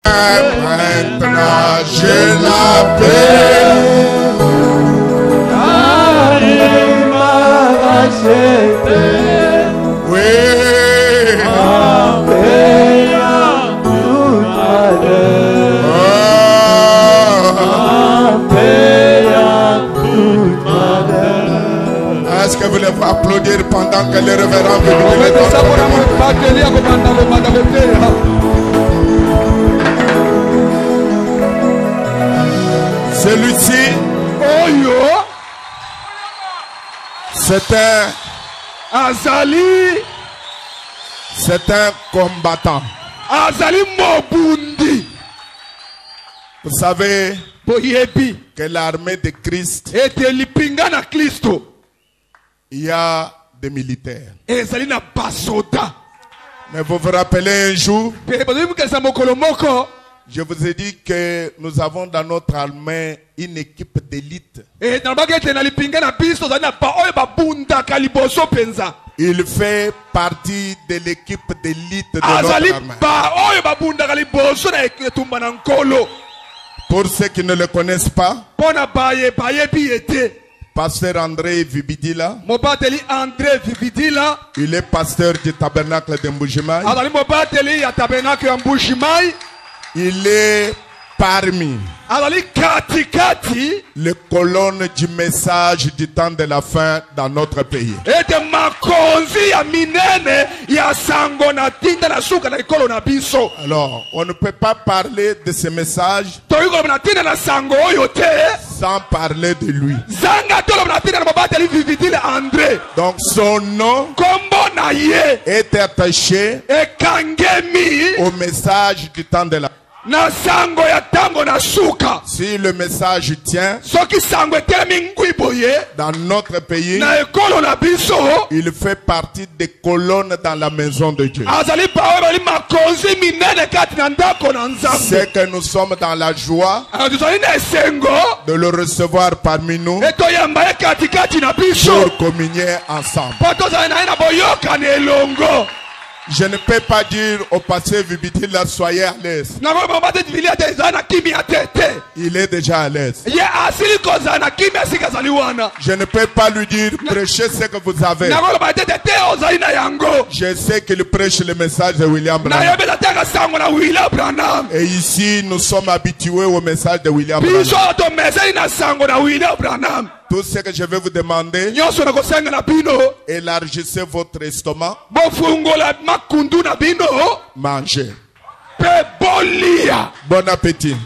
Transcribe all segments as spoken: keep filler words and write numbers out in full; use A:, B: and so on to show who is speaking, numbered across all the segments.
A: Maintenant j'ai la paix.
B: Car il m'a racheté.
A: Oui.
B: En payant toute ma dette. En payant toute ma dette.
A: Est-ce que vous voulez applaudir pendant que les révérends viennent les donner? Celui-ci, c'est un,
C: Azali,
A: c'est un combattant.
C: Azali Mobundi.
A: Vous savez
C: Boyebi.
A: que l'armée de Christ,
C: Et lipingana Christo.
A: il y a des militaires.
C: Ezali na basoda.
A: Mais vous vous rappelez un jour, je vous ai dit que nous avons dans notre armée une équipe d'élite. Il fait partie de l'équipe d'élite de notre armée. Pour ceux qui ne le connaissent pas, Pasteur André Vibidila, il est pasteur du tabernacle de Mbujimaï. Il est parmi les colonnes du message du temps de la fin dans notre pays. Alors, on ne peut pas parler de ce message sans parler de lui. Donc son nom est attaché au message du temps de la fin. Si le message tient dans notre pays, il fait partie des colonnes dans la maison de Dieu. C'est que nous sommes dans la joie de le recevoir parmi nous pour communier ensemble. Je ne peux pas dire au pasteur Vibidila, soyez à l'aise. Il est déjà à l'aise. Je ne peux pas lui dire, prêchez ce que vous avez. Je sais qu'il prêche le message de William Branham. Et ici, nous sommes habitués au message de William Branham. Tout ce que je vais vous demander, élargissez votre estomac, mangez. Bon appétit.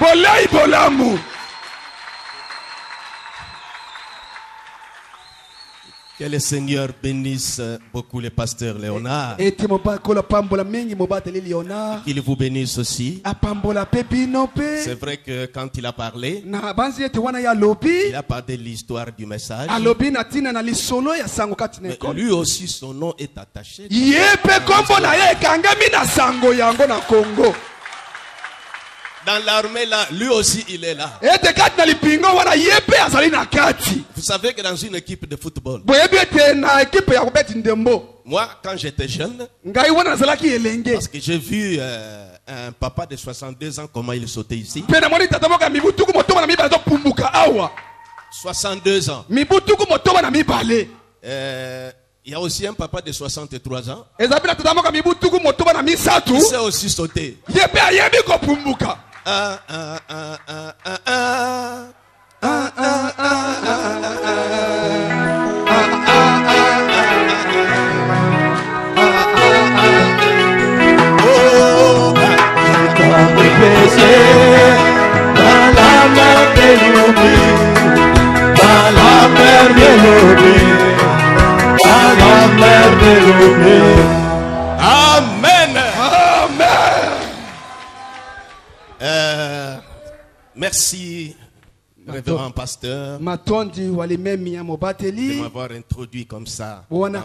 D: Que le Seigneur bénisse beaucoup le pasteur Léonard. Qu'il vous bénisse aussi. C'est vrai que quand il a parlé, il a parlé de l'histoire du message. Mais lui aussi, son nom est attaché. Dans l'armée là, lui aussi il est là. Vous savez que dans une équipe de football, moi quand j'étais jeune, parce que j'ai vu euh, un papa de soixante-deux ans comment il sautait ici. soixante-deux ans. Euh, il y a aussi un papa de soixante-trois ans qui sait aussi sauter. Ah, ah, ah, ah, ah, ah. Ah, ah, ah, ah, Amen. Amen. Euh, merci, révérend pasteur, de m'avoir introduit comme ça.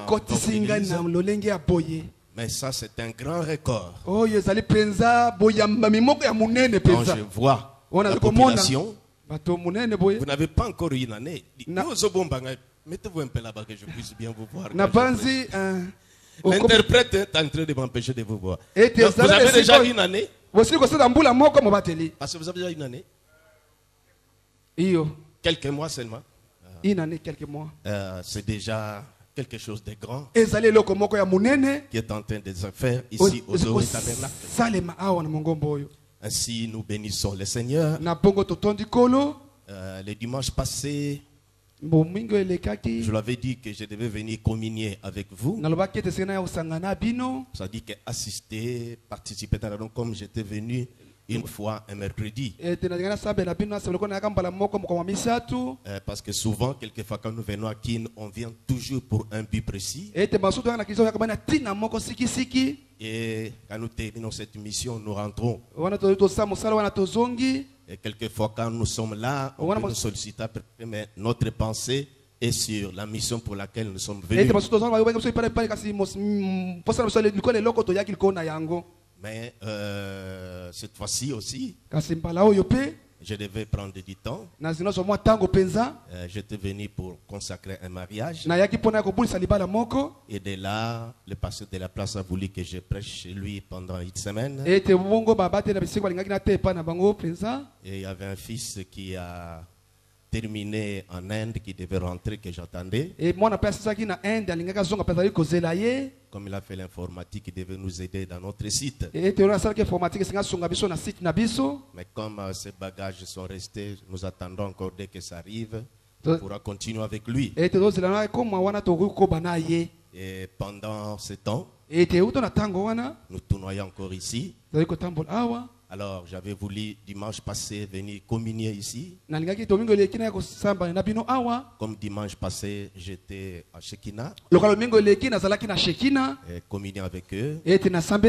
D: Mais ça, c'est un grand record. Quand je vois la population, vous n'avez pas encore une année. Mettez-vous un peu là-bas que je puisse bien vous voir. L'interprète est en train de m'empêcher de vous voir. Donc, vous avez déjà une année? Parce que vous avez déjà une année. Quelques mois seulement.
C: Une année, quelques mois.
D: Euh, c'est déjà quelque chose de grand
C: qui
D: est en train de se faire ici au Zoé Tabernacle. Ainsi, nous bénissons le Seigneur. Euh, le dimanche passé, je l'avais dit que je devais venir communier avec vous. Ça dit qu'assister, participer dans la donc comme j'étais venu une fois un mercredi. Euh, parce que souvent, quelquefois quand nous venons à Kin, on vient toujours pour un but précis. Et quand nous terminons cette mission, nous rentrons. Et quelquefois quand nous sommes là, on peut nous solliciter, mais notre pensée est sur la mission pour laquelle nous sommes venus. Mais euh, cette fois-ci aussi, je devais prendre du temps. Euh, J'étais venu pour consacrer un mariage. Et de là, le pasteur de la place a voulu que je prêche chez lui pendant une semaine. Et il y avait un fils qui a terminé en Inde, qui devait rentrer, que j'attendais. Comme il a fait l'informatique, il devait nous aider dans notre site. Mais comme euh, ces bagages sont restés, nous attendons encore dès que ça arrive. On pourra continuer avec lui. Et pendant ce temps, nous tournoyons encore ici. Alors j'avais voulu dimanche passé venir communier ici. Comme dimanche passé j'étais à Shekina. Et communier avec eux. Et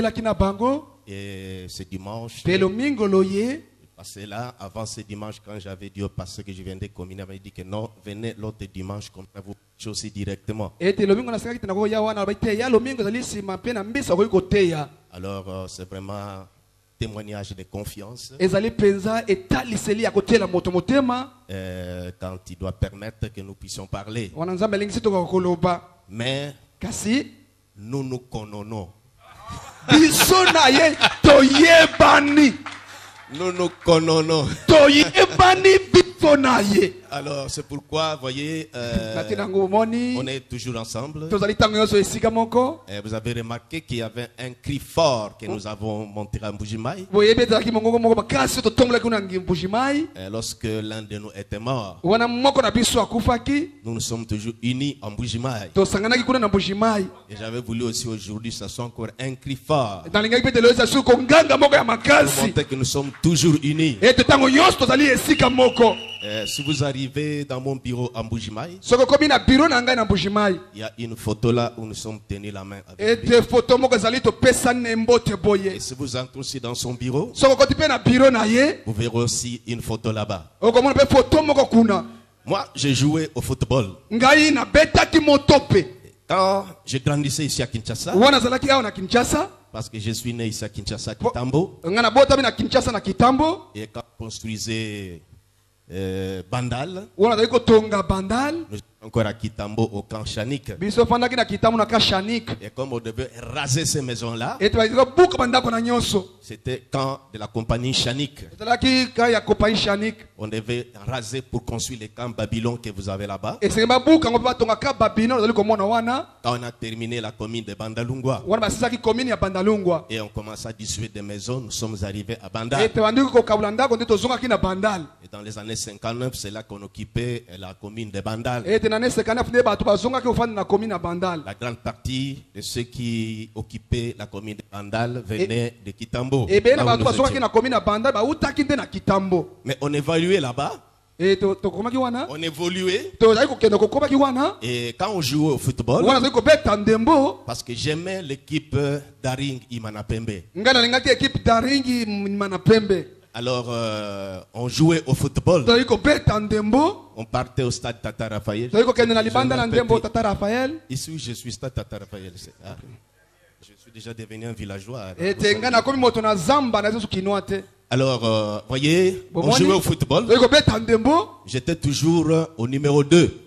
D: ce dimanche, passé là, avant ce dimanche, quand j'avais dit au pasteur que je viens de communier, il m'a dit que non, venez l'autre dimanche, comme ça vous faites aussi directement. Alors euh, c'est vraiment témoignage de confiance. Euh, quand il doit permettre que nous puissions parler. Mais nous nous connaissons. Nous nous connaissons. Alors c'est pourquoi, vous voyez, euh, on est toujours ensemble. Et vous avez remarqué qu'il y avait un cri fort que nous avons monté à Mbujimaï. Et lorsque l'un de nous était mort, nous nous sommes toujours unis en Mbujimaï. Et j'avais voulu aussi aujourd'hui, ça soit encore un cri fort pour montrer que nous sommes toujours unis. Euh, si vous arrivez dans mon bureau à Mbujimaï, il y a une photo là où nous sommes tenus la main avec lui. Et si vous entrez aussi dans son bureau, vous verrez aussi une photo là-bas. Moi, j'ai joué au football. Quand je grandissais ici à Kinshasa, parce que je suis né ici à Kinshasa, Kitambo, et quand on construisait Euh, Bandal. Nous sommes encore à Kitambo au camp Chanik. Et comme on devait raser ces maisons-là, c'était quand de la compagnie Chanik. On devait raser pour construire les camps Babylone que vous avez là-bas. Quand on a terminé la commune de Bandalungwa et on commence à dissuader des maisons, nous sommes arrivés à Bandal. Et dans les années cinquante-neuf, c'est là qu'on occupait la commune de Bandal. La grande partie de ceux qui occupaient la commune de Bandal venaient de Kitambo. Mais on évaluait là-bas. On évoluait. Et quand on jouait au football, parce que j'aimais l'équipe d'Aring Imanapembe. Alors, euh, on jouait au football. On partait au stade Tata Raphaël. Ici, je suis stade Tata Raphaël. Ah, je suis déjà devenu un villageois. Alors, euh, voyez, on jouait au football. J'étais toujours euh, au numéro deux.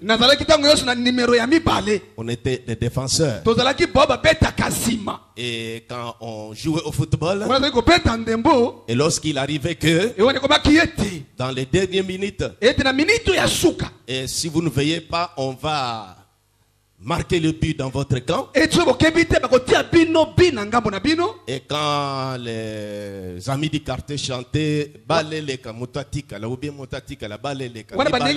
D: On était des défenseurs. Et quand on jouait au football, et lorsqu'il arrivait que, dans les dernières minutes, et si vous ne veillez pas, on va marquer le but dans votre camp. Et quand les amis du quartier chantaient Baleleka Motatika, ou bien Motatika, la Baleleka.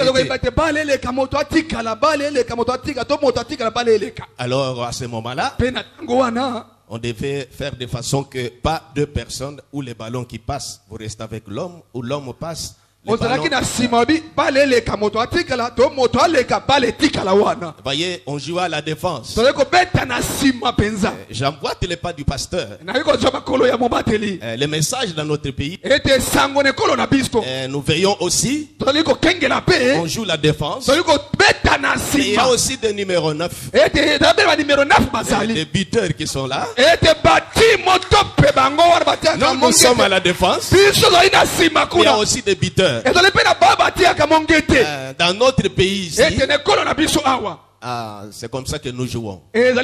D: Alors à ce moment-là, on devait faire de façon que pas deux personnes ou les ballons qui passent, vous restez avec l'homme, ou l'homme passe. Voyez, on joue à la défense. J'envoie les pas du pasteur. Le message dans notre pays. Nous veillons aussi. On joue la défense. Il y a aussi des numéros neuf. Des buteurs qui sont là. Nous, nous sommes à la défense. Il y a aussi des buteurs. Euh, dans notre pays ici, ah, c'est comme ça que nous jouons. Ah,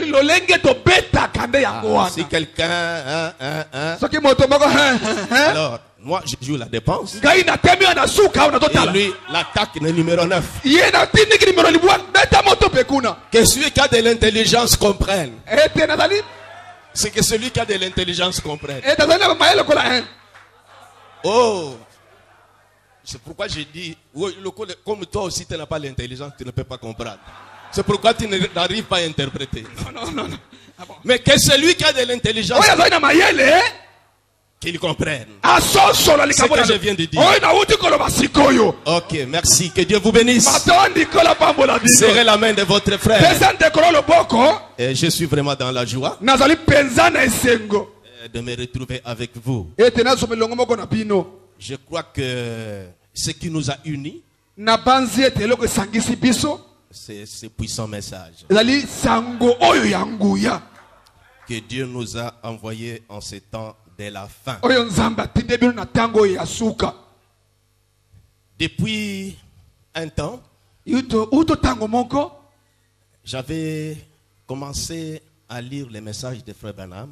D: si quelqu'un hein, hein, hein. Alors moi je joue la défense et lui l'attaque le numéro neuf. Que celui qui a de l'intelligence comprenne. C'est que celui qui a de l'intelligence comprenne. Oh, c'est pourquoi j'ai dit, comme toi aussi tu n'as pas l'intelligence, tu ne peux pas comprendre. C'est pourquoi tu n'arrives pas à interpréter. Non, non, non. Ah bon. Mais que celui qui a de l'intelligence, qu'il comprenne. C'est ce que je viens de dire. Ok, merci. Que Dieu vous bénisse. Serrez la main de votre frère. Et je suis vraiment dans la joie de me retrouver avec vous. Je crois que ce qui nous a unis, c'est ce puissant message que Dieu nous a envoyé en ces temps de la fin. Depuis un temps, j'avais commencé à lire les messages de Frère Branham,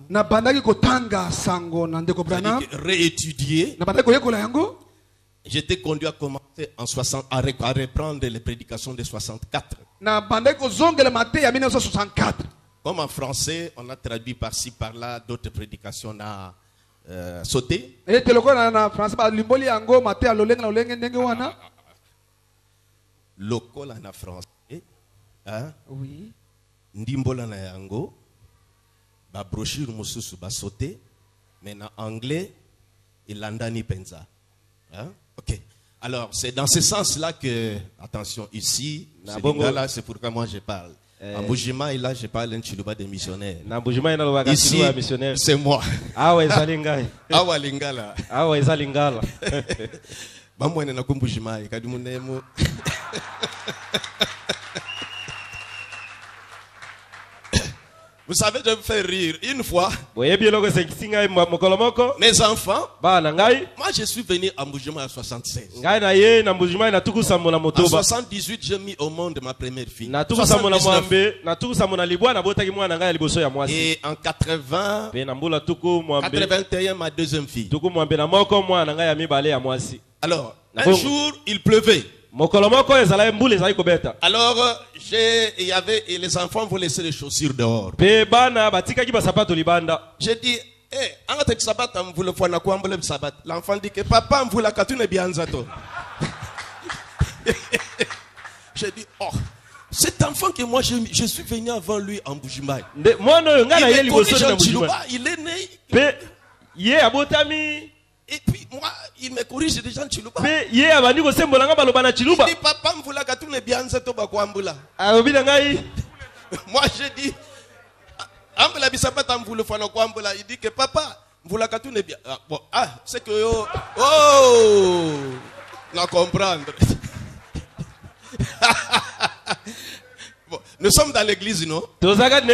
D: réétudier. J'étais conduit à commencer en soixante, à reprendre les prédications de soixante-quatre. Comme en français, on a traduit par-ci, par-là, d'autres prédications, on a euh, sauté. Lokola na français, hein? Oui. Ndimbola na yango, ba brochure mususu ba sauté, mais en anglais, il landani penza. Hein? Ok. Alors, c'est dans ce sens-là que, attention, ici, c'est pourquoi moi je parle. En Boujima, là, je parle un chiluba des missionnaires. Ici, c'est moi.
B: Ah ouais, Zalingala.
D: Ah ouais, Lingala.
B: Ah ouais, Zalingala.
D: Bamwe na kumbujima, kadimunemo. Vous savez, je me fais rire. Une fois, mes enfants, moi je suis venu à Mboujima en soixante-seize. En soixante-dix-huit, j'ai mis au monde ma première fille. Et en quatre-vingts, quatre-vingt-un, ma deuxième fille. Alors, un jour, il pleuvait. Alors, il y avait, et les enfants vont laisser les chaussures dehors. J'ai dit, eh, l'enfant dit que papa me voulait katune bien zato. J'ai dit, oh, cet enfant que moi je, je suis venu avant lui en Boujimai. Il est né. Et puis moi, il me corrige déjà en Chiluba. Il dit, papa, me voulait katune bien zato bakwambula. Moi, j'ai dit, il dit que papa, vous la katune bien. Ah, bon, ah, c'est que oh, oh, on comprendre. Bon, Nous sommes dans l'église, non?
B: Nous allons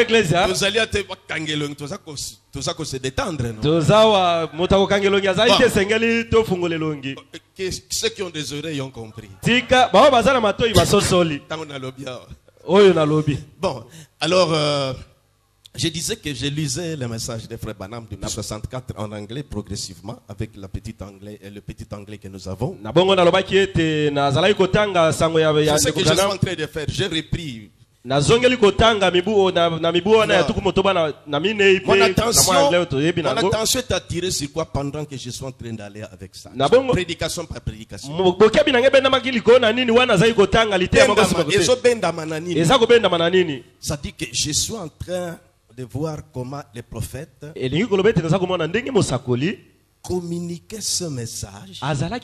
D: se détendre, non?
B: Bon.
D: Ceux qui ont des oreilles ont compris. Bon, alors, euh, je disais que je lisais le message des frères Branham de mille neuf cent soixante-quatre en anglais progressivement avec la petite anglais, le petit anglais que nous avons. C'est ce que je suis en train de faire. J'ai repris. Mon attention, mon attention est attirée sur quoi pendant que je suis en train d'aller avec ça. Prédication par prédication. Ça dit que je suis en train de voir comment les prophètes communiquaient ce message.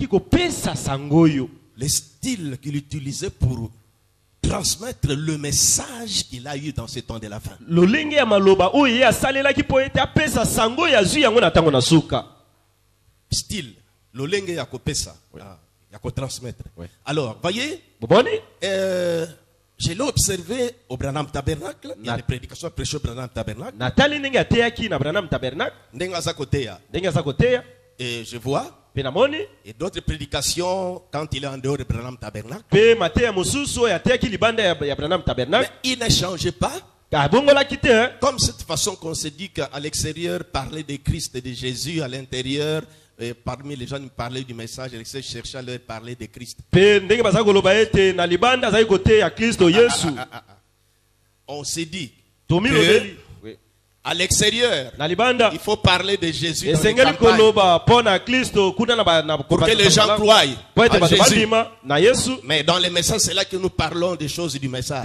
D: Le style qu'il utilisait pour transmettre le message qu'il a eu dans ce temps de la fin. Style. Lolenge ya kopesa. Ya ko transmettre. Alors, voyez, euh, je l'ai observé au Branham Tabernacle. Il y a des prédications prêchées au Branham Tabernacle. Et je vois. Et d'autres prédications quand il est en dehors de Branham Tabernacle. Mais il ne changeait pas. Comme cette façon qu'on se dit qu'à l'extérieur, parler de Christ et de Jésus, à l'intérieur, et parmi les gens, parlaient du message, et cherchaient à leur parler de Christ. On s'est dit que à l'extérieur, il faut parler de Jésus dans les campagnes pour que les gens croient à Jésus. Mais dans les messages, c'est là que nous parlons des choses du message.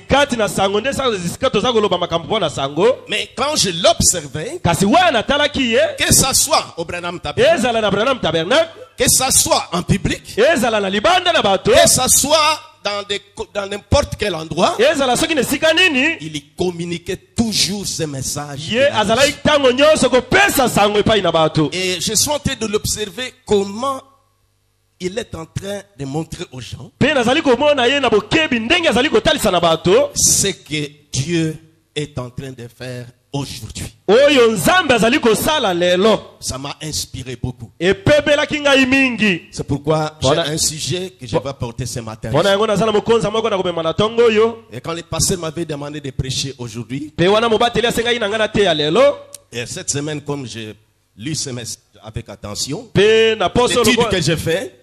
D: Mais quand je l'observais, que ça soit au Branham Tabernacle, que ça soit en public, que ça soit dans, dans n'importe quel endroit, il communiquait toujours ces messages. Et je suis en train de l'observer comment il est en train de montrer aux gens ce que Dieu est en train de faire aujourd'hui. Ça m'a inspiré beaucoup. C'est pourquoi j'ai un sujet que je vais porter ce matin. Et quand le pasteur m'avait demandé de prêcher aujourd'hui, et cette semaine, comme j'ai lu ce message avec attention, l'étude que j'ai fait,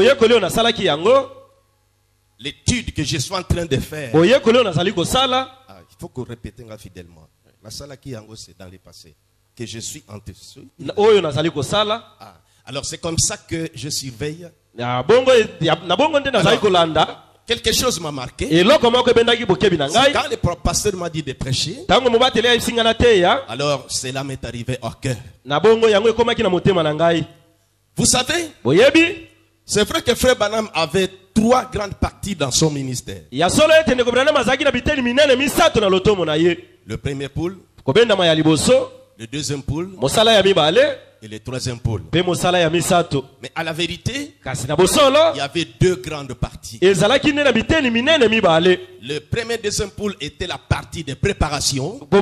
D: l'étude que je suis en train de faire, ah, il faut que vous répétez fidèlement. La salle qui c'est dans le passé. Que je suis en dessous. Ah, alors c'est comme ça que je surveille. Alors, quelque chose m'a marqué. Quand le pasteur m'a dit de prêcher, alors cela m'est arrivé au cœur. Vous savez, c'est vrai que Frère Branham avait trois grandes parties dans son ministère. Le premier pôle, le deuxième pôle et le troisième pôle. Mais à la vérité, il y avait deux grandes parties. Le premier et deuxième pôle était la partie de préparation. Et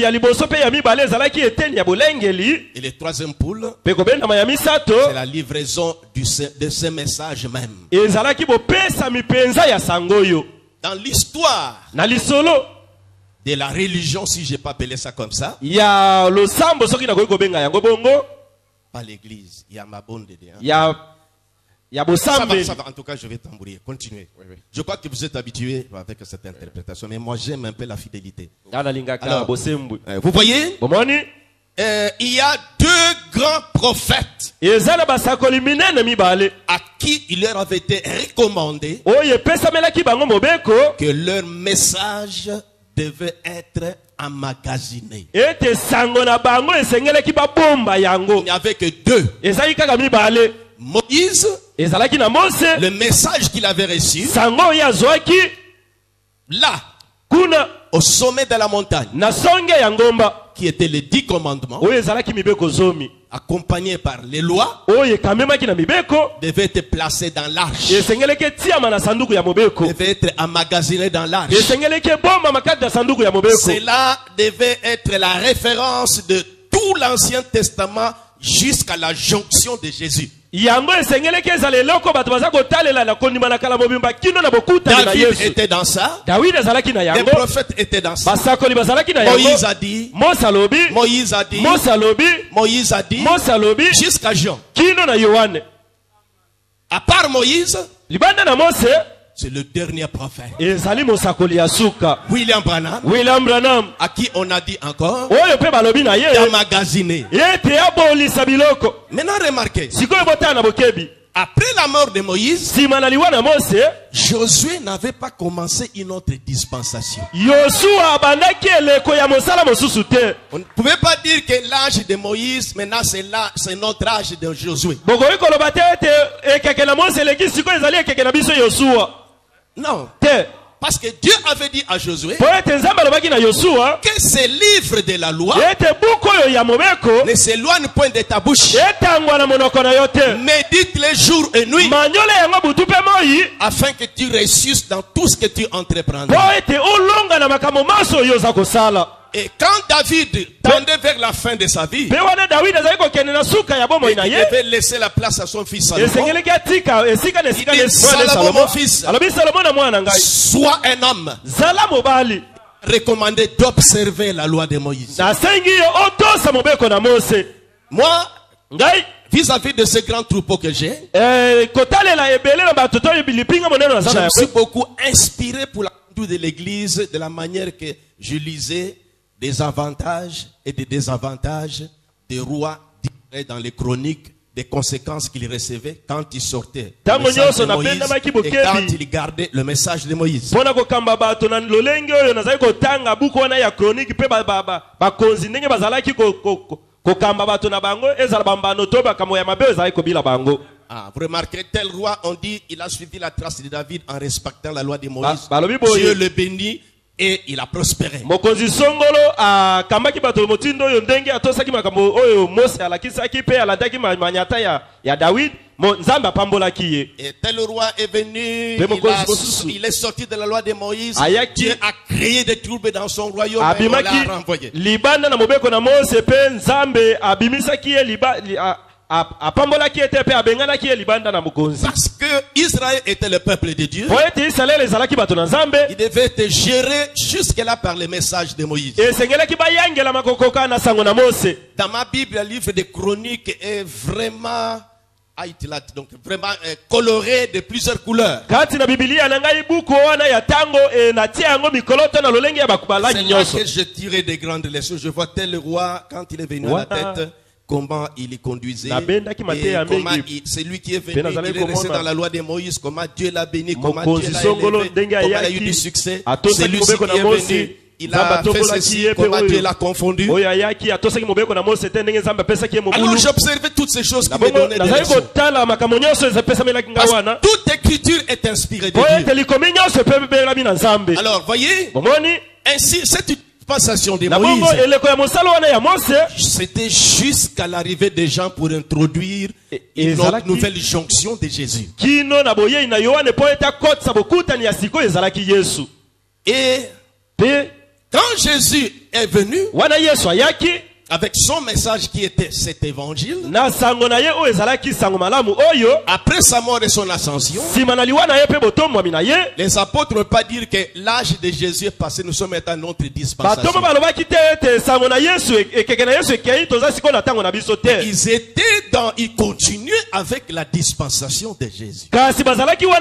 D: le troisième pôle, c'est la livraison du, de ce message même. Dans l'histoire de la religion, si je n'ai pas appelé ça comme ça, pas l'église, il y a ma bonne dedans. Ça va, ça va. En tout cas, je vais tambourir. Continuez. Oui, oui. Je crois que vous êtes habitués avec cette interprétation, mais moi j'aime un peu la fidélité. Alors, euh, vous voyez, euh, il y a deux grands prophètes à qui il leur avait été recommandé que leur message devait être emmagasiné. Il n'y avait que deux. Moïse, le message qu'il avait reçu, là, au sommet de la montagne, qui étaient les dix commandements, accompagnés par les lois, devaient être placés dans l'arche, devaient être emmagasinés dans l'arche. Cela devait être la référence de tout l'Ancien Testament jusqu'à la jonction de Jésus. David était dans ça. Les prophètes étaient dans ça. Moïse a dit. Moïse a dit. Moïse a dit. Jusqu'à Jean. À part Moïse, c'est le dernier prophète. William Branham. William Branham. À qui on a dit encore d'emmagasiner. Maintenant remarquez. Après la mort de Moïse, Josué n'avait pas commencé une autre dispensation. On ne pouvait pas dire que l'âge de Moïse, maintenant c'est notre âge de Josué. Non. Parce que Dieu avait dit à Josué que ces livres de la loi ne s'éloignent point de ta bouche. Médite-les jour et nuit afin que tu réussisses dans tout ce que tu entreprendras. Et quand David tendait vers la fin de sa vie, il devait laisser la place à son fils Salomon. Il dit, Salomon mon fils, sois un homme recommandé d'observer la loi de Moïse. Moi, vis-à-vis de ce grand troupeau que j'ai, je me suis beaucoup inspiré pour la conduite de l'église de la manière que je lisais des avantages et des désavantages des rois dans les chroniques, des conséquences qu'ils recevaient quand ils sortaient le message de Moïse et quand ils gardaient le message de Moïse. Ah, vous remarquez, tel roi, on dit, il a suivi la trace de David en respectant la loi de Moïse. Dieu le bénit et il a prospéré. Et tel roi est venu, il, a, il est sorti de la loi de Moïse. Dieu a créé des troubles dans son royaume et on l'a renvoyé. Parce que Israël était le peuple de Dieu, il devait être géré jusque-là par les messages de Moïse. Dans ma Bible, le livre des Chroniques est vraiment donc vraiment euh, coloré de plusieurs couleurs. C'est là que je tirais des grandes leçons. Je vois tel roi, quand il est venu à la tête, comment il est conduisait, c'est lui qui est venu, il est resté dans la loi de Moïse, comment Dieu l'a béni, comment Dieu l'a élevé, comment il a eu du succès. C'est lui qui est venu, il a fait ceci, comment Dieu l'a confondu. Alors j'observais toutes ces choses qui me donnaient des leçons. Parce que toute écriture est inspirée de Dieu. Alors voyez, ainsi cette dispensation de Moïse, c'était jusqu'à l'arrivée des gens pour introduire une autre nouvelle jonction de Jésus. Et quand Jésus est venu avec son message qui était cet évangile, après sa mort et son ascension, les apôtres ne veulent pas dire que l'âge de Jésus est passé, nous sommes maintenant à notre dispensation. Ils étaient dans, ils continuaient avec la dispensation de Jésus. Parce qu'ils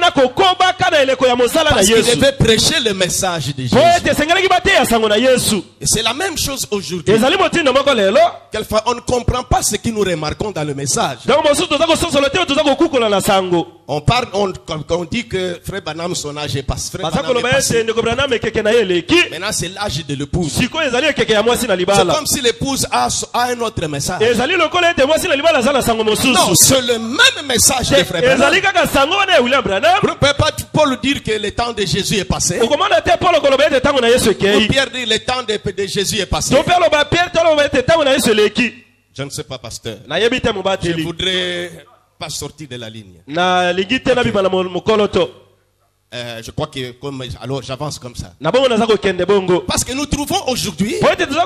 D: devaient prêcher le message de Jésus. Et c'est la même chose aujourd'hui. Quelquefois, on ne comprend pas ce que nous remarquons dans le message. On parle, on, on dit que Frère Branham, son âge est passé. Maintenant, c'est l'âge de l'épouse. C'est comme si l'épouse a, a un autre message. Non, c'est le même message de Frère Branham. Vous ne pouvez pas
A: Paul dire que le temps de Jésus est passé? Ou Pierre dit le temps de, de Jésus est passé? Je ne sais pas, pasteur. Je voudrais pas sortir de la ligne. Euh, je crois que comme, alors j'avance comme ça. Parce que nous trouvons aujourd'hui,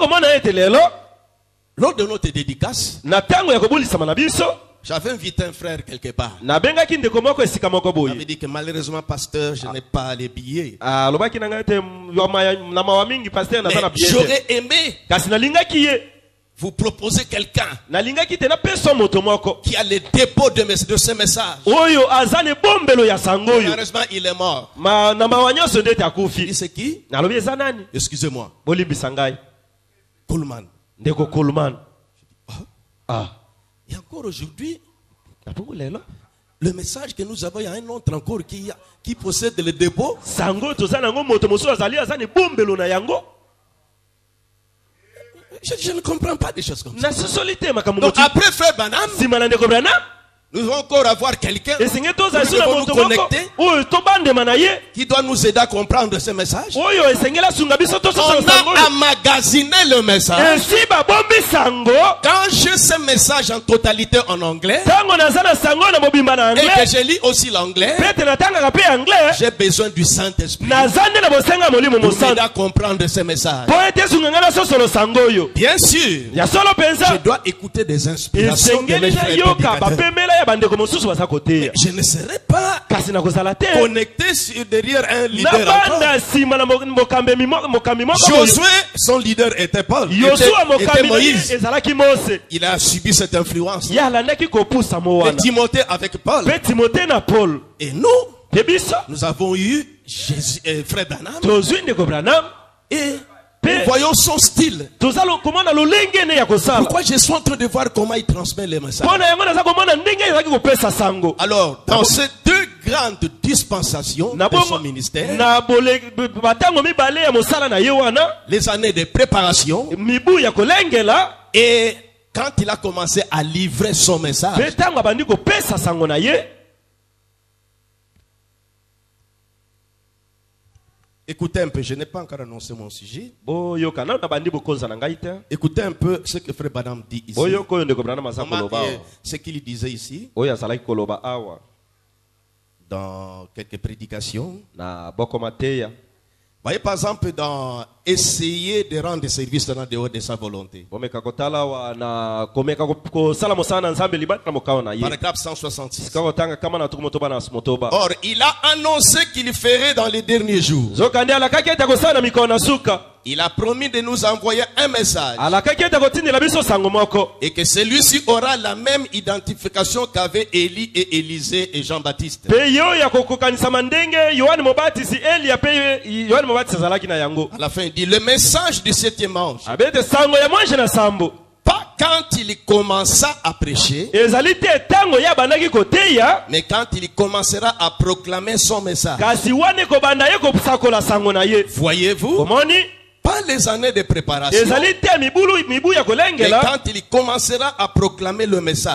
A: lors de notre dédicace, j'avais invité un frère quelque part. Il m'avait dit que malheureusement, pasteur, je n'ai pas les billets. Mais j'aurais aimé vous proposer quelqu'un qui a le dépôt de, de ce message. Malheureusement, il est mort. Il c'est qui? Excusez-moi. Coleman. Ah. Et encore aujourd'hui, le message que nous avons, il y a un autre encore qui, qui possède le dépôt. Je, je ne comprends pas des choses comme ça. Donc après Frère Branham, nous allons encore avoir quelqu'un qui va nous connecter, qui doit nous aider à comprendre ce message. On a emmagasiné le message. Quand j'ai ce message en totalité en anglais, et que je lis aussi l'anglais, j'ai besoin du Saint-Esprit pour m'aider à comprendre ce message. Bien sûr, je dois écouter des inspirations de mes frères prédicateurs. Mais je ne serai pas connecté sur derrière un leader encore. Josué, son leader était Paul, était, était Moïse. Il a subi cette influence. Et Timothée avec Paul. Et nous, nous avons eu Jésus, euh, Frère Branham. Et nous voyons son style. Pourquoi je suis en train de voir comment il transmet les messages. Alors, dans ces deux grandes dispensations de son ministère, les années de préparation, et quand il a commencé à livrer son message, écoutez un peu, je n'ai pas encore annoncé mon sujet. Écoutez un peu ce que Frère Branham dit ici. Ce qu'il disait ici dans quelques prédications. Voyez par exemple dans essayer de rendre service dans dehors de sa volonté. Paragraphe cent soixante-six. Or, il a annoncé qu'il ferait dans les derniers jours. Il a promis de nous envoyer un message. Et que celui-ci aura la même identification qu'avaient Élie et Élisée et Jean-Baptiste. À la fin, il dit le message du septième ange. Pas quand il commença à prêcher, mais quand il commencera à proclamer son message. Voyez-vous? Pas les années de préparation, mais quand il commencera à proclamer le message,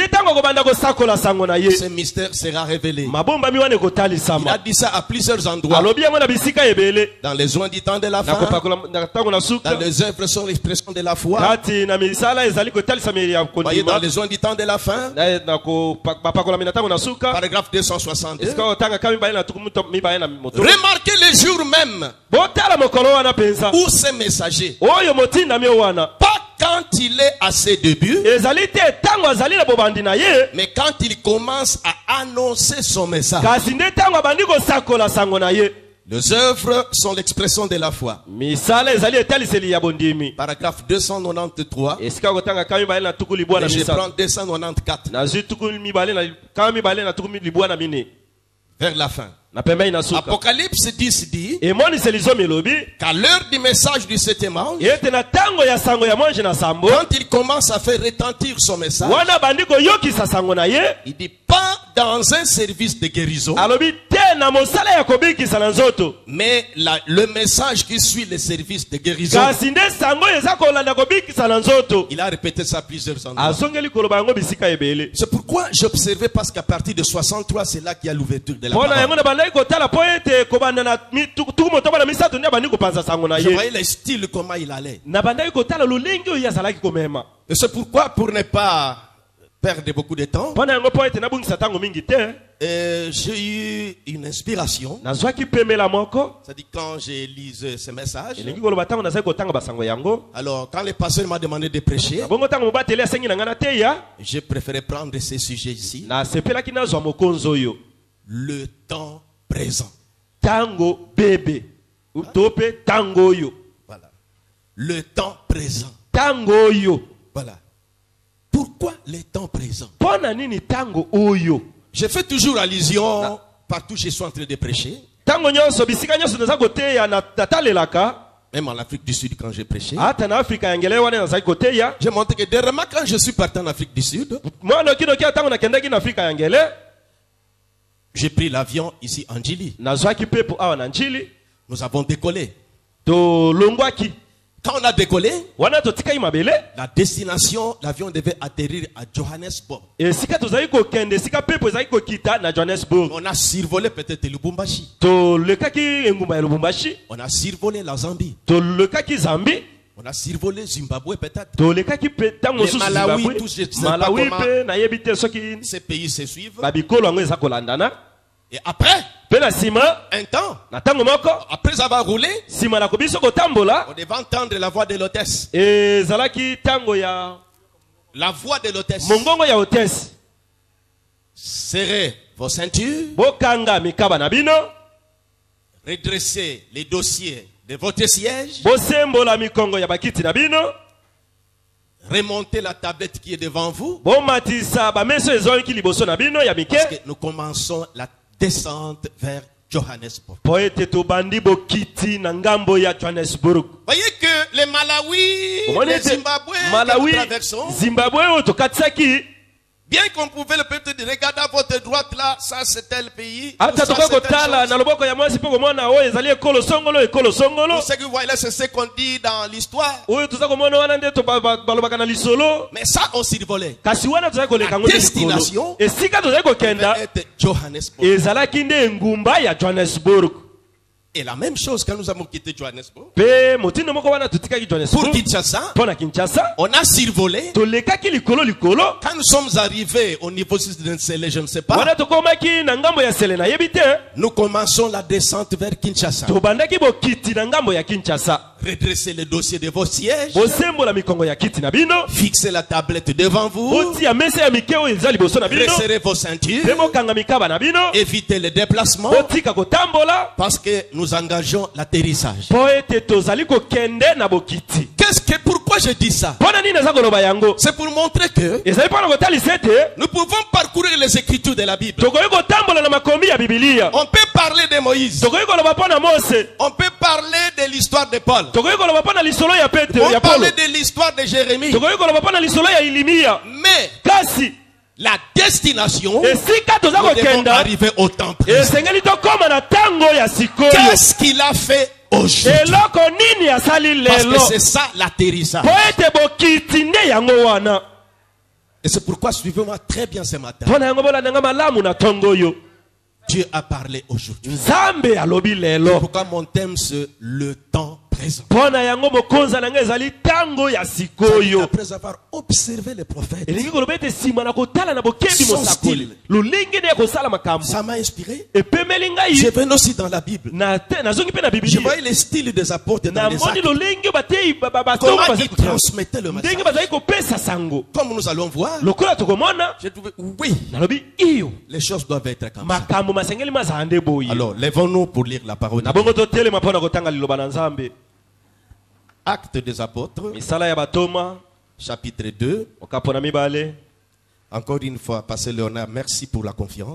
A: ce mystère sera révélé. Il a dit ça à plusieurs endroits. Dans les joints du temps de la fin, dans les œuvres sont l'expression de la foi. Voyez, dans les joints du temps de la fin, paragraphe deux cent soixante-deux. Remarquez les jours même où ces messagers, pas quand il est à ses débuts, mais quand il commence à annoncer son message. Les œuvres sont l'expression de la foi. Paragraphe deux cent quatre-vingt-tropz. Et je prends deux cent quatre-vingt-quatre. Vers la fin. Apocalypse dix dit qu'à l'heure du message du septième ange, quand il commence à faire retentir son message, il dit pas dans un service de guérison, Mais la, le message qui suit le service de guérison, il a répété ça plusieurs endroits. C'est pourquoi j'observais, parce qu'à partir de soixante-trois, c'est là qu'il y a l'ouverture de la parole. Je voyais le style, comment il allait. Et c'est pourquoi, pour ne pas perdre beaucoup de temps, euh, j'ai eu une inspiration. C'est-à-dire quand j'ai lu ce message, alors quand le pasteur m'a demandé de prêcher, j'ai préféré prendre ces sujets ici. Le temps présent.
B: Tango bébé. Utope tango yo.
A: Voilà. Le temps présent.
B: Tango yo.
A: Voilà. Pourquoi le temps présent?
B: Pona nini tango oyo.
A: Je fais toujours allusion na. Partout où je suis en train de prêcher.
B: Tango nyonso bisika nyonso naza koteya na tatalelaka.
A: Même en Afrique du Sud quand j'ai prêché.
B: Ata na Afrika yangele wana naza koteya.
A: J'ai montré que dernièrement quand je suis parti en Afrique du Sud.
B: Moi no kino kia tango na kendaki na Afrika yangele.
A: J'ai pris l'avion ici en Djili.
B: Nazwaki pepo awa na Djili.
A: Nous avons décollé.
B: To longwaki.
A: Quand on a décollé,
B: wana to tika imabele.
A: La destination, l'avion devait atterrir à Johannesburg.
B: Et sika tozali ko kende sika pepo ezali ko kita na Johannesburg.
A: On a survolé peut-être Lubumbashi.
B: To lekaki engumba ya Lubumbashi.
A: On a survolé la Zambie.
B: To lekaki Zambie.
A: On a survolé Zimbabwe peut-être.
B: To lekaki petango
A: su Malawi, tout je sais
B: Malawi pas pe na yebite soki
A: ces pays se suivent.
B: Ba bikolo ngo eza kolandana.
A: Et après,
B: un
A: temps, après avoir roulé,
B: on
A: devait entendre la voix de l'hôtesse. La voix de l'hôtesse. Serrez vos ceintures. Redressez les dossiers de votre siège. Remontez la tablette qui est devant vous. Parce que nous commençons la descente vers Johannesburg. Voyez que les Malawi, les Zimbabwe,
B: Malawi, Zimbabwe,
A: bien qu'on pouvait le peut-être regarder à votre droite là, ça c'est tel pays.
B: Tout ce
A: que vous voyez là, c'est ce qu'on dit dans l'histoire. Mais ça on s'y volait. La destination devait être Johannesburg. Et la même chose quand nous avons quitté Johannesburg. Pour Kinshasa, on a survolé. Quand nous sommes arrivés au niveau de Nsele, je ne sais pas. Nous commençons la descente vers Kinshasa. Redressez le dossier de vos sièges. Fixez la tablette devant vous. Resserrez vos ceintures. Évitez le déplacement. Parce que nous engageons l'atterrissage. Qu'est-ce que, pourquoi je dis ça? C'est pour montrer que nous pouvons parcourir les écritures de la Bible. On peut parler de Moïse. On peut parler de l'histoire de Paul. On peut parler de l'histoire de Jérémie. Mais la destination, nous devons arriver au temps présent. Qu'est-ce qu'il a fait aujourd'hui? Parce que c'est ça l'atterrissage. Et c'est pourquoi suivez-moi très bien ce matin. Dieu a parlé aujourd'hui. Pourquoi mon thème c'est le temps présent. Après avoir observé les prophètes, son style, ça m'a inspiré. Je vais aussi dans la Bible. Je voyais les styles des apôtres dans les actes. Comment ils transmettaient le message. Comme nous allons voir, j'ai trouvé, oui, les choses doivent être comme ça. Alors, lèvons-nous pour lire la parole de Dieu. Actes des apôtres, chapitre deux. Encore une fois, Pasteur Léonard, merci pour la confiance.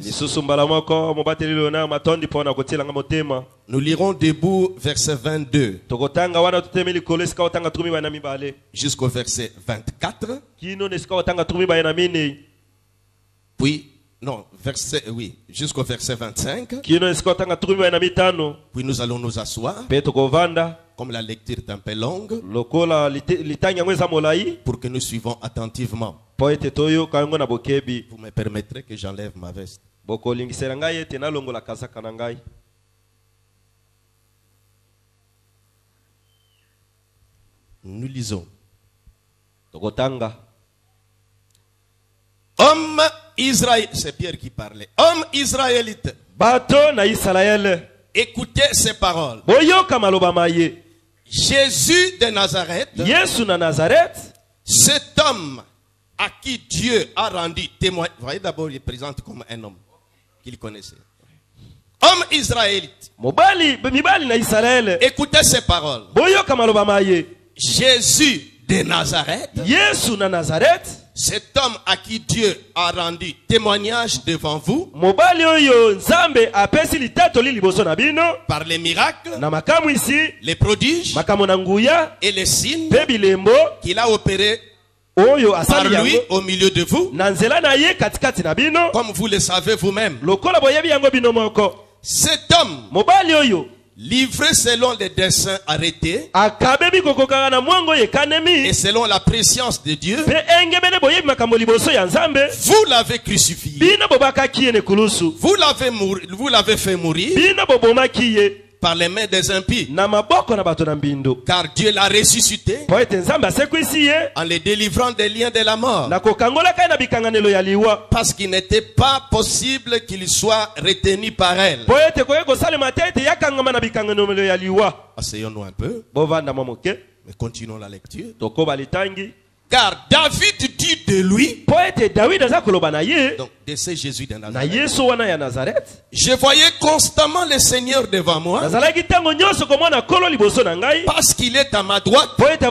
A: Nous lirons debout verset vingt-deux jusqu'au verset vingt-quatre. Puis Non, verset, oui, jusqu'au verset vingt-cinq. Puis nous allons nous asseoir. Comme la lecture est un peu longue. Pour que nous suivons attentivement. Vous me permettrez que j'enlève ma veste. Nous lisons. Homme Israël, c'est Pierre qui parlait. Homme israélite. Bato na Israël. Écoutez ces paroles. Boyoka maloba maye. Jésus de Nazareth. Yesu na Nazareth. Cet homme à qui Dieu a rendu témoin. Vous voyez d'abord, il présente comme un homme qu'il connaissait. Homme israélite. Mobali, mibali na Israël. Écoutez ces paroles. Boyoka maloba maye. Jésus de Nazareth. Yesu na Nazareth. Cet homme à qui Dieu a rendu témoignage devant vous par les miracles, les prodiges et les signes qu'il a opérés par lui au milieu de vous, comme vous le savez vous-même. Cet homme livré selon les desseins arrêtés et selon la préscience de Dieu, vous l'avez crucifié, vous l'avez vous l'avez fait mourir par les mains des impies, car Dieu l'a ressuscité en les délivrant des liens de la mort, parce qu'il n'était pas possible qu'il soit retenu par elle. Asseyons-nous un peu, mais continuons la lecture. Car David dit de lui, donc de ce Jésus de Nazareth, je voyais constamment le Seigneur devant moi, parce qu'il est à ma droite,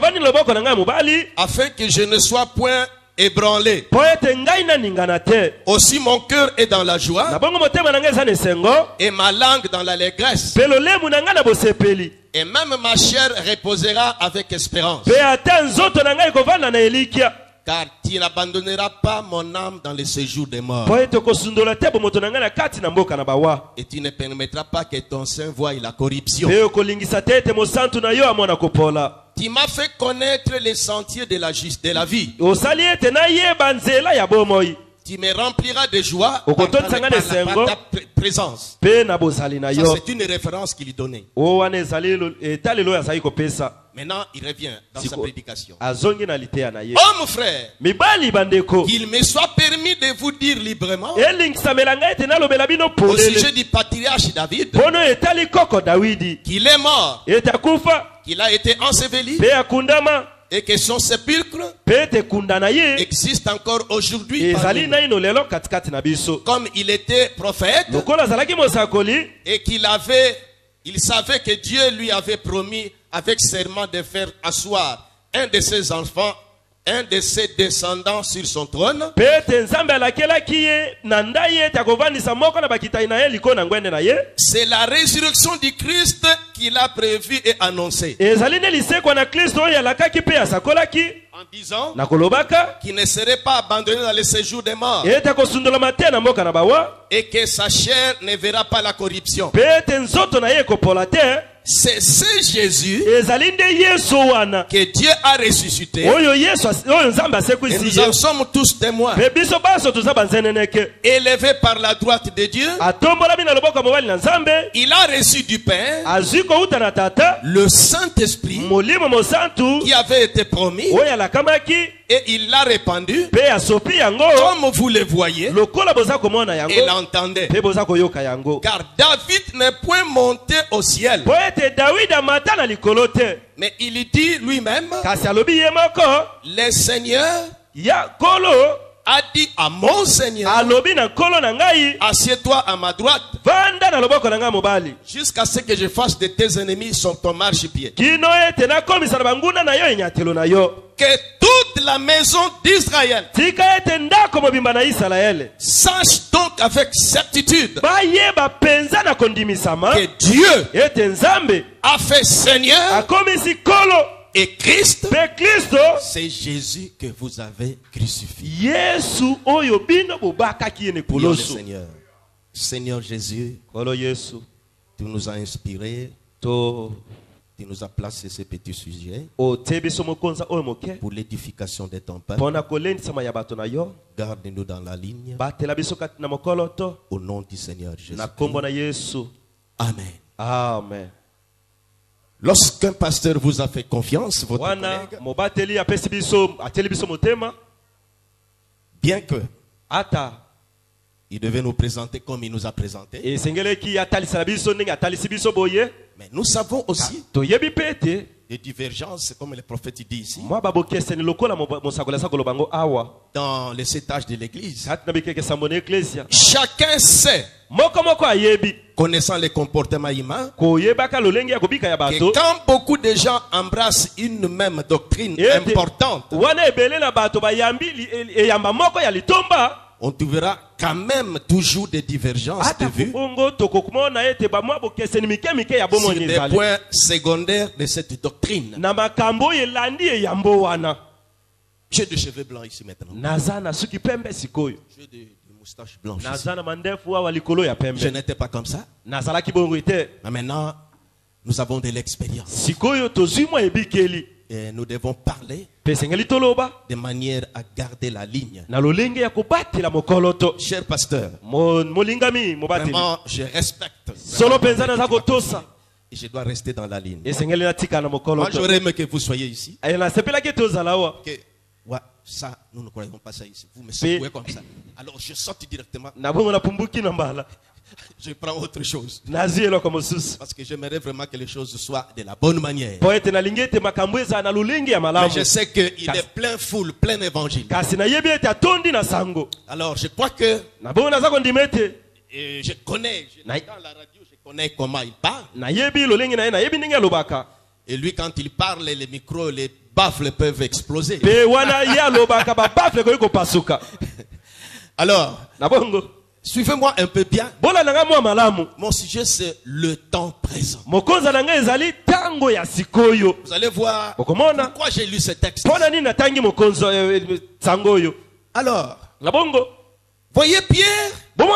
A: afin que je ne sois point ébranlé. Aussi mon cœur est dans la joie, et ma langue dans l'allégresse, et même ma chair reposera avec espérance. Car tu n'abandonneras pas mon âme dans le séjour des morts. Et tu ne permettras pas que ton sein voie la corruption. Tu m'as fait connaître les sentiers de la, de la vie. Tu me rempliras de joie par ta, par ta présence. Ça, c'est une référence qu'il donnait. Maintenant, il revient dans sa prédication. Homme frère, qu'il me soit permis de vous dire librement au sujet du patriarche David qu'il est mort, qu'il a été enseveli et que son sépulcre existe encore aujourd'hui comme il était prophète et qu'il avait, il savait que Dieu lui avait promis avec serment de faire asseoir un de ses enfants, un de ses descendants sur son trône. C'est la résurrection du Christ qu'il a prévu et annoncé. En disant qu'il ne serait pas abandonné dans le séjour des morts et que sa chair ne verra pas la corruption. C'est ce Jésus que Dieu a ressuscité et nous en sommes tous témoins. Élevé par la droite de Dieu, il a reçu du Père le Saint-Esprit qui avait été promis et il l'a répandu comme vous le voyez et l'entendez. Car David n'est point monté au ciel, mais il dit lui-même, le Seigneur a dit à mon Seigneur, assieds-toi à ma droite jusqu'à ce que je fasse de tes ennemis sur ton marchepied. Que toute la maison d'Israël sache donc avec certitude que Dieu a fait Seigneur Et Christ, c'est Jésus que vous avez crucifié. Prions le Seigneur. Seigneur Jésus, tu nous as inspirés, tu nous as placé ces petits sujets pour l'édification de ton peuple. Garde-nous dans la ligne. Au nom du Seigneur Jésus. Amen.
B: Amen.
A: Lorsqu'un pasteur vous a fait confiance, votre collègue, bien que il devait nous présenter comme il nous a présenté, mais nous savons aussi des divergences, comme le prophète dit ici, dans les sept âges de l'église. Chacun sait, connaissant les comportements humains, que quand beaucoup de gens embrassent une même doctrine importante, on trouvera quand même toujours des divergences de vue sur des points secondaires de cette doctrine. J'ai des cheveux blancs ici maintenant. J'ai des moustaches blanches ici. Je n'étais pas comme ça. Mais maintenant, nous avons de l'expérience. Et nous devons parler de manière à garder la ligne. Cher pasteur, vraiment, je respecte. Et je dois rester dans la ligne. Moi, j'aurais aimé que vous soyez ici. Que, ouais, ça, nous ne croyons pas ça ici. Vous me secouez comme ça. Alors, je saute directement. Je prends autre chose. Parce que j'aimerais vraiment que les choses soient de la bonne manière. Mais je sais qu'il est plein foule, plein évangile. Alors je crois que et je connais, je, dans la radio, je connais comment il parle. Et lui, quand il parle, les micros, les baffles peuvent exploser. Alors, suivez-moi un peu bien. Mon sujet, c'est le temps présent. Vous allez voir pourquoi j'ai lu ce texte. Alors, voyez Pierre,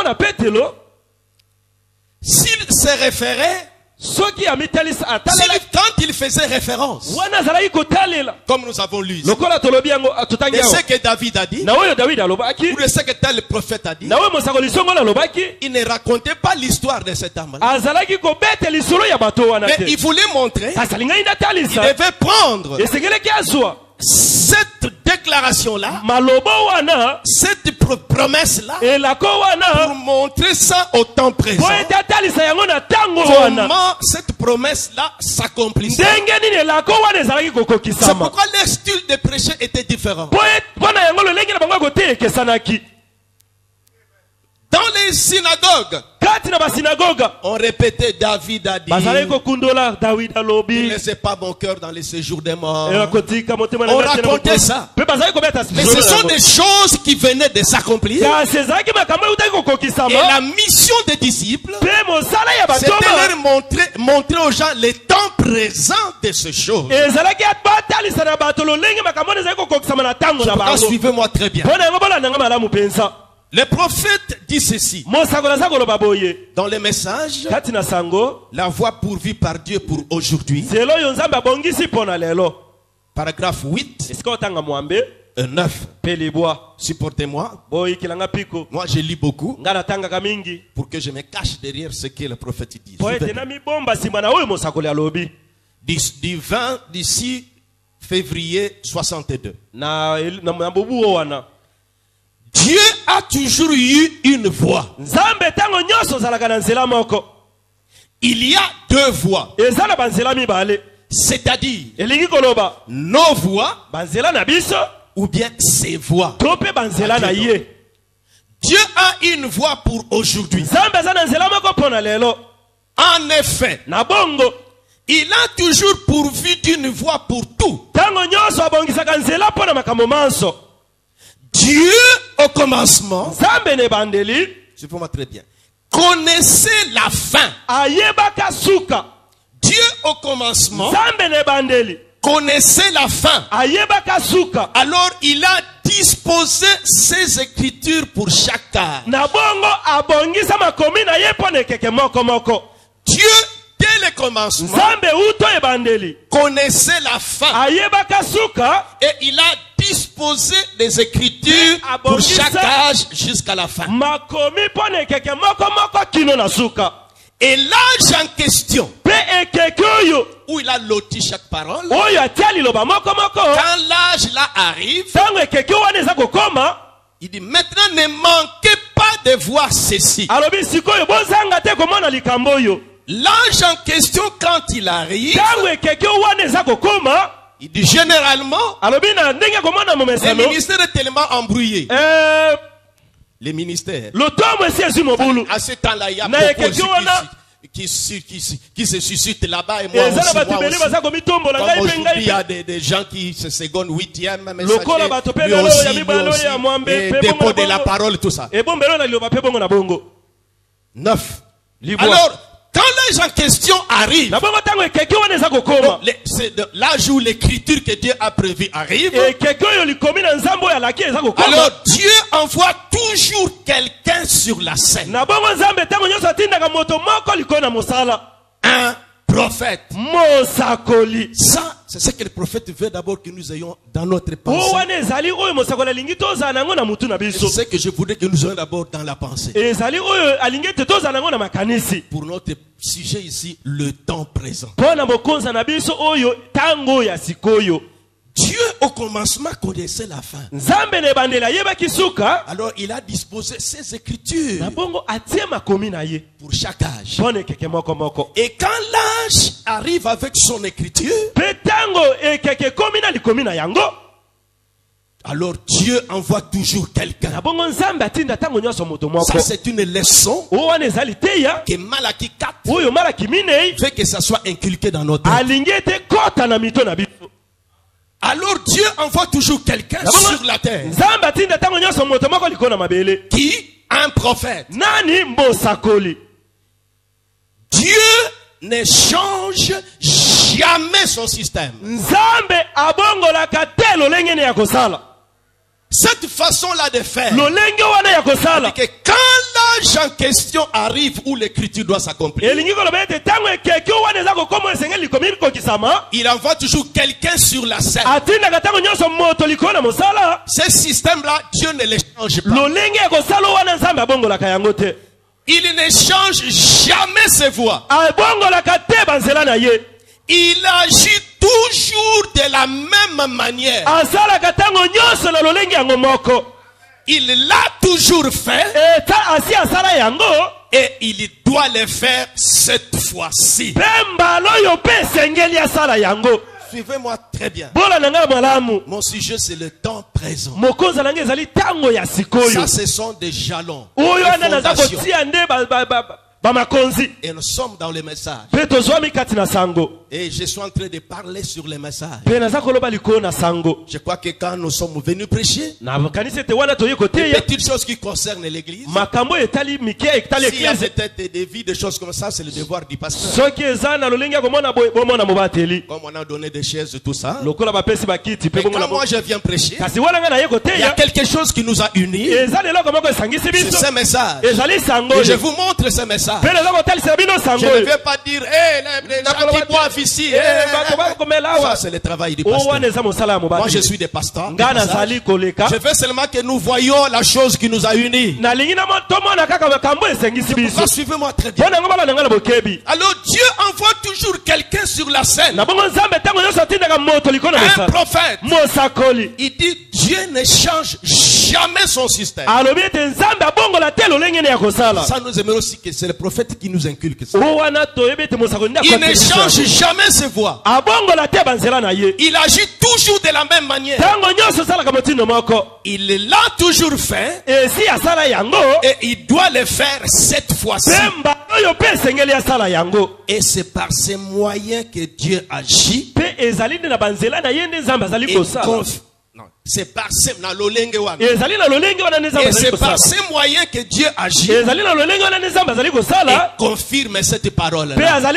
A: s'il se référait, quand il faisait référence, comme nous avons lu ici, et ce que David a dit, ou ce que tel prophète a dit, il ne racontait pas l'histoire de cet homme-là. Mais il voulait montrer, il devait prendre cette déclaration-là, cette promesse-là, pour montrer ça au temps présent, comment cette promesse-là s'accomplissait. C'est pourquoi leur style de prêcher était différent. Dans les synagogues, on répétait David a dit, ne laissez pas mon cœur dans les séjours des morts. On racontait ça. Mais ce sont des choses qui venaient de s'accomplir. Et la mission des disciples, c'était leur montrer, montrer aux gens les temps présents de ces choses. Pourquoi suivez-moi très bien. Le prophète dit ceci dans le message, la voie pourvue par Dieu pour aujourd'hui, paragraphe huit et neuf. Supportez-moi. Moi je lis beaucoup pour que je me cache derrière ce que le prophète dit. Du vingt, d'ici février soixante-deux. Dieu a toujours eu une voix. Il y a deux voix. C'est-à-dire nos voix ou bien ses voix. Dieu a une voix pour aujourd'hui. En effet, il a toujours pourvu d'une voix pour tout. Dieu au commencement, suivez-moi très bien, connaissait la fin. Dieu au commencement connaissait la fin. Alors il a disposé ses écritures pour chaque âge. Dieu, dès le commencement, connaissait la fin. Et il a disposé des écritures pour chaque âge jusqu'à la fin. Et l'âge en question, où il a loti chaque parole, quand l'âge là arrive, il dit maintenant ne manquez pas de voir ceci. L'âge en question, quand il arrive, il dit généralement, le ministère est tellement embrouillé. Les ministères. À ce temps-là, il y a beaucoup qui, qui, qui, qui se suscitent là-bas et moi aussi, moi aussi. Comme aujourd'hui, il y a des, des gens qui se secondent huitième messager, lui aussi, lui aussi, et dépôt de la parole, tout ça. Neuf. Alors, quand les gens en question arrivent, l'âge où l'écriture que Dieu a prévue arrive, alors Dieu envoie toujours quelqu'un sur la scène. Un prophète. Ça, c'est ce que le prophète veut d'abord que nous ayons dans notre pensée. C'est ce que je voudrais que nous ayons d'abord dans la pensée. Pour notre sujet ici, le temps présent. Dieu au commencement connaissait la fin. Alors il a disposé ses écritures pour chaque âge. Et quand l'âge arrive avec son écriture, alors Dieu envoie toujours quelqu'un. Ça c'est une leçon que Malachie quatre fait que ça soit inculqué dans notre tête. Alors Dieu envoie toujours quelqu'un sur la terre. Qui? Un prophète. Dieu ne change jamais son système. Cette façon-là de faire, que quand l'âge en question arrive où l'écriture doit s'accomplir, il envoie toujours quelqu'un sur la scène. Ce système-là, Dieu ne le change pas. Il ne change jamais ses voix. Il agit toujours de la même manière. Il l'a toujours fait. Et il doit le faire cette fois-ci. Suivez-moi très bien. Mon sujet c'est le temps présent. Ça ce sont des jalons. Et nous sommes dans les messages. Et je suis en train de parler sur les messages. Je crois que quand nous sommes venus prêcher, des petites choses qui concernent l'église, s'il y a peut-être des vies, des choses comme ça, c'est le devoir du pasteur. Comme on a donné des chaises et tout ça. Mais quand moi je viens prêcher, il y a quelque chose qui nous a unis. C'est ce message. Et je vous montre ce message. Je ne vais pas dire, hé, les gens qui boivent ici, ça c'est le travail du pasteur. Moi je suis des pasteurs. Je veux seulement que nous voyions la chose qui nous a unis. Suivez-moi très bien. Alors Dieu envoie toujours quelqu'un sur la scène. Un prophète. Il dit Dieu ne change jamais son système. Ça nous aimerait aussi que c'est le prophète qui nous inculque ça. Il ne change jamais ses voix. Il agit toujours de la même manière. Il l'a toujours fait. Et il doit le faire cette fois-ci. Et c'est par ces moyens que Dieu agit. Et conf... C'est par ce et c'est par ces moyens que Dieu agit et confirme cette parole. Il a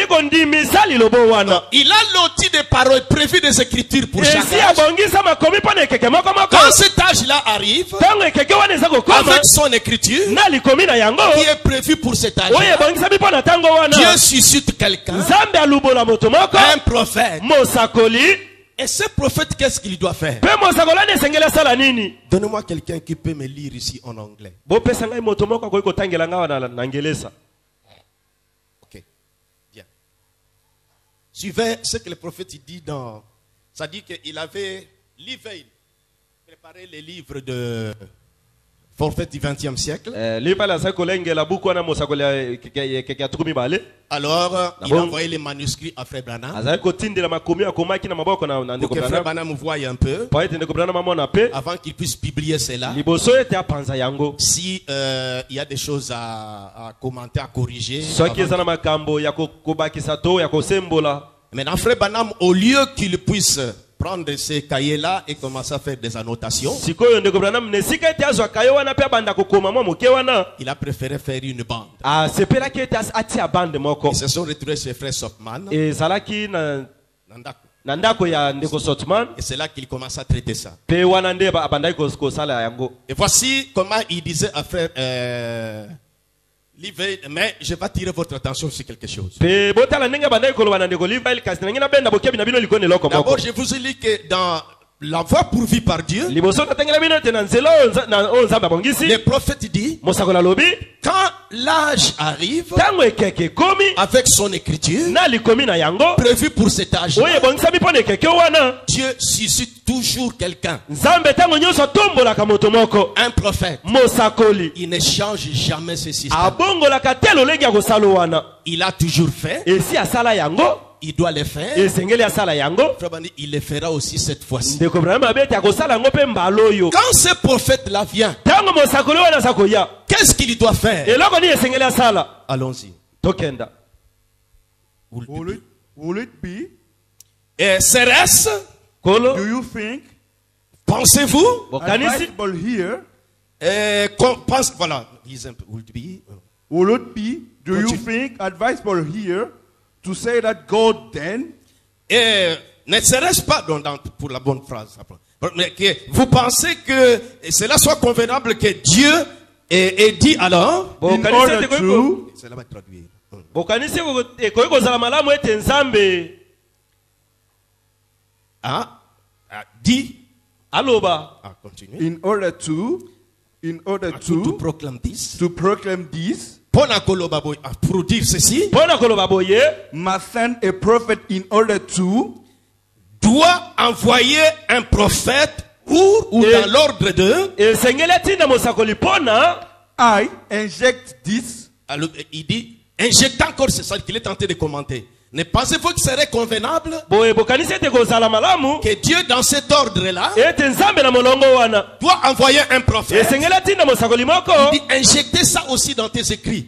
A: loti des paroles prévues des Écritures pour chaque âge. Quand cet âge-là arrive, avec son écriture qui est prévu pour cet âge-là, Dieu suscite quelqu'un, un prophète. Et ce prophète, qu'est-ce qu'il doit faire? Donnez-moi quelqu'un qui peut me lire ici en anglais. Ok, bien. Suivez ce que le prophète dit dans... Ça dit qu'il avait livré, préparé les livres de... Prophète du vingtième siècle. Alors, il a envoyé les manuscrits à Frère Branham. Pour que Frère Branham voie un peu. Avant qu'il puisse publier cela. Si euh, il y a des choses à, à commenter, à corriger. Maintenant, Frère Branham, au lieu qu'il puisse prendre ces cahiers-là et commencer à faire des annotations, il a préféré faire une bande. Ils se sont retrouvés chez Frère Softman. Et c'est là qu'il commence à traiter ça. Et voici comment il disait à Frère euh, mais je vais attirer votre attention sur quelque chose. D'abord, je vous ai dit que dans la voie pourvue par Dieu, le prophète dit, quand l'âge arrive, avec son écriture, prévu pour cet âge, Dieu suscite toujours quelqu'un, un prophète. Il ne change jamais ce système. Il a toujours fait, il doit le faire. Il le fera aussi cette fois-ci. Quand ce prophète-là vient, qu'est-ce qu'il doit faire? Allons-y.
E: Will it, will it be?
A: Et serait-ce?
E: Do you think?
A: Pensez-vous?
E: Advisable here?
A: Et pense, voilà. Will it be?
E: Will it be? Do you think advisable here to say that God then?
A: Et ne serait-ce pas dans, dans, pour la bonne phrase, mais que vous pensez que cela soit convenable que Dieu ait, ait dit alors?
E: In order to.
A: Cela va traduire. Ah, ah, dit.
E: Aloba.
A: Ah, continue.
E: In order to, in order
A: ah,
E: to,
A: to proclaim this.
E: To proclaim this.
A: Pour dire ceci,
E: must send a prophet in order to,
A: doit envoyer un prophète ou, ou dans l'ordre de,
E: I inject this.
A: Alors, il dit, injecte encore, c'est ça qu'il est tenté de commenter. Ne pensez-vous qu'il serait convenable que Dieu dans cet ordre-là doit envoyer un prophète? Il dit injecter ça aussi dans tes écrits.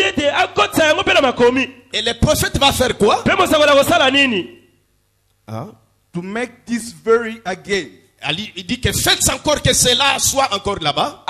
A: Et le prophète va faire quoi?
E: Hein? To make this very again.
A: Il dit que faites encore que cela soit encore là-bas.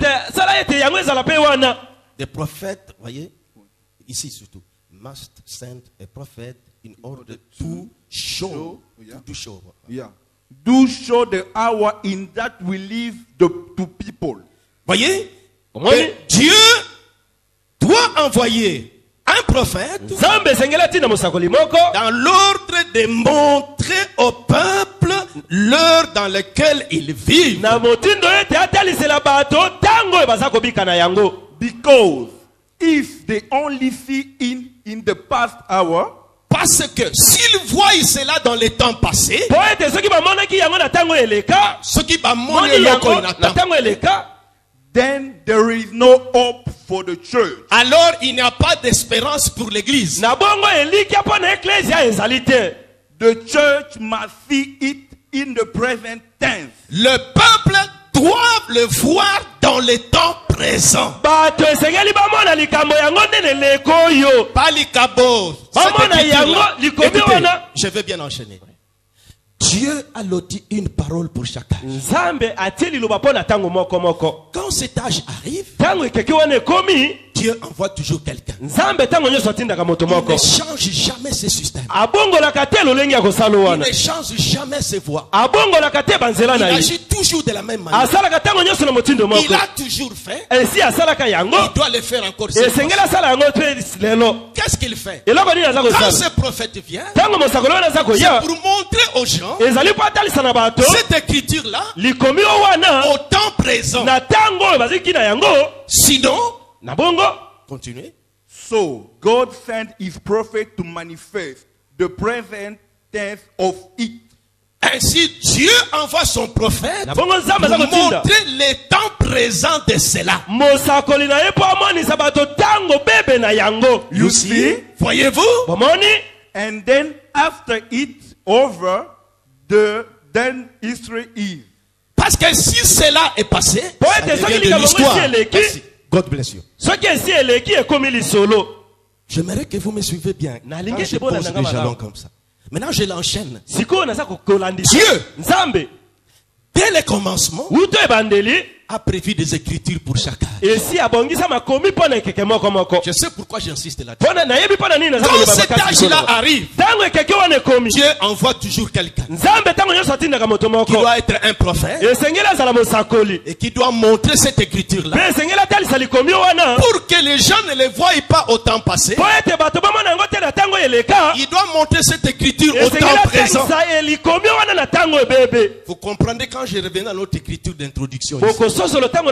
A: Des prophètes, voyez, ici surtout, must send a prophet in order to show,
E: yeah.
A: to show.
E: Yeah. Do show the hour in that we live the, to people.
A: Voyez, que Dieu doit envoyer un prophète dans l'ordre de montrer au peuple l'heure dans laquelle ils vivent.
E: Because if they only see in in the past hour,
A: parce que s'ils voient cela dans les temps passés, ce qui va
E: then there is no hope for the church.
A: Alors il n'y a pas d'espérance pour l'église.
E: The church must see it in the present tense.
A: Le peuple doit le voir dans les temps présents. Pas l'ikabo. Je vais bien enchaîner. Dieu a loti une parole pour chaque âge. Quand cet âge arrive, Dieu envoie toujours quelqu'un. Il ne change jamais ses systèmes. Il ne change jamais ses voies. Il agit toujours de la même manière. Il a toujours fait. Il doit le faire encore. Qu'est-ce qu'il fait? Quand ce prophète vient, c'est pour montrer aux gens cette écriture-là au temps présent. Sinon, continuez.
E: So, God sent his prophet to manifest the present tense of it.
A: Ainsi, Dieu envoie son prophète pour montrer les temps présents de cela.
E: You see?
A: Voyez-vous?
E: And then after it's over, the then history is.
A: Parce que si cela est passé, ça devient de l'histoire. Merci. God bless you. J'aimerais que vous me suivez bien. Quand je pose des jalons comme ça. Maintenant, je l'enchaîne. Dieu, dès le commencement, a prévu des écritures pour chacun. Je sais pourquoi j'insiste là-dessus. Quand cet âge-là arrive, Dieu envoie toujours quelqu'un qui doit être un prophète et qui doit montrer cette écriture-là pour que les gens ne les voient pas au temps passé. Il doit montrer cette écriture au temps présent. Vous comprenez quand je reviens à notre écriture d'introduction ici. Donc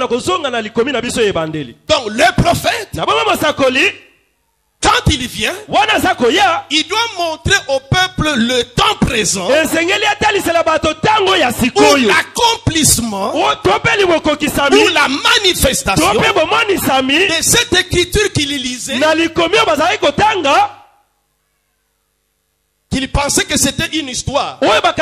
A: le prophète, quand il vient, il doit montrer au peuple le temps présent ou l'accomplissement ou la manifestation de cette écriture qu'il lisait, qu'il pensait que c'était une histoire.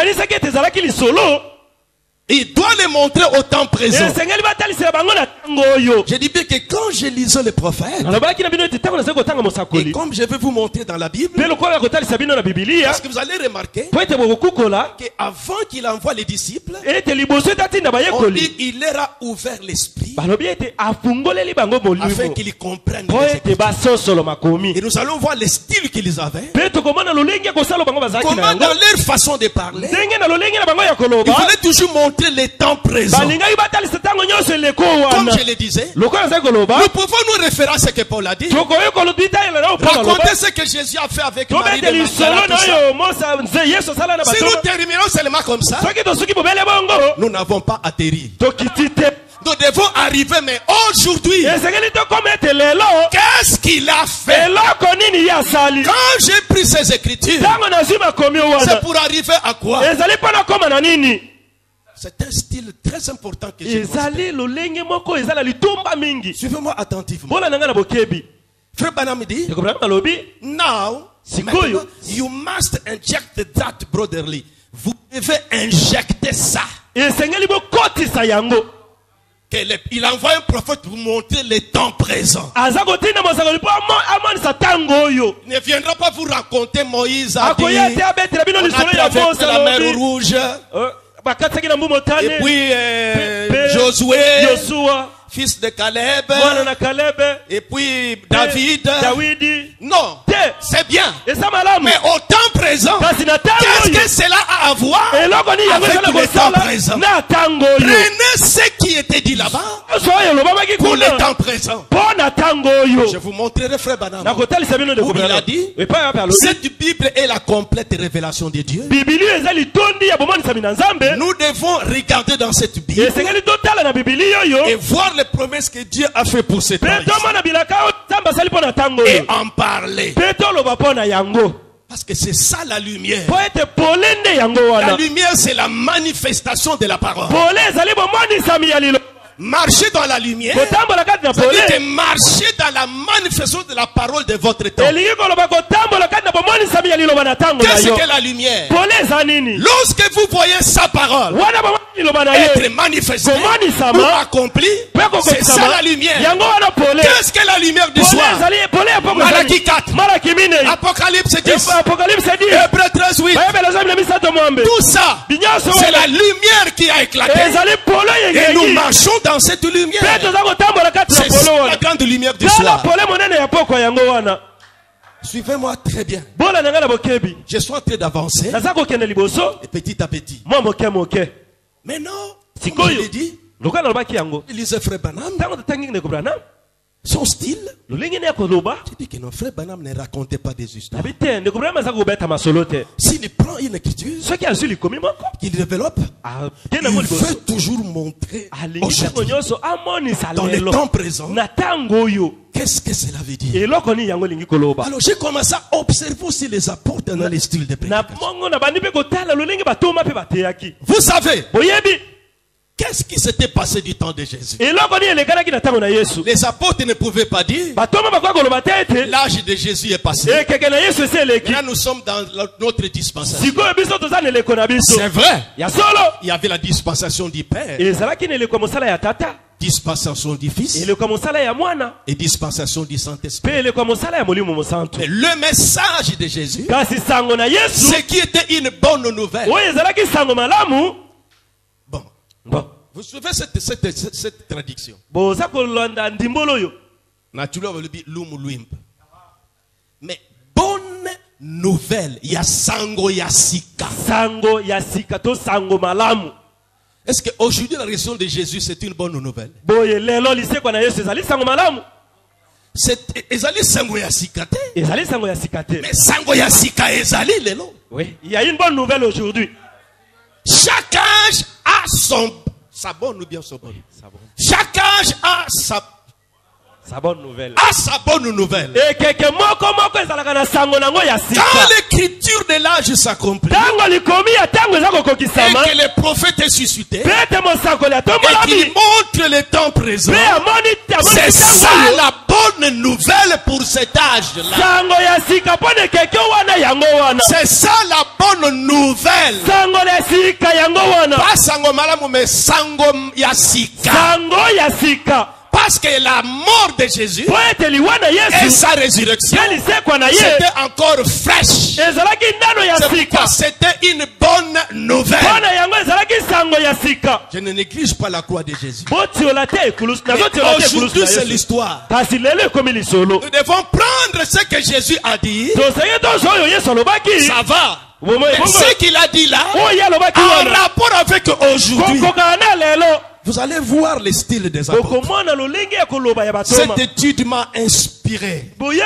A: Il doit les montrer au temps présent. Je dis bien que quand je lisais les prophètes, et comme je vais vous montrer dans la Bible, parce que vous allez remarquer qu'avant qu'il envoie les disciples, on dit il leur a ouvert l'esprit afin qu'ils comprennent les Écritures. Et nous allons voir les styles qu'ils avaient, comment dans leur façon de parler, il fallait toujours montrer les temps présents. Comme je le disais, nous pouvons nous référer à ce que Paul a dit. Raconter ce que Jésus a fait avec Marie de Magdala. Si nous terminons seulement comme ça, nous n'avons pas atterri. Nous devons arriver, mais aujourd'hui, qu'est-ce qu'il a fait? Quand j'ai pris ces écritures, c'est pour arriver à quoi? C'est un style très important que j'ai. Suivez-moi attentivement. Frère Branham dit, now, you must inject that brotherly. Vous devez injecter ça. Il envoie un prophète pour montrer les temps présents. Il ne viendra pas vous raconter Moïse a dit, on a traversé la mer Rouge. Et puis euh, Josué, fils de Caleb, et puis David. Non, c'est bien. Mais au temps présent, qu'est-ce que cela a à voir avec le temps présent? Prenez ce qui était dit là-bas pour le temps présent. Je vous montrerai frère Branham où il a dit, cette Bible est la complète révélation de Dieu. Nous devons regarder dans cette Bible et voir les promesses que Dieu a fait pour cette temps et en parler. Parce que c'est ça la lumière. La lumière, c'est la manifestation de la parole. marcher dans la lumière, c'est-à-dire que marcher dans la manifestation de la parole de votre temps. Qu'est-ce que la lumière? Lorsque vous voyez sa parole être manifestée ou accomplie, c'est ça la lumière. Qu'est-ce que la lumière du soir? Malachie quatre, Apocalypse dix, Hébreux treize, huit. Tout ça, c'est la lumière qui a éclaté. Et nous marchons dans cette lumière. C'est la grande lumière du soir. Suivez-moi très bien. Je suis en train d'avancer. Et petit à petit. Maintenant, comme je l'ai dit, il lisait Frère Branham. Son style, tu dis que nos frères Branham ne racontaient pas des histoires. S'il prend une écriture, qu'il développe, il veut toujours montrer dans le temps présent qu'est-ce que cela veut dire. Alors j'ai commencé à observer aussi les apôtres dans les styles de prédication. Vous savez, qu'est-ce qui s'était passé du temps de Jésus? Les apôtres ne pouvaient pas dire l'âge de Jésus est passé. Là nous sommes dans notre dispensation. C'est vrai. Il y avait la dispensation du Père, dispensation du Fils et dispensation du Saint-Esprit. Mais le message de Jésus, c'est qui était une bonne nouvelle. Bon, vous suivez cette, cette, cette, cette traduction. Naturellement, on le dit mais bonne nouvelle, il y a sango yasika. Sango yasika to sango malamu. Est-ce qu'aujourd'hui la résurrection de Jésus c'est une bonne nouvelle? C'est ezali sango yasika te. Ezali sango yasika te. Mais sango yasika ezali lelo. Oui, il y a une bonne nouvelle aujourd'hui. Chaque âge a son sa bonne ou bien son bonne. Chaque âge a sa sa bonne nouvelle. A sa bonne nouvelle. Et quelques mots comme quand l'écriture de l'âge s'accomplit, et que les prophètes est suscité, et qu'il montre le temps présent, c'est ça la bonne nouvelle pour cet âge-là. C'est ça la bonne nouvelle. Pas sango malamu mais sango yasika. Sango yasika. Parce que la mort de Jésus et sa résurrection c'était encore fraîche. C'est pourquoi c'était une bonne nouvelle. Je ne néglige pas la croix de Jésus. Aujourd'hui c'est l'histoire. Nous devons prendre ce que Jésus a dit. Ça va. Mais ce qu'il a dit là en rapport avec aujourd'hui. Vous allez voir le style des apôtres. Cette étude m'a inspiré.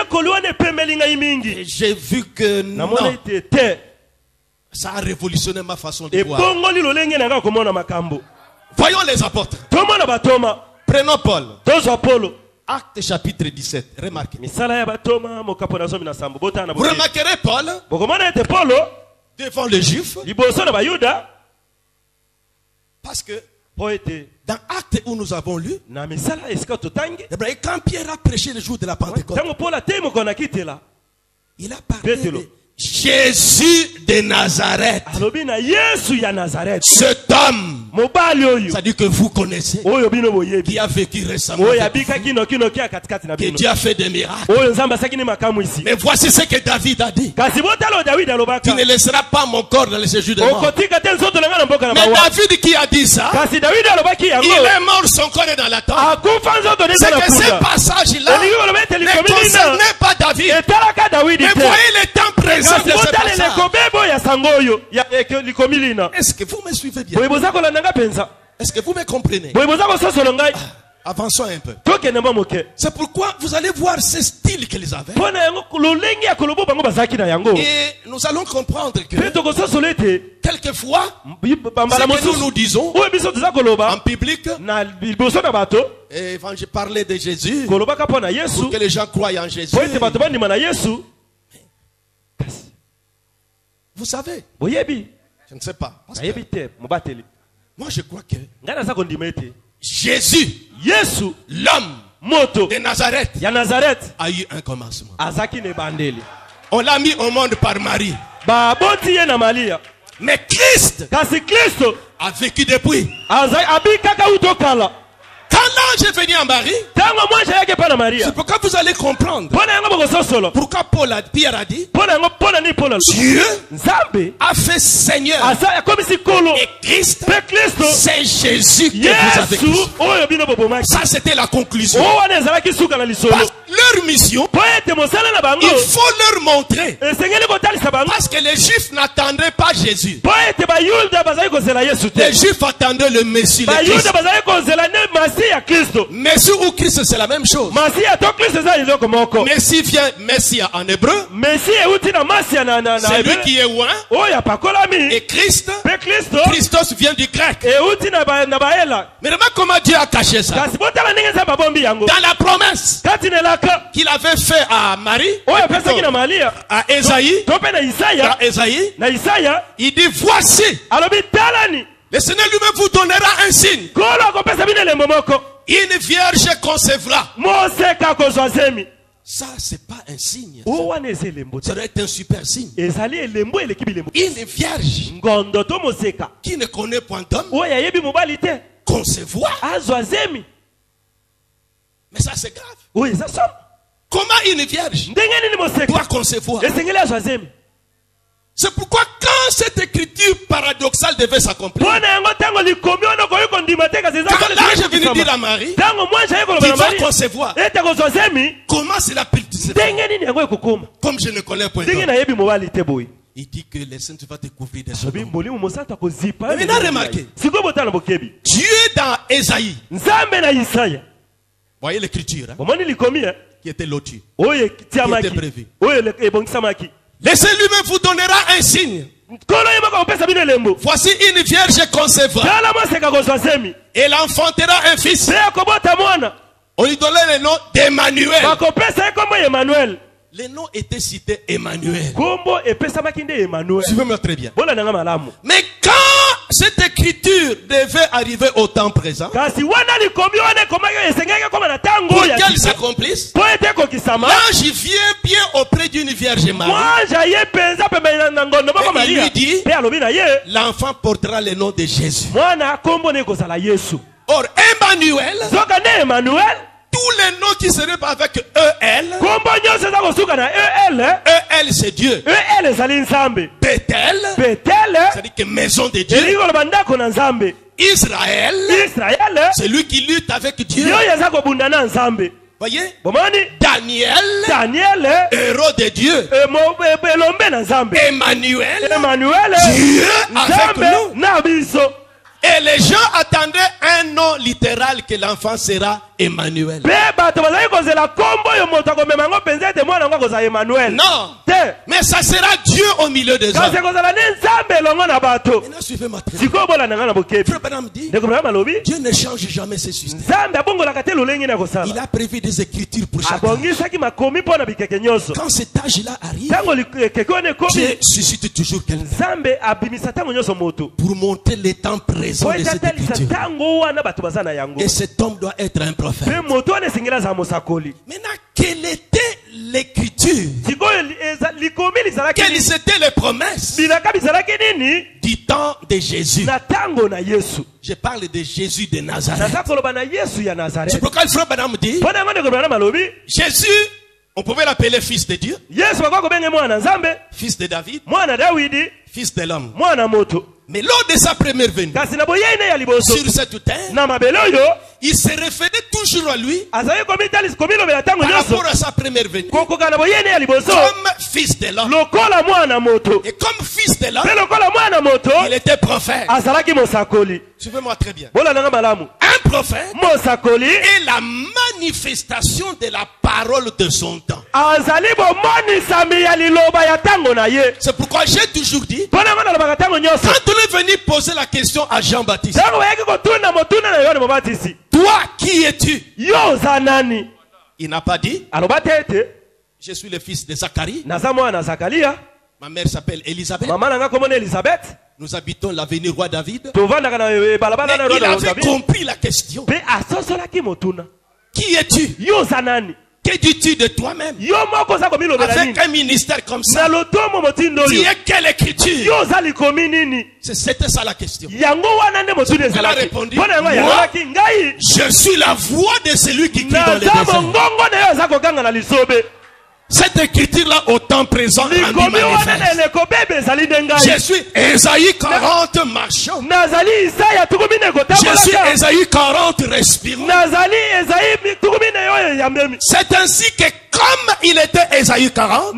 A: J'ai vu que non, ça a révolutionné ma façon de voir. Voyons les apôtres. Prenons Paul. Acte chapitre dix-sept. Remarquez. Vous remarquerez Paul devant les Juifs. Parce que dans Acte où nous avons lu, quand Pierre a prêché le jour de la Pentecôte, il a parlé de Jésus de Nazareth. Cet homme, ça dit que vous connaissez, qui a vécu récemment, que Dieu a fait des miracles. Mais voici ce que David a dit: tu ne laisseras pas mon corps dans le séjour de mort. Mais David qui a dit ça, il est mort, son corps est dans la tombe. C'est que ce passage-là ne concernait pas David. Mais voyez le temps présent. Est-ce que vous me suivez bien? Est-ce que vous me comprenez? Ah, avançons un peu. C'est pourquoi vous allez voir ce style qu'ils avaient. Et nous allons comprendre que quelquefois, ce que nous nous disons en public, et quand je parlais de Jésus, pour que les gens croient en Jésus, vous savez, je ne sais pas. Moi je crois que Jésus,
B: Yesu,
A: l'homme
B: moto
A: de Nazareth,
B: ya Nazareth,
A: a eu un commencement.
B: Azaki ne bandeli.
A: On l'a mis au monde par Marie.
B: Ba boti ye na Maria.
A: Mais Christ,
B: kasi Kristo,
A: a vécu depuis.
B: Azai abika ka utokala.
A: Quand l'ange est venu en Marie, c'est pourquoi vous allez comprendre pourquoi Paul a, Pierre a dit Dieu a fait Seigneur et Christ, c'est Jésus que vous avez cru. Ça c'était la conclusion. Parce leur mission, il faut leur montrer, parce que les Juifs n'attendraient pas Jésus. Les Juifs attendaient le Messie, le Christ. Messie ou Christ, c'est la même chose. Messie vient, Messie en hébreu, c'est lui qui est ouin. Et Christ, Christos vient du grec. Mais remarque comment Dieu a caché ça. Dans la promesse qu'il avait fait à Marie, à Esaïe, à Esaïe, il dit voici, le Seigneur lui-même vous donnera un signe. Une vierge concevra. Ça, c'est pas un signe. Ça doit être un super signe. Une vierge qui ne connaît point d'homme concevoir. Mais ça, c'est grave. Comment une vierge doit concevoir? C'est pourquoi quand cette écriture paradoxale devait s'accomplir, quand l'ange est venu dire à Marie, tu vas concevoir, comment cela peut se faire? Comme je ne connais point d'homme. Il dit que les saints vont découvrir des choses. Maintenant remarquez, Dieu dans Esaïe, voyez l'écriture hein, qui était lotie, qui était prévue. Laissez lui-même vous donnera un signe. Voici une vierge concevra. Elle enfantera un fils. On lui donnait le nom d'Emmanuel. Le nom était cité Emmanuel. Suivez-moi très bien. Mais quand cette écriture devait arriver au temps présent, pour qu'elle s'accomplisse, l'ange vient bien auprès d'une vierge Marie. Et il lui dit, l'enfant portera le nom de Jésus. Or, Emmanuel, tous les noms qui seraient avec E L, E L c'est Dieu. Bethel, c'est-à-dire que maison de Dieu. Israël, c'est lui qui lutte avec Dieu. Voyez? Daniel, Daniel, héros de Dieu. Emmanuel, Emmanuel, Dieu avec nous. Et les gens attendaient un nom littéral que l'enfant sera Emmanuel. Non. Mais ça sera Dieu au milieu des hommes. Maintenant, suivez-moi très bien. Frère Branham dit, Dieu ne change jamais ses systèmes. Il a prévu des écritures pour chacun. Quand cet âge-là arrive, Dieu suscite toujours quelqu'un pour montrer les temps présents de cette écriture. Et cet homme doit être un prophète. Maintenant, quelle était l'écriture? Quelles étaient les promesses du temps de Jésus? Je parle de Jésus de Nazareth. C'est pourquoi le frère Branham dit, Jésus, on pouvait l'appeler fils de Dieu, fils de David, fils de l'homme. Mais lors de sa première venue sur cette terre, il se référait toujours à lui par rapport à sa première venue comme fils de l'homme. Et comme fils de l'homme, il était prophète. Suivez-moi très bien. Un prophète est la manifestation de la parole de son temps. C'est pourquoi j'ai toujours dit, quand on est venu poser la question à Jean-Baptiste, toi qui es-tu? Il n'a pas dit, je suis le fils de Zacharie. Ma mère s'appelle Elisabeth. Nous habitons l'avenue Roi David. Mais il avait compris la question. Qui es-tu? Que dis-tu de toi-même? Avec un ministère comme ça, tu es quelle écriture? C'était ça la question. Il a répondu, moi, je suis la voix de celui qui crie dans les déserts. Cette écriture-là, au temps présent, je suis Ésaïe quarante marchant. Je suis Ésaïe quarante respirant. C'est ainsi que comme il était Ésaïe quarante,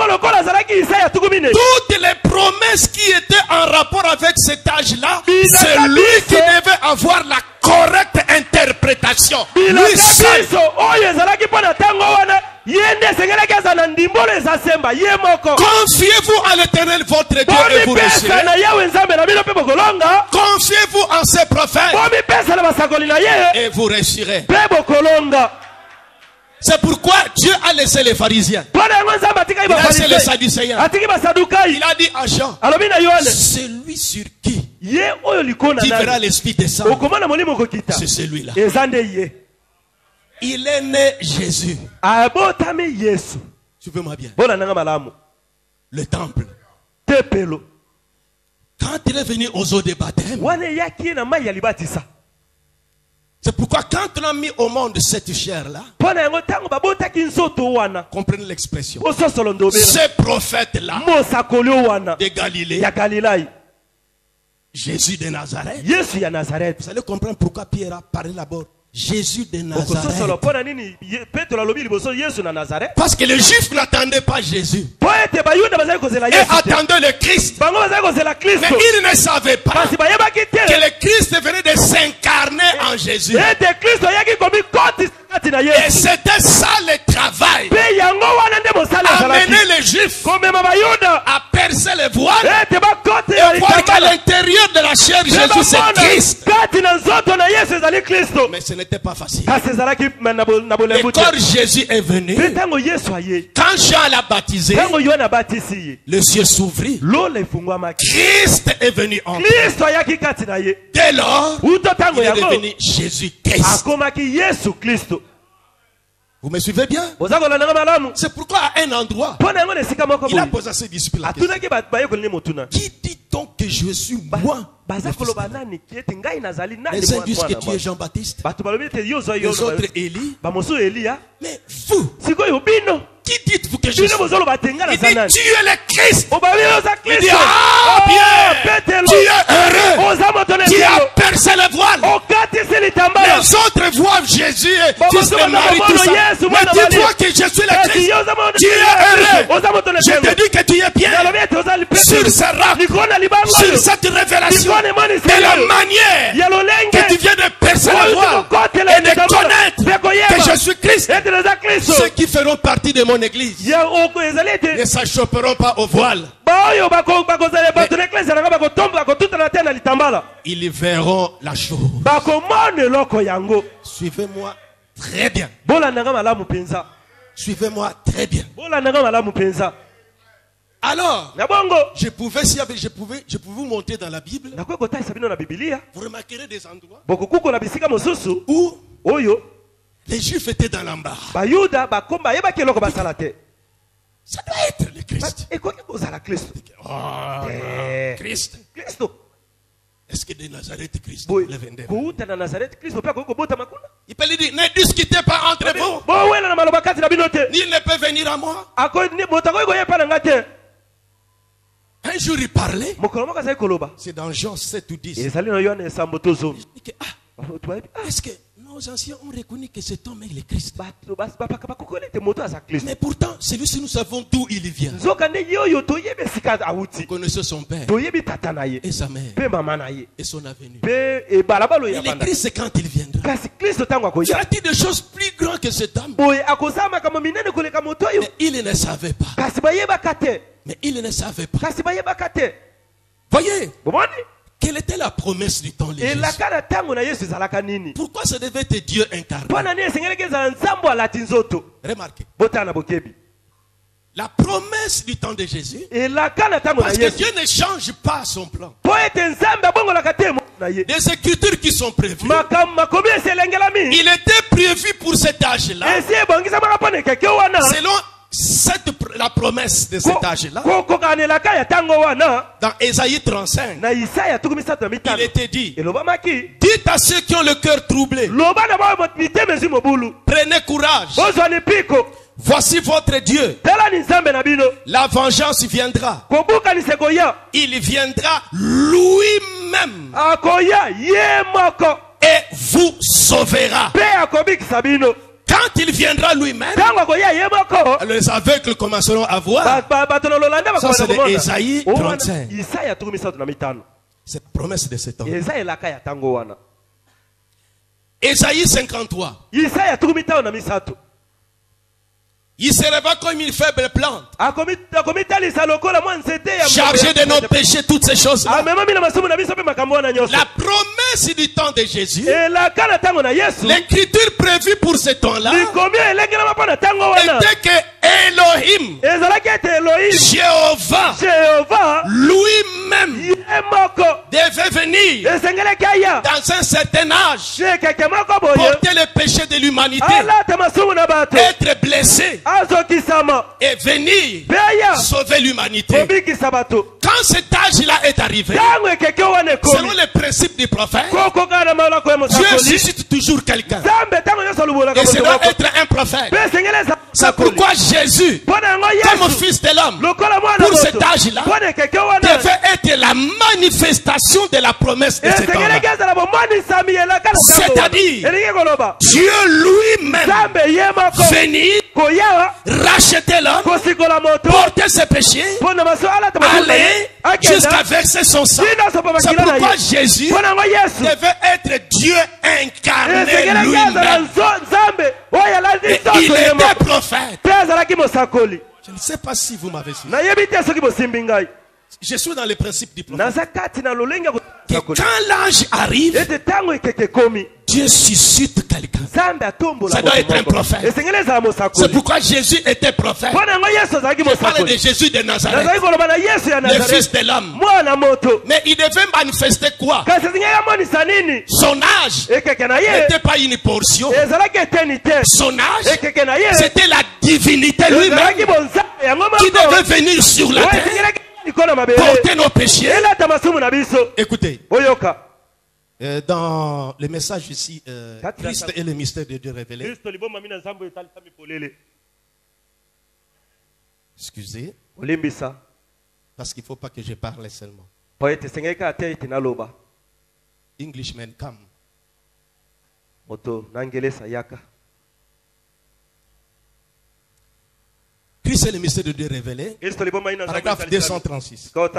A: toutes les promesses qui étaient en rapport avec cet âge-là, c'est lui qui devait avoir la correcte interprétation. Lui seul. Confiez-vous à l'Éternel votre Dieu et vous réussirez. Confiez-vous en ses prophètes et vous réussirez. C'est pourquoi Dieu a laissé les pharisiens. Il a laissé les sadducéens. Il a dit à Jean, celui sur qui tu verras l'Esprit descendre, c'est celui-là. Il est né Jésus. Suivez-moi bien. Le temple. Quand il est venu aux eaux de baptême, c'est pourquoi quand on a mis au monde cette chair-là, comprenez l'expression, ces prophètes-là de Galilée, Jésus de Nazareth, vous allez comprendre pourquoi Pierre a parlé d'abord Jésus de Nazareth. Parce que les Juifs n'attendaient pas Jésus et attendaient le Christ. Mais ils ne savaient pas que le Christ venait de s'incarner en Jésus. Et c'était ça le travail. Amener les Juifs à percer les voiles et voir qu'à l'intérieur de la chair Jésus c'est Christ. Mais ce n'était pas facile. Et quand Jésus est venu, quand Jean l'a baptisé, le ciel s'ouvrit. Christ est venu en lui. Dès lors, il est devenu Jésus-Christ. Vous me suivez bien? C'est pourquoi à un endroit, il a posé à ses disciples la question. Qui dit donc que je suis moi? Les uns disent que tu es Jean-Baptiste, les autres Élie. Mais vous, qui dites-vous que je suis? Il dit tu es le Christ. Il dit ah bien, tu es heureux, tu as percé le voile. Les autres voient Jésus et fils de Marie tout ça. Mais dis-toi que je suis le Christ. Tu es heureux. Je te dis que tu es bien sur ce roc, sur cette révélation et la manière que tu viens de percer le voile et de connaître que je suis Christ. Ceux qui feront partie de mon église ne s'achopperont pas au voile. Ils verront la chose. Suivez-moi très bien. Suivez-moi très bien. Alors, je pouvais, si je pouvais, je pouvais vous montrer dans la Bible. Vous remarquerez des endroits où les Juifs étaient dans l'embarras. Ça doit être le Christ. Oh, Christ. Est-ce que de Nazareth Christ le vendait? Il peut lui dire, ne discutez pas entre vous. Nul ne peut venir à moi. Un jour il parlait. C'est dans Jean sept ou dix. Ah, est-ce que nos anciens ont reconnu que cet homme est le Christ? Mais pourtant, celui-ci nous savons d'où il vient. Nous connaissons son père et sa mère et son avenir. Et le Christ, c'est quand il viendra. Il a dit des choses plus grandes que cet homme. Mais il ne savait pas. Mais il ne savait pas. Voyez, quelle était la promesse du temps de Jésus? Pourquoi ça devait être Dieu incarné? Remarquez. La promesse du temps de Jésus. Parce que Dieu ne change pas son plan. Des écritures qui sont prévues. Il était prévu pour cet âge-là. Selon cette, la promesse de cet âge-là. Dans Ésaïe trente-cinq. Il était dit. Dites à ceux qui ont le cœur troublé. Prenez courage. Voici votre Dieu. La vengeance viendra. Il viendra lui-même et vous sauvera. Quand il viendra lui-même, les aveugles commenceront à voir. Ça, c'est de Ésaïe trente-cinq. Cette promesse de cet homme. Ésaïe cinquante-trois. Il se révèle comme une faible plante, chargé de nos péchés, toutes ces choses-là. La promesse du temps de Jésus, l'écriture prévue pour ce temps-là, était que Elohim, Jéhovah, lui-même devait venir dans un certain âge, porter les péchés de l'humanité, être blessé et venir sauver l'humanité. Quand cet âge-là est arrivé, selon les principes du prophète, Dieu suscite toujours quelqu'un. Et c'est doit être un prophète. C'est pourquoi Jésus, comme fils de l'homme, pour cet âge-là, devait être la manifestation de la promesse de cet homme-là. C'est-à-dire, Dieu lui-même venir racheter l'homme, porter ses péchés, aller jusqu'à verser son sang. C'est pourquoi Jésus devait être Dieu incarné lui-même. Et il était prophète. Je ne sais pas si vous m'avez suivi. Je suis dans les principes du prophète. Que quand l'ange arrive, Dieu suscite quelqu'un. Ça doit être un prophète. C'est pourquoi Jésus était prophète. Je parle de Jésus de Nazareth, le fils de l'homme. Mais il devait manifester quoi? Son âge n'était pas une portion. Son âge, c'était la divinité lui-même qui devait venir sur la terre, porter nos péchés. Écoutez, euh, dans le message ici, euh, Christ et le mystère de Dieu révélé. Excusez, parce qu'il ne faut pas que je parle seulement. Englishman, come. Christ et le mystère de Dieu révélé. Paragraphe deux cent trente-six. What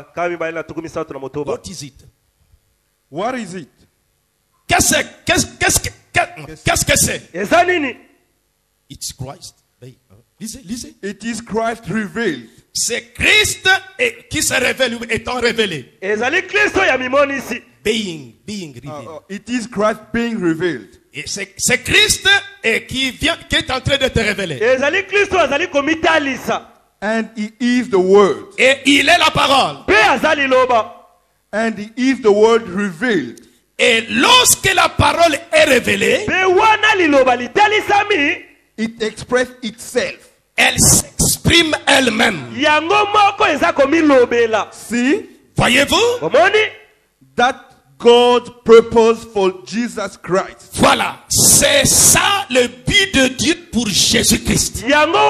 A: is it?
E: What is it?
A: Qu'est-ce qu'est-ce qu'est-ce qu'est-ce que c'est? It's Christ. Lisez, lisez.
E: It is Christ revealed.
A: C'est Christ et qui se révèle étant révélé. Being, being revealed.
E: Uh, uh, it is Christ being revealed.
A: Et c'est, c'est Christ et qui vient, qui est en train de te révéler.
E: And he is the word.
A: Et il est la parole.
E: And he is the word revealed.
A: Et lorsque la parole est révélée,
E: it expresses itself.
A: Elle s'exprime elle-même.
E: See?
A: Voyez-vous?
E: That God's purpose for Jesus Christ.
A: Voilà, c'est ça le but de Dieu pour Jésus-Christ.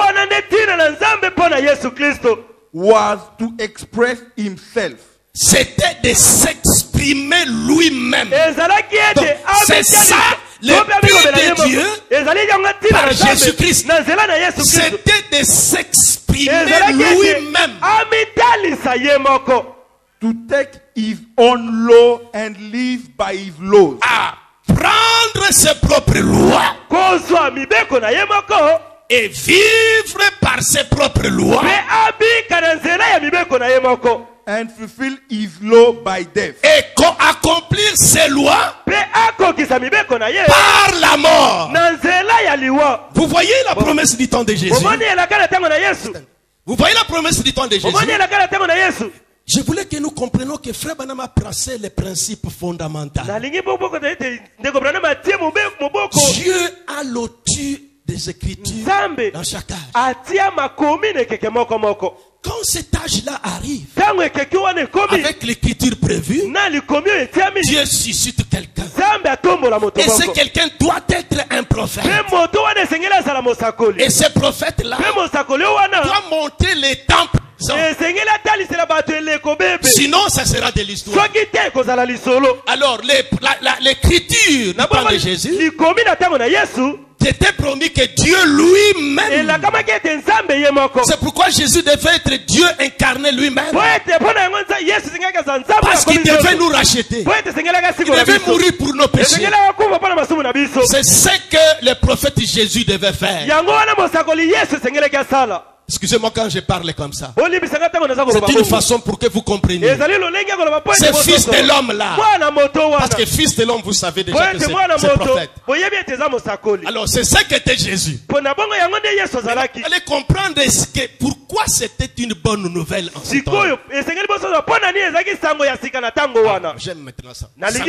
E: Was to express himself.
A: C'était de s'exprimer lui-même. Donc, c'est ça le but de Dieu par Jésus-Christ. C'était de s'exprimer lui-même.
E: To take his own law and live by his laws.
A: À prendre ses propres lois et vivre par ses propres lois.
E: And fulfill his law by death.
A: Et accomplir ses lois par la mort. Vous voyez la promesse du temps de Jésus? Vous voyez la promesse du temps de Jésus? Je voulais que nous comprenions que Frère Branham a placé les principes fondamentaux. Dieu a l'auteur des Écritures dans chaque âge. Quand cet âge-là arrive, avec l'écriture prévue, Dieu suscite quelqu'un. Et ce quelqu'un doit être un prophète. Et ce prophète-là doit monter les temples. Sinon, ça sera de l'histoire. Alors, l'écriture du temps de Jésus, c'était promis que Dieu lui-même. C'est pourquoi Jésus devait être Dieu incarné lui-même. Parce qu'il devait nous racheter. Il devait mourir pour nos péchés. C'est ce que le prophète Jésus devait faire. Excusez-moi quand je parle comme ça. C'est une façon pour que vous compreniez. C'est fils de l'homme là. Parce que fils de l'homme, vous savez déjà que c'est prophète. Alors c'est ça qu'était Jésus. Allez comprendre que pourquoi c'était une bonne nouvelle en ce temps. Ah, j'aime maintenant ça.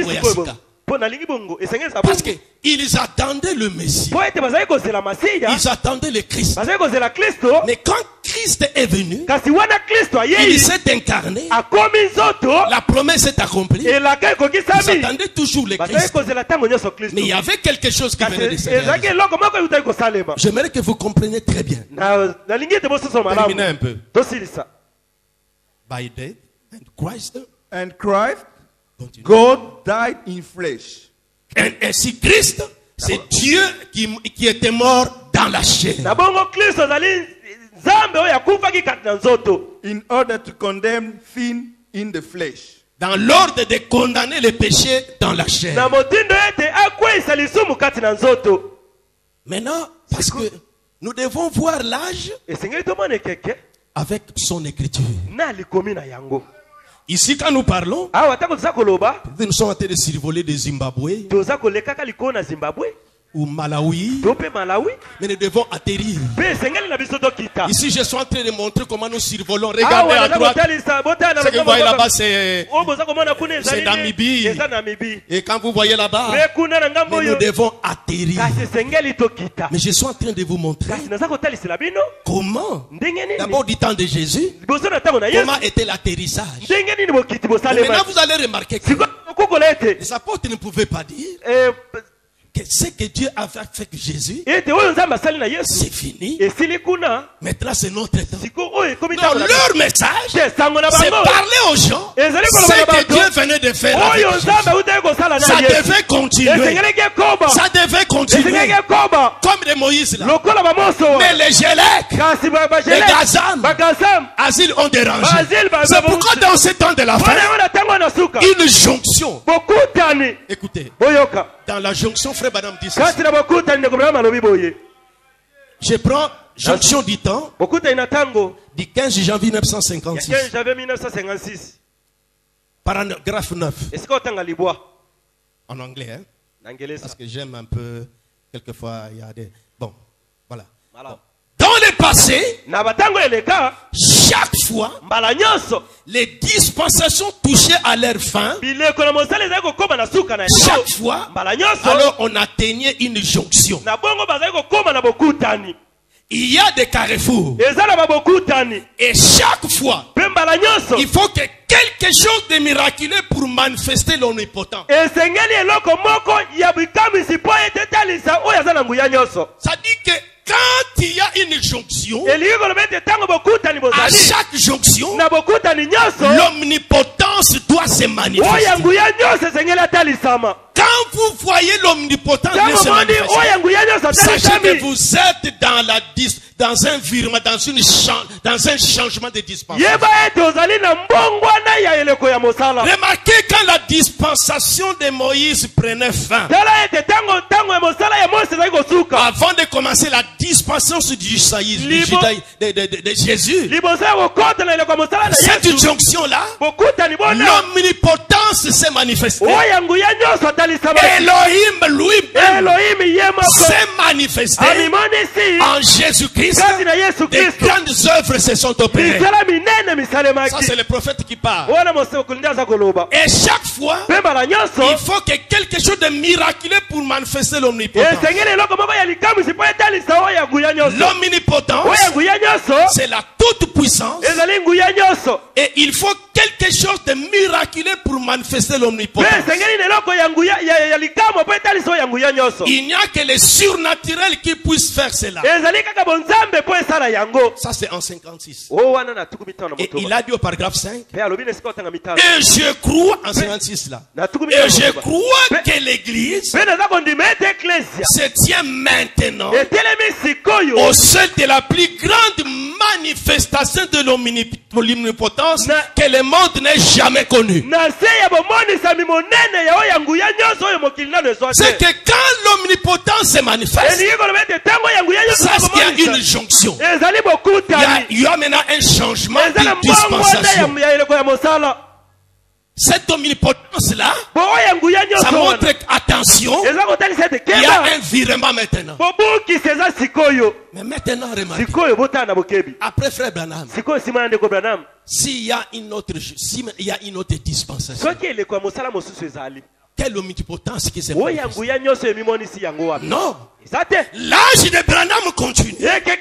A: Parce qu'ils attendaient le Messie. Ils attendaient le Christ. Mais quand Christ est venu, il s'est incarné, la promesse est accomplie. Ils attendaient toujours le Christ. Mais il y avait quelque chose qui venait de se réaliser. J'aimerais que vous compreniez très bien. Terminez un peu. By death and Christ.
E: And Christ, God died in flesh.
A: Et ainsi Christ, c'est Dieu qui, qui était mort dans la chair.
E: In order to condemn sin in the flesh.
A: Dans l'ordre de condamner les péchés dans la chair. Maintenant, parce que nous devons voir l'âge avec son écriture. Ici, quand nous parlons, nous sommes en train de survoler des Zimbabwe ou Malawi, mais nous devons atterrir. Ici, je suis en train de montrer comment nous survolons. Regardez à droite. Ce que vous voyez là-bas, c'est Namibie. Et quand vous voyez là-bas, nous devons atterrir. Mais je suis en train de vous montrer comment, d'abord du temps de Jésus, comment était l'atterrissage. Maintenant, vous allez remarquer que les apôtres ne pouvaient pas dire que ce que Dieu a fait avec Jésus, c'est fini. Maintenant, c'est notre temps. Donc, leur message, c'est parler aux gens ce que Dieu venait de faire avec Jésus. Ça devait continuer. Ça devait continuer. Comme de Moïse là. Mais les Gélèques, les Gazam, Asile ont dérangé. C'est pourquoi dans ce temps de la fin, une jonction. Écoutez. Dans la jonction, Frère Branham dit ça. Je prends jonction du temps du quinze janvier mille neuf cent cinquante-six. Paragraphe neuf. En anglais, hein? Parce que j'aime un peu, quelquefois, il y a des... Bon, voilà. Bon. Dans le passé, chaque fois, les dispensations touchaient à leur fin. Chaque fois, alors on atteignait une jonction. Il y a des carrefours. Et chaque fois, il faut que quelque chose de miraculeux pour manifester l'omnipotent. Ça dit que quand il y a une jonction, à chaque jonction, l'omnipotence doit se manifester. Quand vous voyez l'omnipotence se manifester, sachez que vous êtes dans la dis dans un virement, dans une dans un changement de dispensation. Remarquez quand la dispensation de Moïse prenait fin. Avant de commencer la dispensation du judaïsme, de, de, de, de Jésus, cette jonction-là, l'omnipotence s'est manifestée. Elohim lui-même s'est manifesté en Jésus-Christ. Jésus-Christ, des grandes œuvres se sont opérées. Ça, c'est le prophète qui parle. Et chaque fois, il faut que quelque chose de miraculeux pour manifester l'omnipotence. L'omnipotence, c'est la toute puissance. Et il faut quelque chose de miraculeux pour manifester l'omnipotence. Il n'y a que le surnaturel qui puisse faire cela. Ça, c'est en cinquante-six. Et il a dit au paragraphe cinq. Et je crois, en cinquante-six là. Et je crois que l'église se tient maintenant au sein de la plus grande manifestation de l'omnipotence que le monde n'ait jamais connue. C'est que quand l'omnipotence se manifeste, ça qu'il y a une jonction. Il y a, il y a maintenant un changement de dispensation. Cette omnipotence-là, ça montre, attention, il y a un virement maintenant. Mais maintenant, remarquez, après Frère Branham, s'il y a une autre, s'il y a une autre dispensation, quelle omnipotence qui s'est manifestée? Non. L'âge de Branham continue.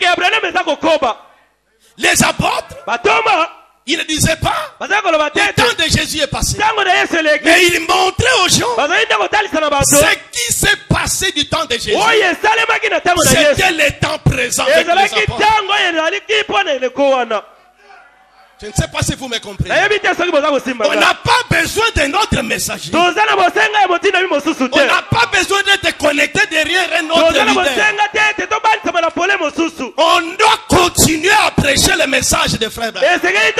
A: Les apôtres, ils ne disaient pas le temps de Jésus est passé. Mais ils montraient aux gens ce qui s'est passé du temps de Jésus. C'était le temps présent avec les apôtres. Je ne sais pas si vous me comprenez. On n'a pas besoin d'un autre messager. On n'a pas besoin d'être connecté derrière un autre leader. On doit continuer à prêcher le message de Frère Branham.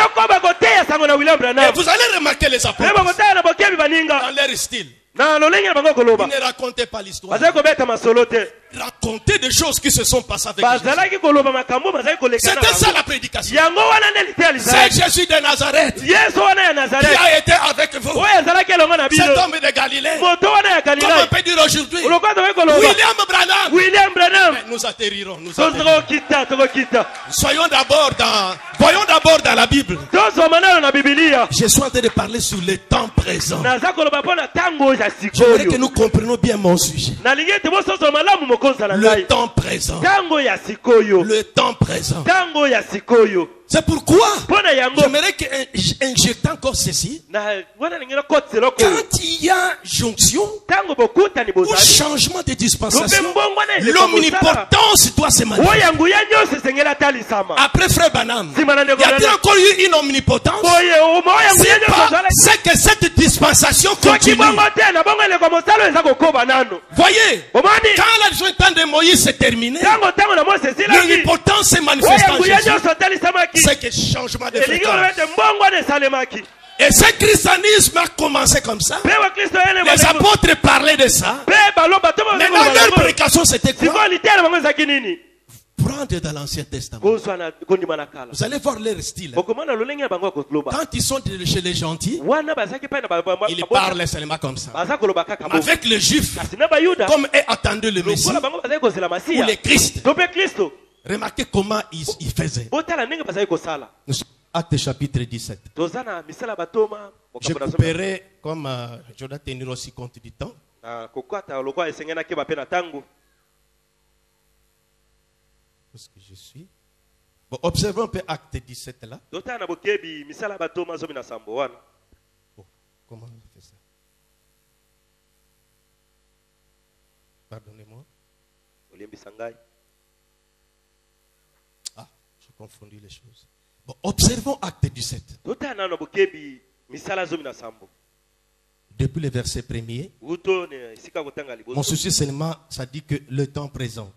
A: Et vous allez remarquer les apôtres dans leur style. Ils ne racontaient pas l'histoire. Raconter des choses qui se sont passées avec Jésus. C'était ça la prédication. C'est Jésus de Nazareth qui a été avec vous. Cet homme de Galilée. Comme on peut dire aujourd'hui, William Branham.
B: William Branham.
A: Nous atterrirons. Nous atterrirons. Soyons d'abord dans, voyons d'abord dans la Bible. Je suis en train de parler sur le temps présent. J'aimerais que nous comprenions bien mon sujet. Le temps présent. Le temps présent. C'est pourquoi j'aimerais injecter encore ceci. Quand il y a jonction ou changement de dispensation, l'omnipotence doit se manifester. Après Frère Branham, y a-t-il encore eu une omnipotence? C'est que cette dispensation continue. Voyez, quand la temps de Moïse s'est terminé, l'omnipotence s'est manifestée en Jésus. C'est que changement de fréquence. Et ce christianisme a commencé comme ça. Les apôtres parlaient de ça. Maintenant leur prédication c'était quoi? Prendre dans l'Ancien Testament. Vous allez voir leur style. Quand ils sont chez les gentils, ils parlent seulement comme ça. Avec les juifs, comme est attendu le Messie ou le Christ. Remarquez comment ils, ils faisaient. Acte chapitre dix-sept. Je couperai, comme euh, je dois tenir aussi compte du temps. Parce que je suis. Bon, observons un peu Acte dix-sept là. Bon, comment on fait ça? Pardonnez-moi. Ah, j'ai confondu les choses. Bon, observons Acte dix-sept. Depuis le verset premier. Mon souci seulement, ça dit que le temps présent.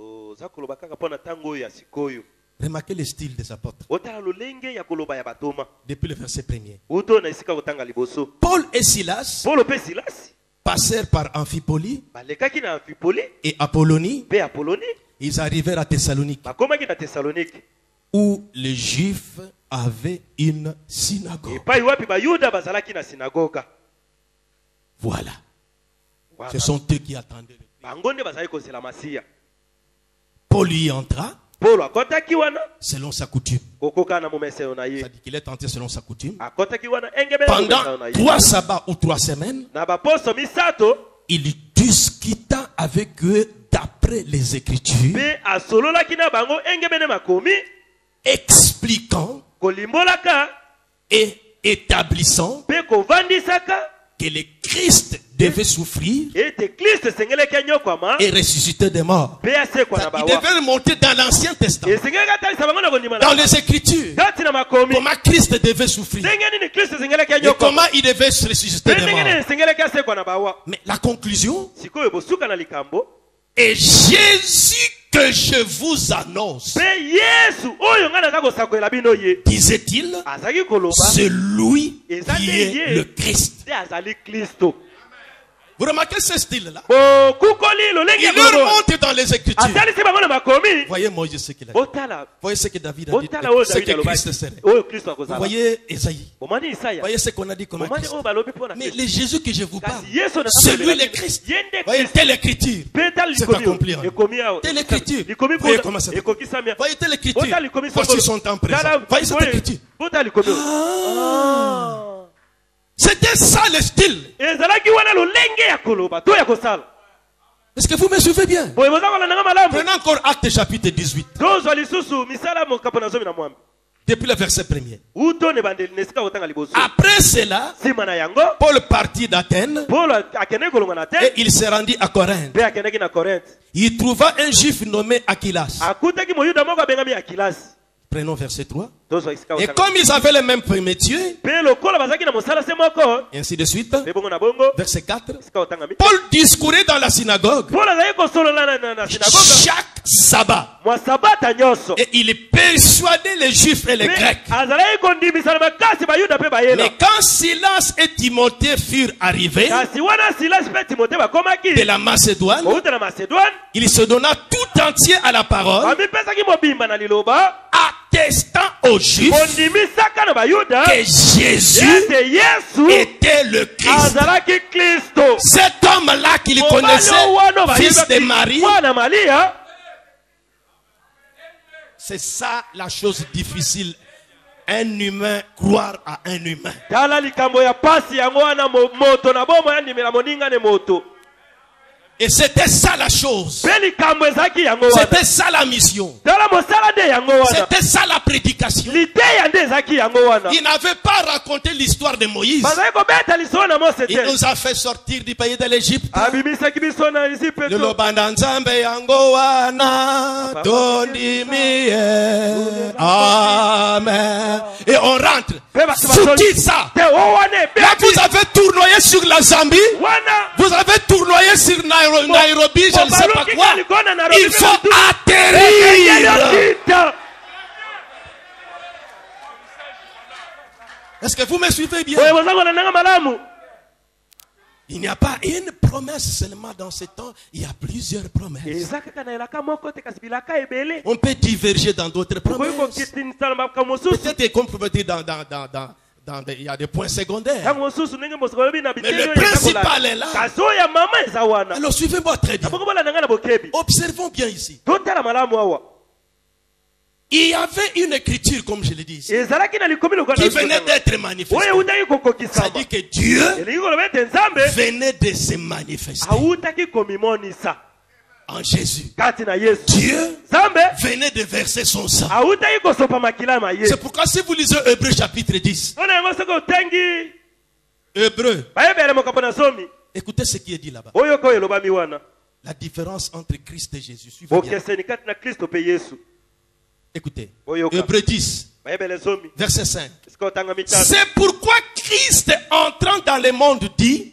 A: Remarquez le style des apôtres. Depuis le verset premier. Paul et Silas passèrent par Amphipolis et Apollonie. Ils arrivèrent à Thessalonique, où les Juifs avaient une synagogue. Voilà. Ce sont eux qui attendaient. Paul y entra. selon sa coutume. C'est-à-dire qu'il est tenté selon sa coutume. Pendant trois sabbats ou trois semaines, il discuta avec eux d'après les Écritures, expliquant et établissant que le Christ devait souffrir et ressusciter des morts. Il devait remonter dans l'Ancien Testament, dans les Écritures, comment Christ devait souffrir et comment il devait ressusciter des morts. Mais la conclusion est Jésus que je vous annonce, disait-il, c'est lui qui est le Christ. Vous remarquez ce style-là? Il remonte dans les Écritures. Voyez Moïse ce qu'il a dit. Voyez ce que David a dit. Ce que Christ serait. Vous voyez Esaïe. Voyez ce qu'on a dit comme Christ. Mais le Jésus que je vous parle, c'est lui le Christ. Voyez telle écriture. C'est accompli. Telle écriture. Voyez comment ça. Voyez telle écriture. Voici son temps présent. Voyez cette écriture. Ah. C'était ça le style. Est-ce que vous me suivez bien? Prenons encore Actes chapitre dix-huit. Depuis le verset premier. Après cela, Paul partit d'Athènes et il se rendit à Corinthe. Il trouva un juif nommé Aquilas. Prenons verset trois. Et comme ils avaient le même métier, et ainsi de suite, verset quatre, Paul discourait dans la synagogue chaque sabbat et il persuadait les juifs et les grecs. Mais quand Silas et Timothée furent arrivés de la Macédoine, il se donna tout entier à la parole, attestant aux Juifs que Jésus était le Christ. Cet homme-là qu'il connaissait, fils de Marie, c'est ça la chose difficile. Un humain croire à un humain. Et c'était ça la chose. C'était ça la mission. C'était ça la prédication. Il n'avait pas raconté l'histoire de Moïse. Il nous a fait sortir du pays de l'Égypte. Amen. Et on rentre. Foutu ça. Là vous avez tournoyé sur la Zambie. Vous avez tournoyé sur Nairobi, je ne sais pas quoi. Il faut atterrir. Est-ce que vous me suivez bien? Il n'y a pas une promesse seulement dans ce temps, il y a plusieurs promesses. On peut diverger dans d'autres promesses. Peut-être qu'on peut dire dans, dans, dans, dans, dans des, il y a des points secondaires. Mais le principal est là. Alors suivez-moi très bien. Observons bien ici. Il y avait une écriture, comme je l'ai dit ici, qui venait d'être manifestée. Ça dit que Dieu venait de se manifester en Jésus. Dieu venait de verser son sang. C'est pourquoi si vous lisez Hébreux chapitre dix, Hébreux, écoutez ce qui est dit là-bas. La différence entre Christ et Jésus. Suivez bien. Écoutez, Hébreux dix, verset cinq. C'est pourquoi Christ, entrant dans le monde, dit: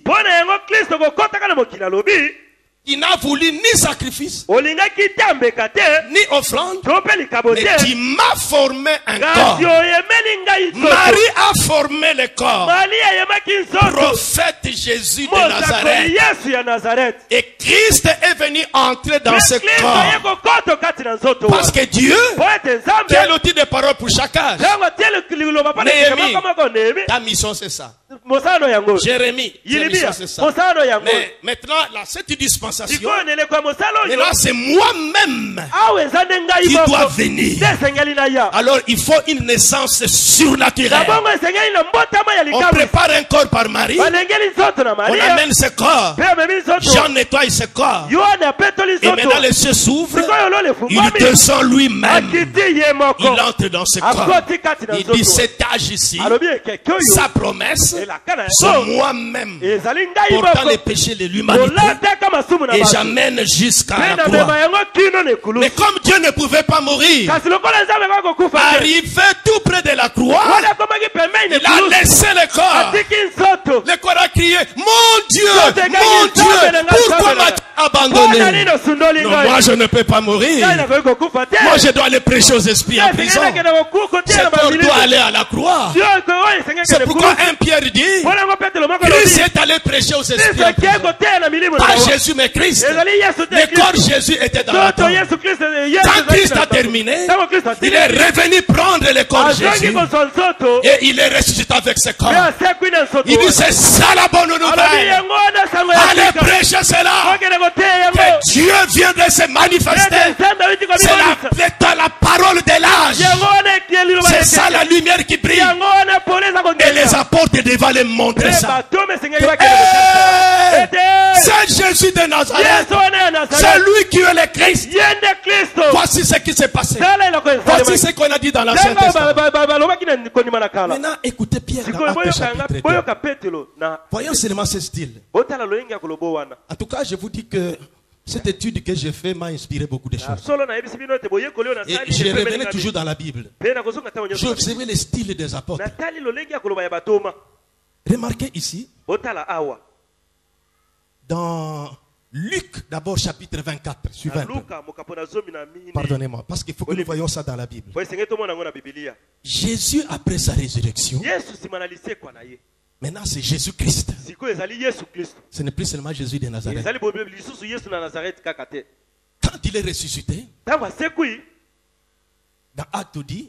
A: il n'a voulu ni sacrifice, ni offrande, mais tu m'as formé un corps. Marie a formé le corps. Prophète Jésus de Nazareth. Et Christ est venu entrer dans ce corps. Parce que Dieu, quel outil de parole pour chaque âge. Néhémie, ta mission c'est ça. Jérémie, c'est ça. Mais maintenant, là, cette dispensation, maintenant c'est moi-même qui dois venir. Alors il faut une naissance surnaturelle. On prépare un corps par Marie, on amène ce corps, Jean nettoie ce corps, et maintenant les cieux s'ouvrent, il descend lui-même, il entre dans ce corps, il dit cet âge ici, sa promesse, c'est moi-même portant les péchés de l'humanité et j'amène jusqu'à la croix. Mais comme Dieu ne pouvait pas mourir, arrivé tout près de la croix, il a laissé le corps. Le corps a crié, mon Dieu, mon Dieu, pourquoi m'as-tu abandonné? Non, moi je ne peux pas mourir. Moi je dois aller prêcher aux esprits en prison. Ce corps doit aller à la croix. C'est pourquoi un Pierre dit, Christ est allé prêcher aux esprits en prison. Pas Jésus mais Christ. Le corps Jésus était dans la tombe. Quand Christ a terminé, il est revenu prendre le corps Jésus et il est ressuscité avec ce corps. Il dit c'est ça la bonne nouvelle. Allez prêcher cela. Que Dieu vient de se manifester. C'est la, la parole de l'âge. C'est ça la lumière qui brille. Et les apôtres devaient les montrer ça. C'est Jésus de Nazareth. C'est lui qui est le Christ. Voici ce qui s'est passé. Voici ce qu'on a dit dans l'Ancien Testament. Maintenant, écoutez Pierre dans Actes chapitre deux. Voyons seulement ce style. En tout cas, je vous dis que cette étude que j'ai faite m'a inspiré beaucoup de choses. Et je revenais toujours dans la Bible. J'ai observé le style des apôtres. Remarquez ici, dans Luc, d'abord chapitre vingt-quatre, suivant un peu. Pardonnez-moi, parce qu'il faut que nous voyons ça dans la Bible. Jésus, après sa résurrection, maintenant c'est Jésus-Christ. Ce n'est plus seulement Jésus de Nazareth. Quand il est ressuscité, dans Acte dit,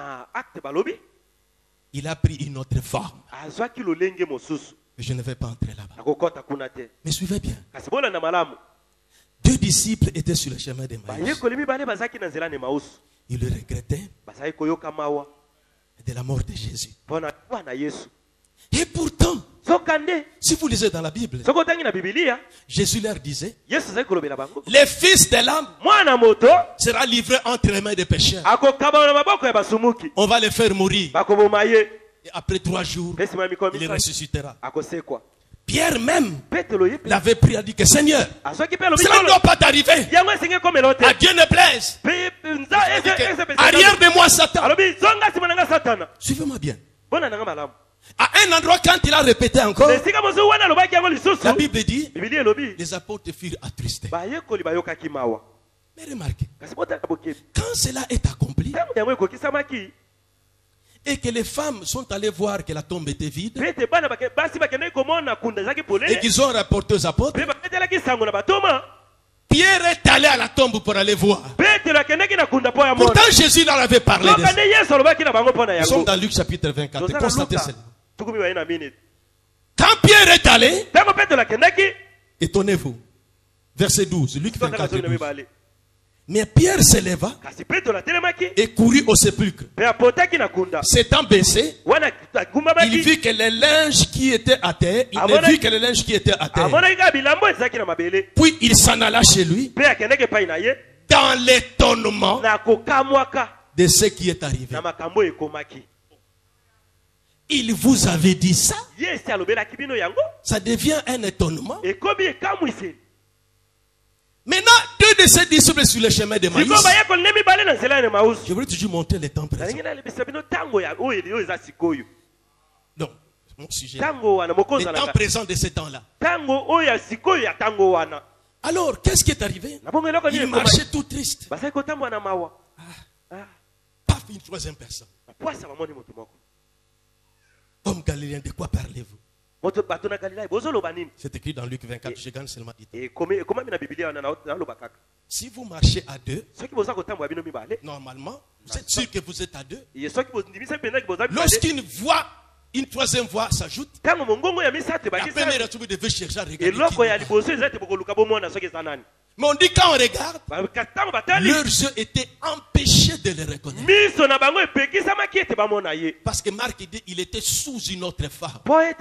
A: il a pris une autre forme. Je ne vais pas entrer là-bas. Mais suivez bien. Deux disciples étaient sur le chemin d'Emmaüs. Ils le regrettaient de la mort de Jésus. Et pourtant, si vous lisez dans la Bible, Jésus leur disait, le fils de l'homme sera livré entre les mains des pécheurs. On va le faire mourir. Et après trois jours, il ressuscitera. Pierre même l'avait pris et a dit que Seigneur, cela ne doit pas t'arriver. À Dieu ne plaise. Arrière de moi Satan. Suivez-moi bien. À un endroit, quand il a répété encore, la Bible dit, les apôtres furent attristés. Mais remarquez, quand cela est accompli, et que les femmes sont allées voir que la tombe était vide, et qu'ils ont rapporté aux apôtres, Pierre est allé à la tombe pour aller voir. Pourtant Jésus leur avait parlé de ça. Nous sommes dans Luc chapitre vingt-quatre. Constatez cela. Quand Pierre est allé, étonnez-vous, verset douze, Luc vingt-quatre, douze. Mais Pierre se leva et courut au sépulcre. S'étant baissé, il vit que les linges qui étaient à terre, il a vu que les linges qui étaient à terre. Puis il s'en alla chez lui dans l'étonnement de ce qui est arrivé. Il vous avait dit ça. Ça devient un étonnement. Maintenant, deux de ces disciples sur le chemin de Maïs. Je voulais toujours montrer les temps présents. Non, mon sujet. Les temps présents de ce temps-là. Alors, qu'est-ce qui est arrivé? Il marchait tout triste. Ah. Paf, une troisième personne. Homme galiléen, de quoi parlez-vous? C'est écrit dans Luc vingt-quatre, je gagne seulement dix temps. Si vous marchez à deux, normalement, vous êtes sûr que vous êtes à deux. Lorsqu'une voix, Une troisième voix s'ajoute. La première fois, vous devez chercher à regarder. Mais on dit quand on regarde, leurs yeux étaient empêchés de les reconnaître. Parce que Marc dit il était sous une autre femme.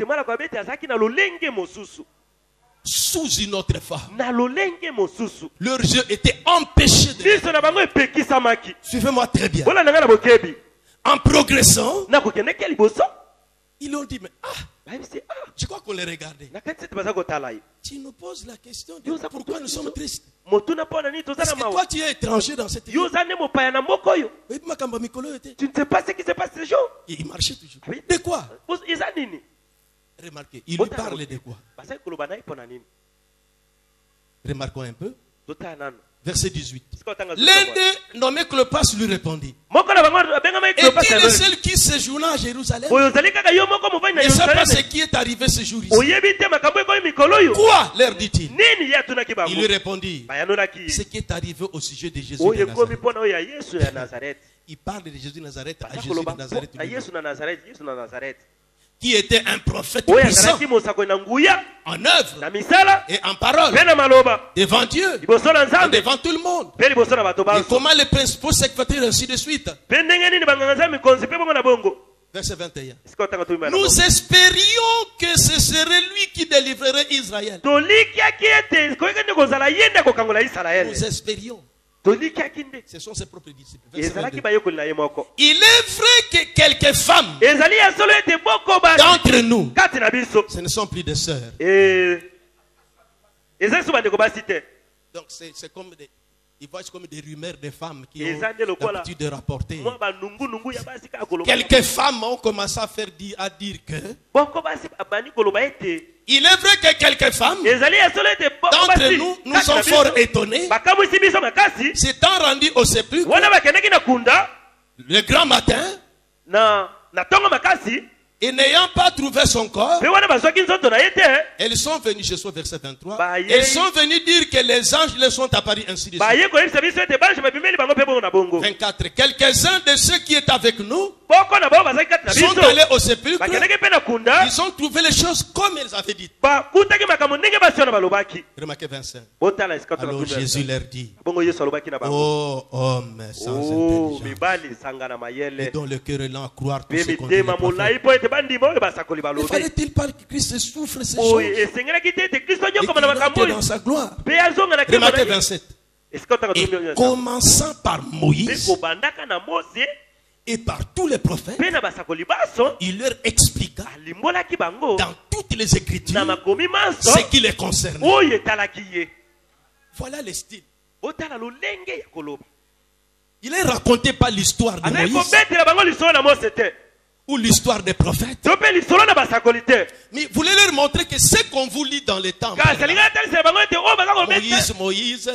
A: Sous une autre femme. Leurs yeux étaient empêchés de les reconnaître. Suivez-moi très bien. En progressant, ils ont dit, mais ah, je crois qu'on les regardait. Tu nous poses la question de pourquoi nous sommes tristes. Parce que toi tu es étranger dans cette église.
B: Tu ne sais pas ce qui s'est passé ce jour.
A: Et il marchait toujours. De quoi? Remarquez, il lui parlait de quoi? Remarquons un peu. Verset dix-huit. L'un des nommés Clopas lui répondit. Es-tu le seul qui séjourna à Jérusalem? Ne sais pas ce qui est arrivé ce jour ici. Quoi? Leur dit-il. Il lui répondit. Ce qui est arrivé au sujet de Jésus de Nazareth. Il parle de Jésus de Nazareth à Jésus de Nazareth. Qui était un prophète puissant en œuvre et en parole devant Dieu et devant tout le monde. Et comment les principaux secrétaires ainsi de suite. Verset vingt et un. Nous espérions que ce serait lui qui délivrerait Israël. Nous espérions. Ce sont ses propres disciples. Il est vrai que quelques femmes d'entre nous, ce ne sont plus des sœurs. Donc c'est comme des, ils voient comme des rumeurs de femmes qui ont l'habitude de rapporter. Quelques femmes ont commencé à faire dire, à dire que il est vrai que quelques femmes d'entre nous, nous sommes fort étonnés. S'étant rendus au sépulcre le grand matin et n'ayant pas trouvé son corps, elles sont venues, je suis au verset vingt-trois, elles sont venues dire que les anges les sont apparus ainsi de suite. vingt-quatre. Quelques-uns de ceux qui étaient avec nous sont allés au sépulcre. Ils ont trouvé les choses comme elles avaient dit. Remarquez vingt-cinq. Alors Jésus leur dit, oh homme sans intelligence, et dont le cœur est lent à croire tout ce qu'on dit. Ne fallait-il pas que Christ souffre ces choses et qu'il entre dans sa gloire? Remarquez vingt-sept. Et commençant par Moïse et par tous les prophètes, il leur expliqua dans toutes les Écritures ce qui les concerne. Voilà le style. Il ne racontait pas l'histoire de Moïse ou l'histoire des prophètes, mais vous voulez leur montrer que ce qu'on vous lit dans les temples, Moïse, Moïse,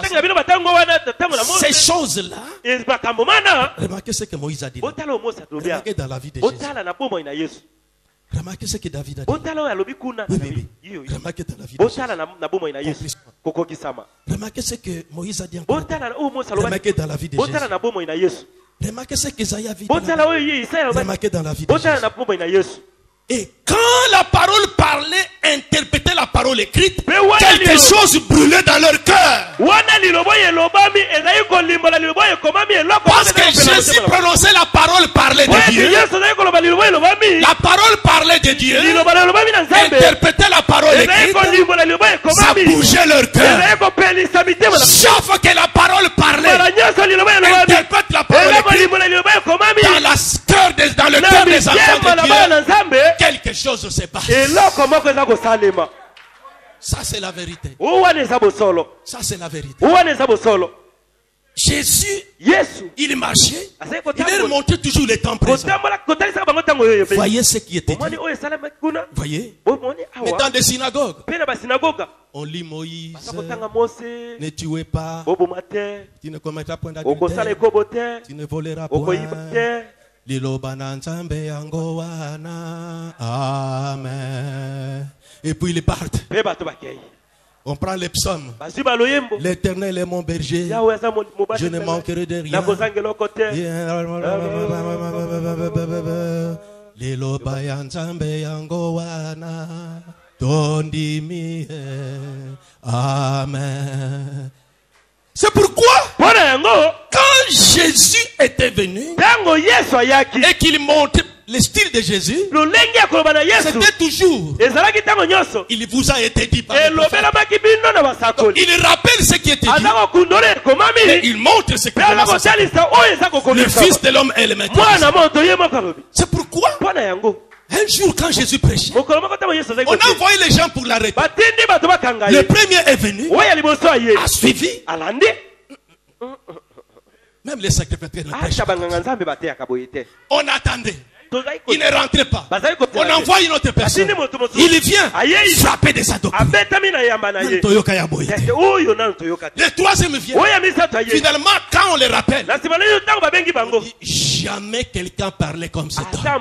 A: ces choses-là, remarquez ce que Moïse a dit. Remarquez dans la vie de Jésus. Remarquez ce que David a dit. Oui, oui, oui. Remarquez dans la vie de Jésus. Remarquez ce que Moïse a dit encore. Remarquez dans la vie de Jésus. Remarquez ce qu'Isaïe a dit. Remarquez dans la vie de Jésus. Et quand la parole parlait, interprétait la parole écrite, quelque chose brûlait dans leur cœur. Parce que Jésus prononçait la parole, parlait de Dieu. La parole parlait de Dieu. Interprétait la parole écrite. Ça bougeait leur cœur. Chaque fois que la parole parlait, interprète la parole écrite. Dans, la cœur des, dans le cœur des enfants de Dieu, quelque chose se passe. Ça c'est la vérité. Ça c'est la vérité. Jésus, il marchait, il leur montrait toujours les temps présents. Voyez ce qui était dit. Voyez. Mais dans des synagogues, on lit Moïse, ne tuez pas, tu ne commettras point d'adultère, tu ne voleras point. Amen. Et puis ils partent. On prend les psaumes. L'Éternel est mon berger. Je ne manquerai de rien. Lelo bayanzambe yangowana. Tondimi. Amen. C'est pourquoi, quand Jésus était venu, et qu'il montrait le style de Jésus, c'était toujours, il vous a été dit par le prophète. Il rappelle ce qui était dit, et il montre ce qui est dit. Le Fils de l'homme est le maître. C'est pourquoi, un jour quand Jésus prêchait, on a envoyé les gens pour l'arrêter. Le premier est venu, a suivi. Même les sacrificateurs ne prêchent pas. On attendait. Il ne rentrait pas. On envoie une autre personne. Il vient frapper de sa doctrine. Le troisième vient. Finalement, quand on les rappelle, jamais quelqu'un parlait comme cet homme.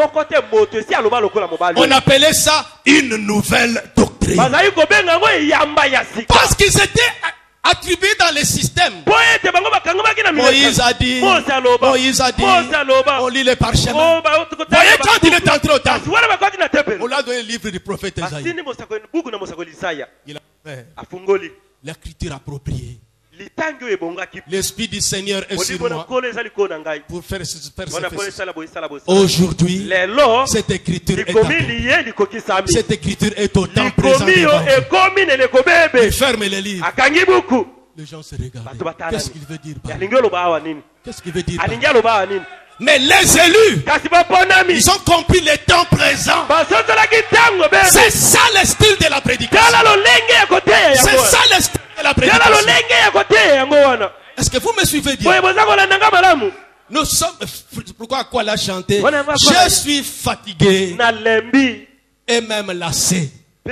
A: On appelait ça une nouvelle doctrine. Parce qu'ils étaient attribués dans les systèmes. Moïse a dit, Moïse a dit, on lit les parchemins. Voyez quand il est entré au temple, on l'a donné le livre du prophète Esaïe. Il a fait l'écriture appropriée. L'Esprit du Seigneur est sur moi pour faire ce aujourd'hui. Cette écriture est appropriée. Cette écriture est autant présente devant vous. Il ferme les livres. Les gens se regardent. Qu'est-ce qu'il veut dire par là? Qu'est-ce qu'il veut dire par là? Mais les élus, ils ont compris les temps présents. C'est ça le style de la prédication. C'est ça le style de la prédication. Est-ce que vous me suivez bien? Nous sommes, pourquoi quoi l'a chanté? Je suis fatigué et même lassé.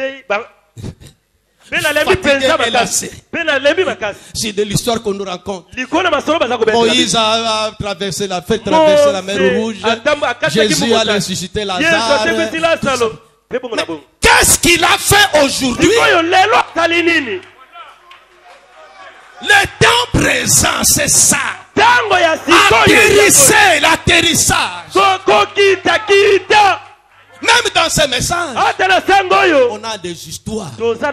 A: C'est de l'histoire qu'on nous raconte. Moïse a traversé la, fait traverser la mer Rouge. Jésus a ressuscité Lazare. Qu'est-ce qu'il a fait aujourd'hui? Le temps présent, c'est ça. Atterrissez, l'atterrissage. Même dans ces messages, on a des histoires.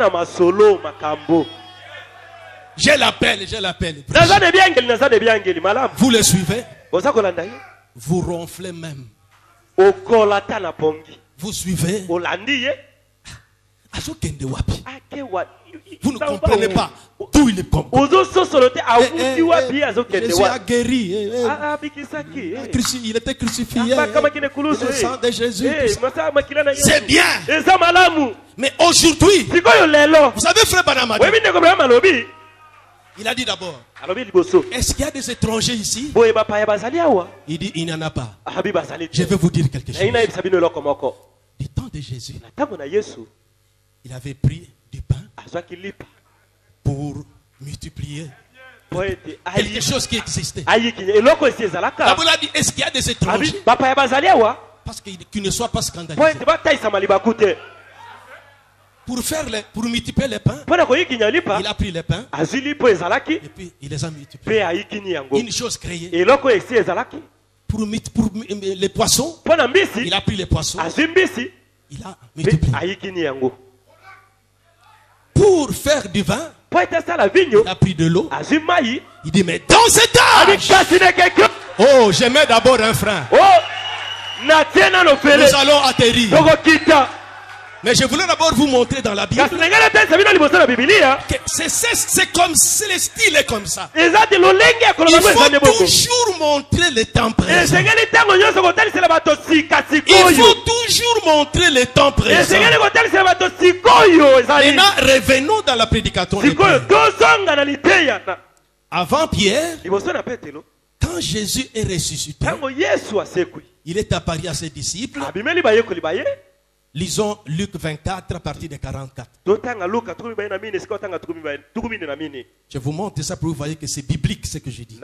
A: Je l'appelle, je l'appelle. Vous le suivez. Vous ronflez même. Vous suivez. Vous ne comprenez pas d'où il est comprend. Jésus a guéri. Il était crucifié. Le sang de Jésus. C'est bien. Mais aujourd'hui, vous savez, frère Banamadi, il a dit d'abord, est-ce qu'il y a des étrangers ici? Il dit, il n'y en a pas. Je vais vous dire quelque chose. Du temps de Jésus, il avait pris du pain pour multiplier quelque chose qui existait. D'abord, il a dit, est-ce qu'il y a des étrangers? Parce qu'ils ne soient pas scandalisés. Pour faire les, pour multiplier les pains, il a pris les pains et puis il les a multipliés. Une chose créée. Pour, pour les poissons, il a pris les poissons. Il a multiplié. Pour faire du vin, il a pris de l'eau. Il dit, mais dans cet âge, oh, j'aimais d'abord un frein. Nous allons atterrir. Mais je voulais d'abord vous montrer dans la Bible que c'est comme si le style est comme ça. Il faut toujours montrer le temps présent. Il faut toujours montrer le temps présent. Maintenant, revenons dans la prédication de Pierre. Avant Pierre, quand Jésus est ressuscité, il est apparu à ses disciples. Lisons Luc vingt-quatre à partir de quarante-quatre. Je vous montre ça pour que vous voyez que c'est biblique ce que je dis.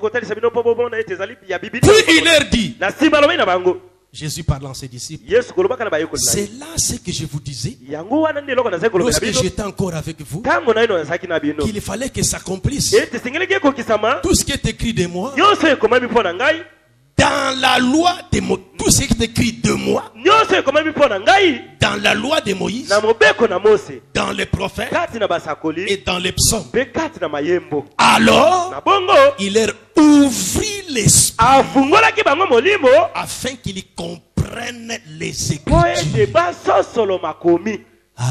A: Puis il leur dit, Jésus parlant à ses disciples, c'est là ce que je vous disais lorsque j'étais encore avec vous, qu'il fallait que s'accomplisse tout ce qui est écrit de moi Dans la loi de Moïse, tout ce qui est écrit de moi, dans la loi de Moïse, dans les prophètes et dans les psaumes. Alors, il leur ouvrit l'esprit afin qu'ils comprennent les Écritures. Ah.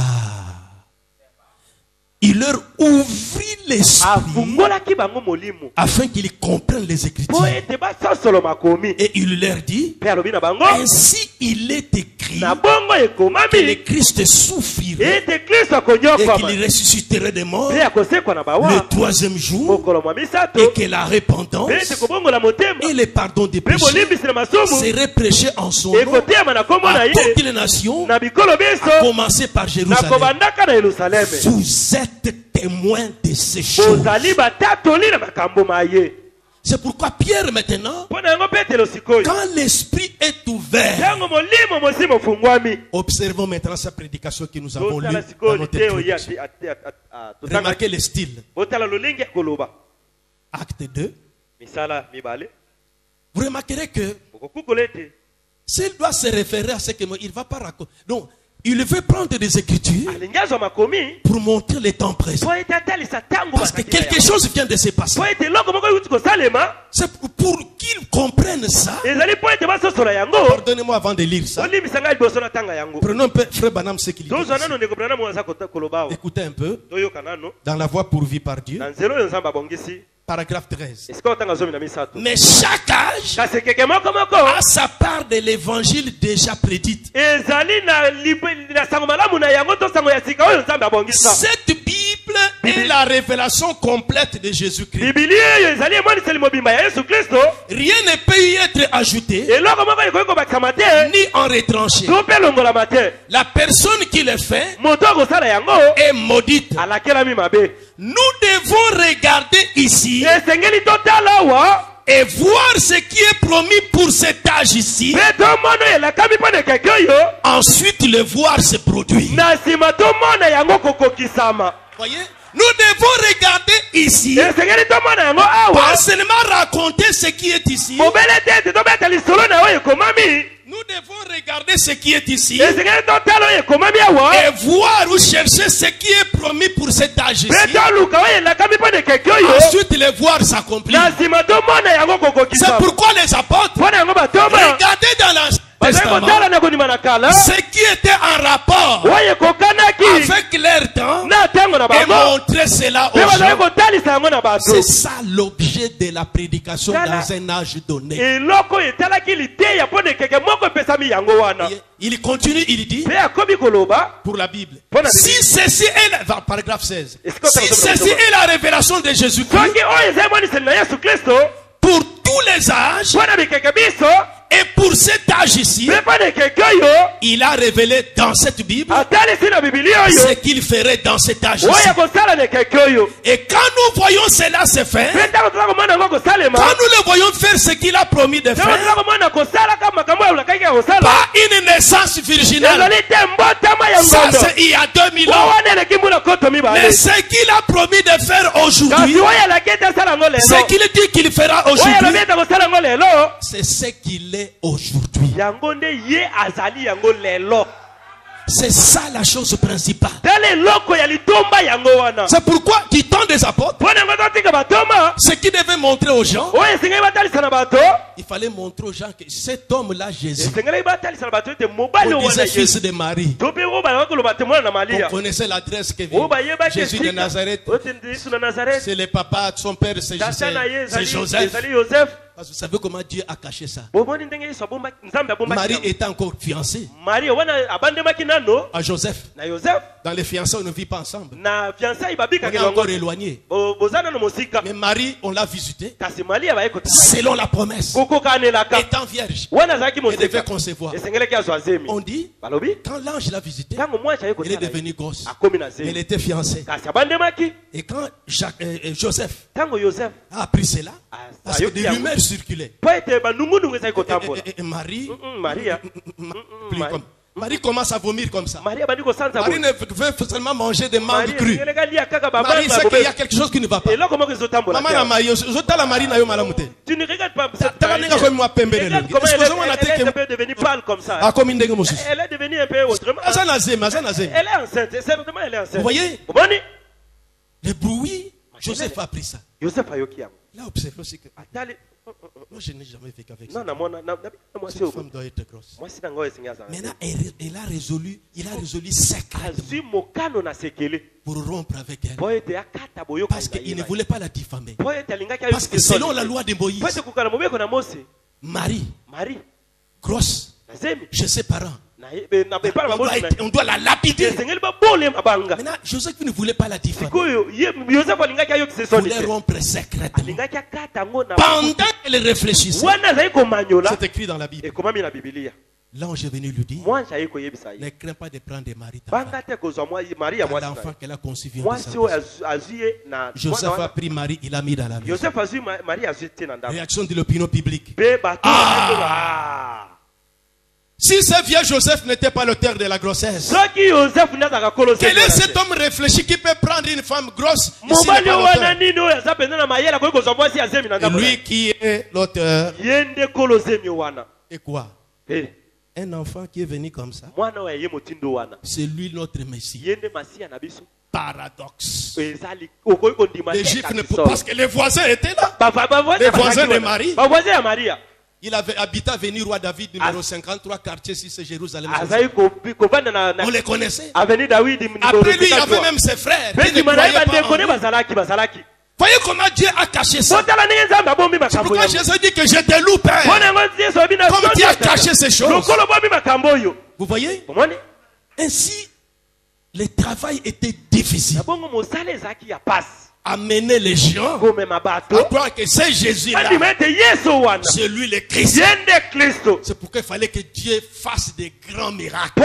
A: Il leur ouvrit l'esprit afin qu'ils comprennent les Écritures. Et il leur dit, ainsi il est écrit que le Christ souffrirait et qu'il ressusciterait des morts le troisième jour, et que la repentance et le pardon des péchés seraient prêchés en son nom à toutes les nations, à commencer par Jérusalem. Vous êtes témoin de ces choses. C'est pourquoi Pierre maintenant, quand l'esprit est ouvert, observons maintenant sa prédication que nous avons lue dans notre introduction. Remarquez le style. Acte deux. Vous remarquerez que s'il doit se référer à ce que il ne va pas raconter. Donc, il veut prendre des écritures pour montrer les temps présents. Parce que quelque chose vient de se passer. C'est pour qu'ils comprennent ça. Pardonnez-moi avant de lire ça. Prenons un peu Frère Branham ce qu'il dit. Écoutez un peu. Dans la voie pourvue par Dieu. Paragraphe treize. Mais chaque âge a sa part de l'évangile déjà prédite. Cette Bible est la révélation complète de Jésus-Christ. Rien ne peut y être ajouté ni en retranché. La personne qui le fait est maudite. Nous devons regarder ici et voir ce qui est promis pour cet âge ici. Ensuite le voir se produire. Voyez? Nous devons regarder ici. Pas seulement raconter ce qui est ici. Nous devons regarder ce qui est ici et voir ou chercher ce qui est promis pour cet âge ici. Ensuite le voir s'accomplir. C'est pourquoi les apôtres, regardez dans la ce qui était en rapport avec leur temps et montrer cela aux gens. C'est ça l'objet de la prédication dans un âge donné. Il continue, il dit pour la Bible, si ceci est la, paragraphe seize, si ceci est la révélation de Jésus-Christ pour tous les âges et pour cet âge ici, il a révélé dans cette Bible ce qu'il ferait dans cet âge ici. Et quand nous voyons cela se faire, quand nous le voyons faire ce qu'il a promis de faire, pas une naissance virginale, ça c'est il y a deux mille ans, mais ce qu'il a promis de faire aujourd'hui, ce qu'il dit qu'il fera aujourd'hui, c'est ce qu'il est aujourd'hui. C'est ça la chose principale. C'est pourquoi du temps des apôtres, ce qui devait montrer aux gens, il fallait montrer aux gens que cet homme-là, Jésus, on disait fils de Marie. On connaissait l'adresse que vient Jésus de Nazareth. C'est le papa de son père, c'est Joseph. Parce que vous savez comment Dieu a caché ça. Marie était encore fiancée à Joseph. Dans les fiançailles, on ne vit pas ensemble. On est encore éloignés. Mais Marie, on l'a visité selon la promesse. Étant vierge, elle devait concevoir. On dit, quand l'ange l'a visité, il est devenu gosse. Elle était fiancée. Et quand Jacques, euh, Joseph a appris cela, parce que des rumeurs circulaient. Et, et, et Marie, plus comme Marie commence à vomir comme ça. Marie ne veut seulement manger des mangues crues. Marie sait qu'il y a quelque chose qui ne va pas. Maman n'a Marie, je la Marie n'a eu mal.
B: Tu ne regardes pas ça.
A: Regarde comment elle
B: est devenue pâle comme ça. Elle est devenue un peu autrement. Elle est enceinte. Certainement, elle est enceinte.
A: Vous voyez? Le bruit, Joseph a appris ça. Il a observé aussi que. Moi, je n'ai jamais vécu avec ça. Cette femme doit être grosse. Maintenant, elle a résolu, il a résolu secrètement pour rompre avec elle. Parce qu'il ne voulait pas la diffamer. Parce que selon la loi de Moïse, Marie, grosse, chez ses parents, on doit, être, on doit la lapider. Maintenant, Joseph ne voulait pas la diffamer. Il voulait rompre secrètement. Pendant qu'elle réfléchissait, c'est écrit dans la Bible. L'ange est venu lui dire, ne crains pas de prendre Marie, l'enfant qu'elle a conçu vient de sa. Joseph a pris Marie, il l'a mis dans la maison. Réaction de l'opinion publique. Ah! Si ce vieux Joseph n'était pas l'auteur de la grossesse, quel est cet homme réfléchi qui peut prendre une femme grosse? Et lui qui est l'auteur. Et quoi? Un enfant qui est venu comme ça, c'est lui notre Messie. Paradoxe. Les Juifs ne pouvaient pas, parce que les voisins étaient là. Les voisins de Marie. Il avait habité à Avenue Roi David, numéro cinquante-trois, quartier six, Jérusalem. On les connaissait. Après lui, il y avait même ses frères. Qui ne croyaient pas. Voyez comment Dieu a caché ça. C'est pourquoi Jésus dit que je te loue, Père. Comme Dieu a caché ces choses. Vous voyez? Ainsi, le travail était difficile. Amener les gens à croire que c'est Jésus-là, c'est lui le Christ. C'est pourquoi il fallait que Dieu fasse des grands miracles.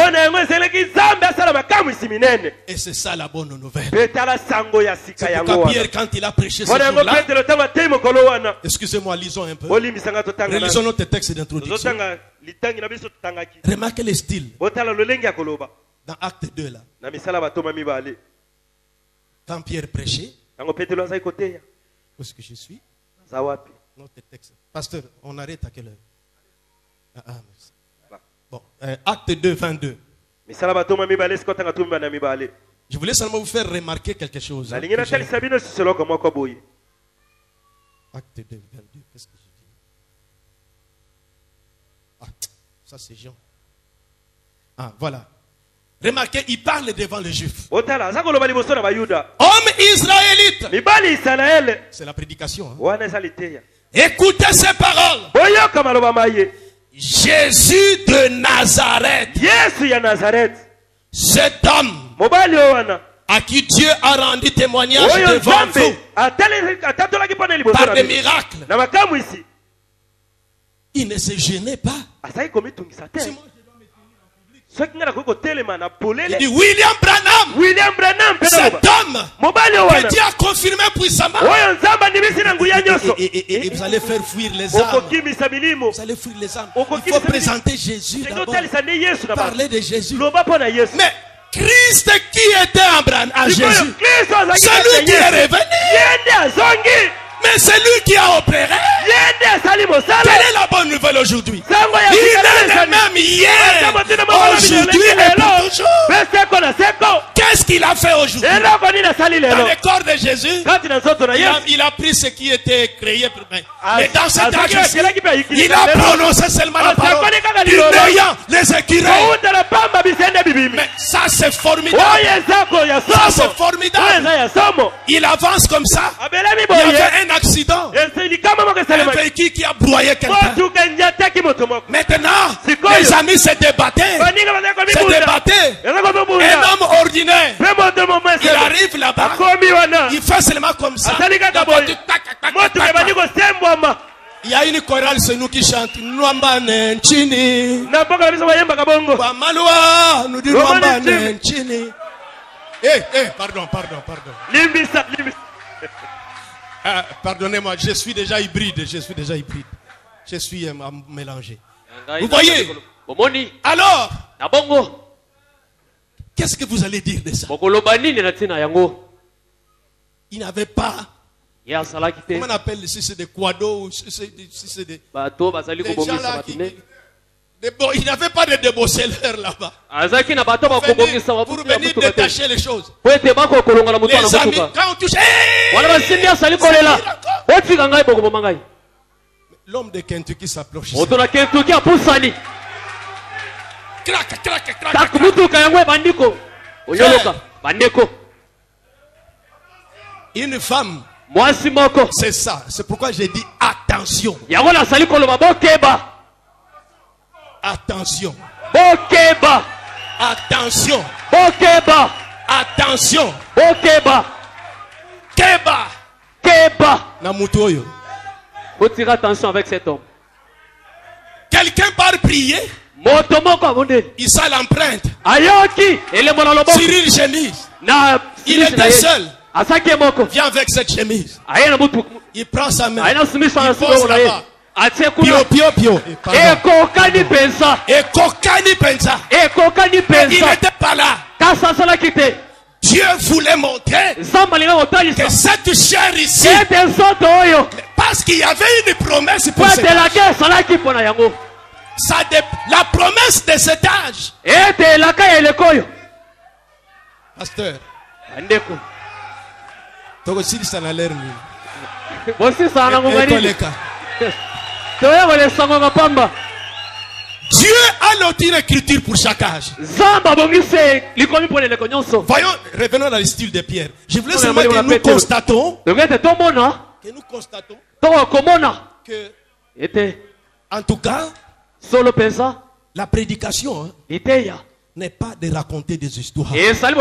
A: Et c'est ça la bonne nouvelle. C'est pourquoi Pierre, quand il a prêché ce jour-là, excusez-moi, lisons un peu. Lisons notre texte d'introduction. Remarquez le style. Dans Acte deux là. Quand Pierre prêchait, où est-ce que je suis? Notre texte. Pasteur, on arrête à quelle heure? Ah, ah, merci. Bon, euh, Acte deux, vingt-deux. Je voulais seulement vous faire remarquer quelque chose. Hein, que Acte deux, vingt-deux. Qu'est-ce que je dis? Ah, ça c'est Jean. Ah, voilà. Remarquez, il parle devant les Juifs. Homme israélite. C'est la prédication. Hein? Écoutez ces paroles. Jésus de Nazareth. Cet homme à qui Dieu a rendu témoignage devant vous par des miracles. Il ne se gênait pas. Il dit William Branham,
B: William Branham,
A: cet homme que Dieu a confirmé puissamment. Et, et, et, et vous allez faire fuir les âmes. Vous allez fuir les âmes. Il faut présenter Jésus d'abord. Parler de Jésus. Mais Christ qui était en Branham, à Jésus, celui qui est revenu. Mais c'est lui qui a opéré. Quelle est la bonne nouvelle aujourd'hui? Il est le même hier, aujourd'hui et pour toujours. Qu'est-ce qu'il a fait aujourd'hui? Dans le corps de Jésus, il a, il a pris ce qui était créé. Mais dans cet acte, il a prononcé seulement la parole du néant, les écureuils. Mais ça c'est formidable. Ça c'est formidable. Il avance comme ça. Il y avait un accident. Un véhicule qui a broyé quelqu'un. Maintenant, les amis se débattaient. Se débattaient. Un homme ordinaire. Il arrive là-bas. Il fait seulement comme ça. Il y a une chorale, c'est nous qui chante. Nwambane nchini. Wamaloa, nous dit Nwambane nchini. Eh, eh, pardon, pardon, pardon.
B: Limbisa, limbisa.
A: Ah, pardonnez-moi, je suis déjà hybride, je suis déjà hybride. Je suis euh, mélangé. Vous voyez? Alors, Qu'est-ce que vous allez dire de ça? Il n'avait pas. Comment on appelle si c'est des quados, si c'est des, si c'est des, des gens là qui, des, bon, il n'avait pas de débosseleurs là-bas. Pour venir, pour venir détacher les choses. Les amis, quand on touche, hey, l'homme de Kentucky s'approche. Crac, crac, crac. Une femme. C'est ça. C'est pourquoi j'ai dit attention. Attention. Attention. Attention. Keba. Keba. Namutoyo.
B: Faut tirer attention avec cet homme.
A: Quelqu'un part prier. Il sent l'empreinte. Sur une chemise. Il était seul. Viens avec cette chemise. Il prend sa main. Il pose là-bas. Pio, pio, pio. Et kokani pensa. Et kokani pensa. Et kokani pensa. Il n'était pas là. Dieu voulait montrer que cette chair ici, parce qu'il y avait une promesse pour cet âge. Ça dé... La promesse de cet âge. Pasteur. Dieu a noté une écriture pour chaque âge. Voyons, revenons dans le style de Pierre. Je voulais seulement que nous constatons que nous constatons que en tout cas la prédication n'est pas de raconter des histoires.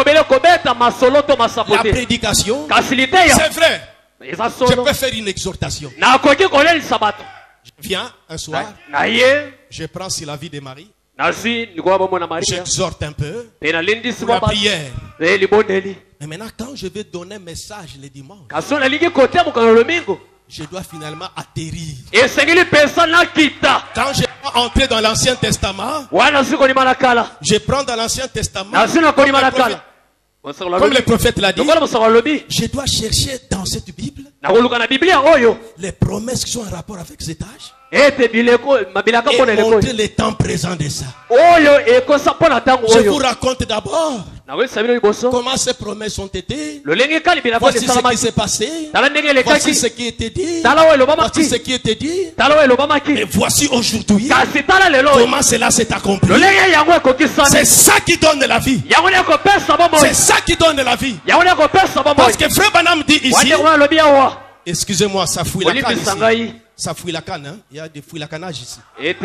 A: La prédication, c'est vrai. Je peux faire une exhortation. Je viens un soir, je prends sur la vie de Marie, j'exhorte un peu pour la prière. Mais maintenant, quand je vais donner un message le dimanche, je dois finalement atterrir. Quand je vais entrer dans l'Ancien Testament, je prends dans l'Ancien Testament, comme le prophète l'a dit, je dois chercher dans cette Bible les promesses qui sont en rapport avec cet âge. Et montrer le temps présent de ça. Je vous raconte d'abord comment ces promesses ont été. Voici ce qui s'est passé. Voici ce qui était dit. Voici ce qui était dit. Et voici aujourd'hui comment cela s'est accompli. C'est ça qui donne la vie. C'est ça qui donne la vie. Parce que Frère Branham dit ici, excusez-moi, ça fouille la canne ici. Ça fouille la canne, hein? Il y a des fouilles la cannage ici.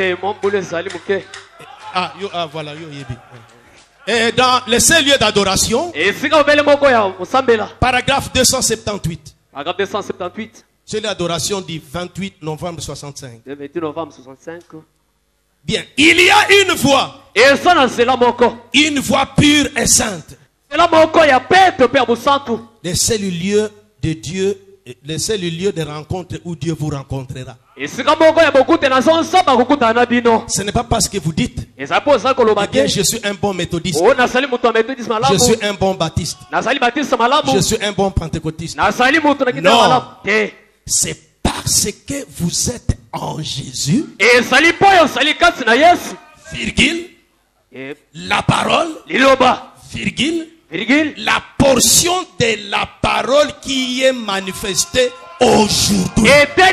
A: Ah, yo, ah voilà, yo, yebi. Et dans les cinq lieux d'adoration, paragraphe deux cent soixante-dix-huit.
B: Paragraphe deux cent soixante-dix-huit.
A: C'est l'adoration du vingt-huit novembre soixante-cinq.
B: Le vingt-huit novembre soixante-cinq.
A: Bien, il y a une voix. Une voix pure et sainte. Les seuls lieux de Dieu, les seuls lieux de rencontre où Dieu vous rencontrera. Ce n'est pas parce que vous dites, eh bien, je suis un bon méthodiste, je suis un bon baptiste, je suis un bon pentecôtiste. Non, c'est parce que vous êtes en Jésus, virgule, la parole, virgule, la portion de la parole qui est manifestée aujourd'hui.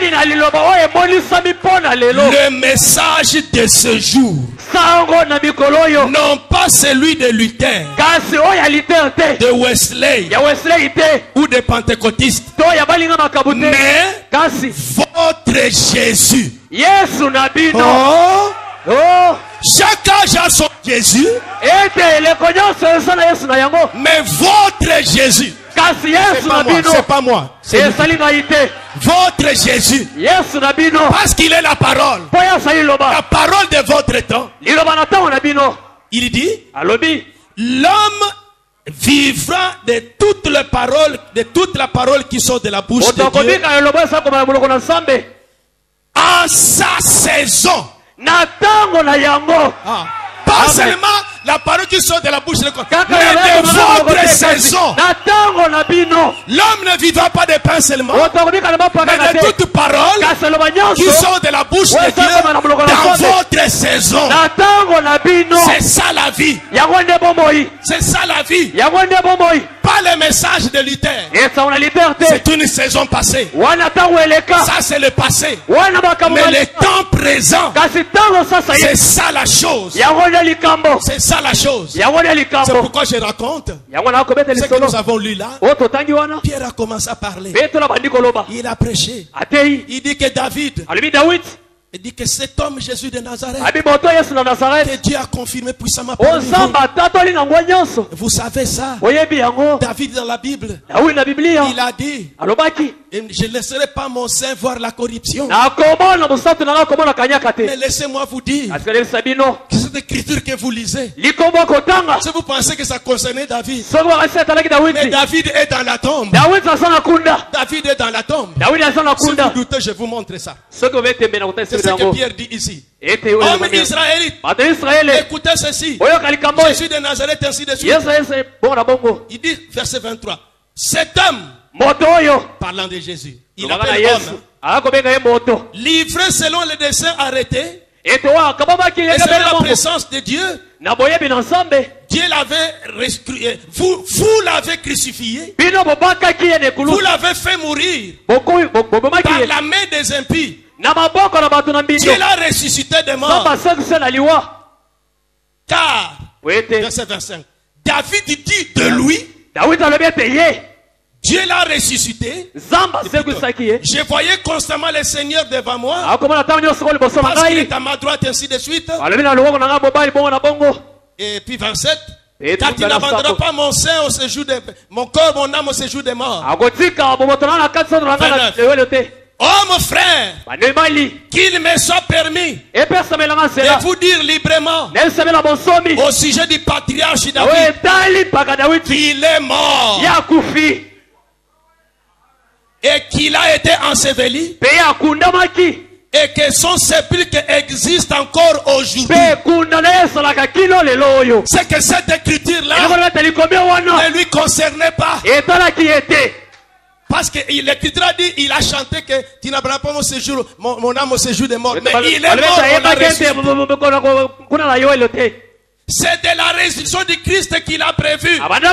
A: Le message de ce jour, non pas celui de Luther, de Wesley ou de pentecôtistes, mais votre Jésus. Oh. Oh. Chaque âge a son Jésus, mais votre Jésus, c'est pas moi, c'est pas moi, c'est votre Jésus, parce qu'il est la parole, la parole de votre temps. Il dit, l'homme vivra de toutes les paroles, de toute la parole qui sort de la bouche de Dieu, en sa saison. Ah. Pas seulement la parole qui sort de la bouche de mais de votre saison. L'homme ne vivra pas de pain seulement, mais de toute parole qui sort de la bouche de Dieu dans votre saison. C'est ça la vie. C'est ça la vie. Pas le message de Luther. C'est une saison passée. Ça c'est le passé. Mais le temps présent, c'est ça la chose. C'est ça la chose. C'est pourquoi je raconte ce que nous avons lu là. Pierre a commencé à parler. Il a prêché. Il dit que David, il dit que cet homme Jésus de Nazareth, que Dieu a confirmé puissamment par vous. Vous savez ça. David dans la Bible, il a dit, je ne laisserai pas mon sein voir la corruption. Mais laissez-moi vous dire que cette écriture que vous lisez, si vous pensez que ça concernait David, mais David est dans la tombe. David est dans la tombe. Si vous doutez, je vous montre ça. C'est ce que Pierre dit ici. Homme israélite, écoutez ceci. Jésus de Nazareth, ainsi de suite. Il dit, verset vingt-trois, cet homme, parlant de Jésus, il appelle homme, livré selon les desseins arrêtés, et selon la présence de Dieu, Dieu l'avait, vous, vous l'avez crucifié, vous l'avez fait mourir par la main des impies. Dieu l'a ressuscité des morts. Car, verset vingt-cinq, David dit de lui, Dieu l'a ressuscité. Je voyais constamment le Seigneur devant moi, parce qu'il est à ma droite, ainsi de suite. Et puis vingt-sept, car tu n'abandonneras pas mon sein au séjour de, mon corps, mon âme au séjour des morts. vingt-neuf. Oh mon frère, qu'il me soit permis de vous dire librement au sujet du patriarche David qu'il est mort et qu'il a été enseveli et que son sépulcre existe encore aujourd'hui. C'est que cette écriture-là ne lui concernait pas. Parce que l'écriture a dit, il a chanté que tu n'abandonneras pas mon séjour, mon, mon âme au séjour des morts. Mais il est mort. C'est de la résurrection du Christ qu'il a prévu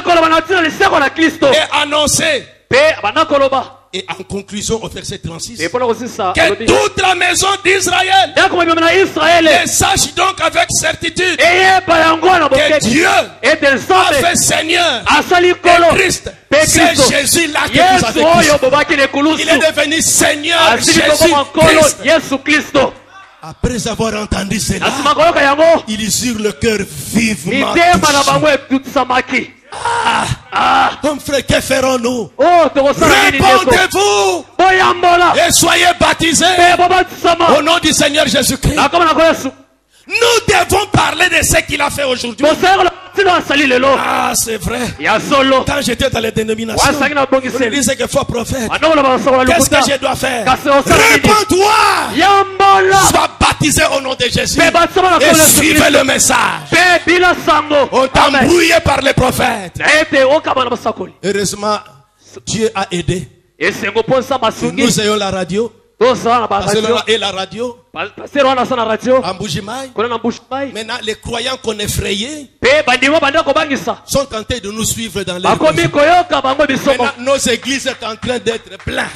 A: et annoncé. Et en conclusion au verset trente-six, que toute la maison d'Israël les sache donc avec certitude que Dieu a fait Seigneur et Christ. C'est Jésus là que vous avez cru. Il est devenu Seigneur Jésus Christ. Après avoir entendu cela, ils eurent le cœur vivement touché. Ah, ah, mon frère, que ferons-nous? Répondez-vous et soyez baptisés au nom du Seigneur Jésus-Christ. Nous devons parler de ce qu'il a fait aujourd'hui. Ah, c'est vrai. Quand j'étais dans les dénominations, on me disait qu'il faut prophète. Qu'est-ce que je dois faire? Réponds-toi. Sois baptisé au nom de Jésus et suivez le message. On t'a embrouillé par les prophètes. Heureusement, Dieu a aidé. Nous ayons la radio. Et la radio en Bougimaï. Maintenant les croyants qu'on effrayait sont tentés de nous suivre dans les églises. Maintenant nos églises sont en train d'être pleines.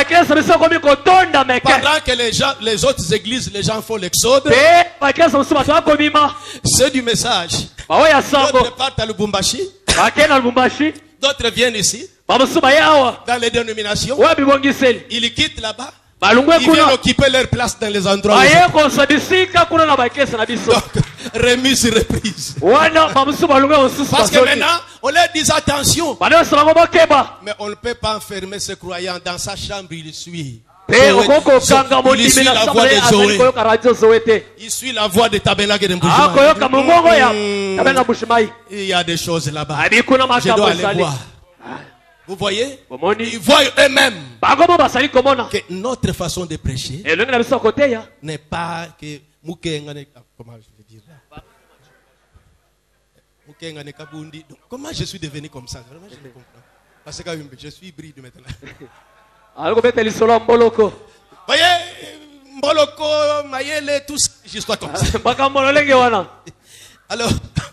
A: Pendant que les, gens, les autres églises, les gens font l'exode, c'est du message. D'autres partent à Lubumbashi, d'autres viennent ici dans les dénominations. Ils quittent là-bas. Ils viennent occuper leur place dans les endroits. Donc, remise et reprise. Parce que maintenant, on leur dit attention. Mais on ne peut pas enfermer ce croyant dans sa chambre, il suit. Il suit la voix de Zoé. Il suit la voix de Tabernacle de Mbujimaï. Il y a des choses là-bas. Je dois aller voir. Vous voyez, ils voient eux-mêmes que notre façon de prêcher n'est pas que comment je vais dire Comment je suis devenu comme ça? Vraiment, je ne comprends. Parce que je suis hybride maintenant. Voyez, Mboloko, Mayele, tout ça, juste comme ça. Alors,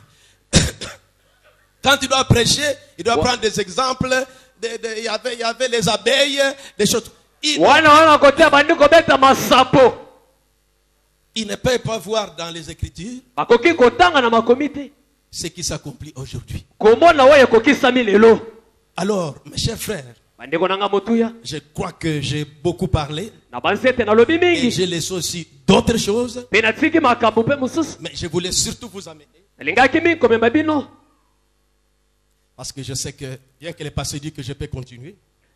A: quand il doit prêcher, il doit prendre des exemples. De, de, il, y avait, il y avait les abeilles, des choses. Il, il ne peut pas voir dans les Écritures ce qui s'accomplit aujourd'hui. Alors, mes chers frères, je crois que j'ai beaucoup parlé. Et j'ai laissé aussi d'autres choses. Mais je voulais surtout vous amener. Parce que je sais que, bien que les passé dit que je peux continuer.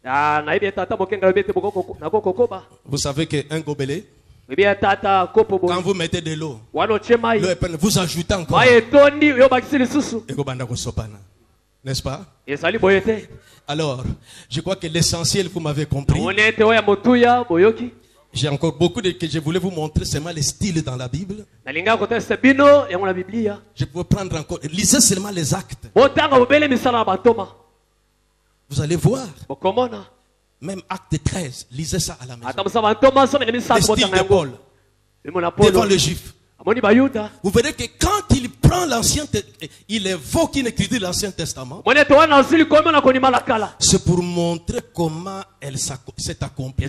A: Vous savez qu'un gobelet, quand vous mettez de l'eau, vous ajoutez encore. N'est-ce pas? Alors, je crois que l'essentiel, vous m'avez compris. J'ai encore beaucoup de, que je voulais vous montrer, seulement les styles dans la Bible. Je peux prendre encore, lisez seulement les actes. Vous allez voir. Même acte treize, lisez ça à la maison. Les styles de Paul devant les Juifs. Vous verrez que quand il prend l'Ancien Testament, il évoque une écriture de l'Ancien Testament. C'est pour montrer comment elle s'est accomplie.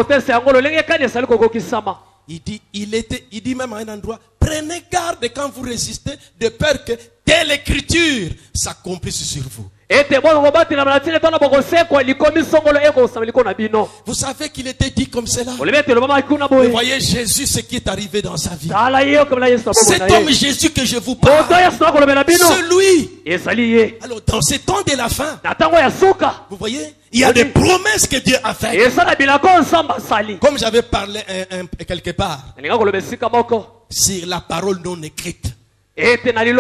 A: Il dit, il était, il dit même à un endroit, prenez garde quand vous résistez, de peur que telle écriture s'accomplisse sur vous. Vous savez qu'il était dit comme cela. Vous voyez Jésus, ce qui est arrivé dans sa vie. Cet homme Jésus que je vous parle, c'est lui. Alors dans ces temps de la fin, vous voyez, il y a des promesses que Dieu a faites. Comme j'avais parlé un, un, quelque part sur la parole non écrite. Jean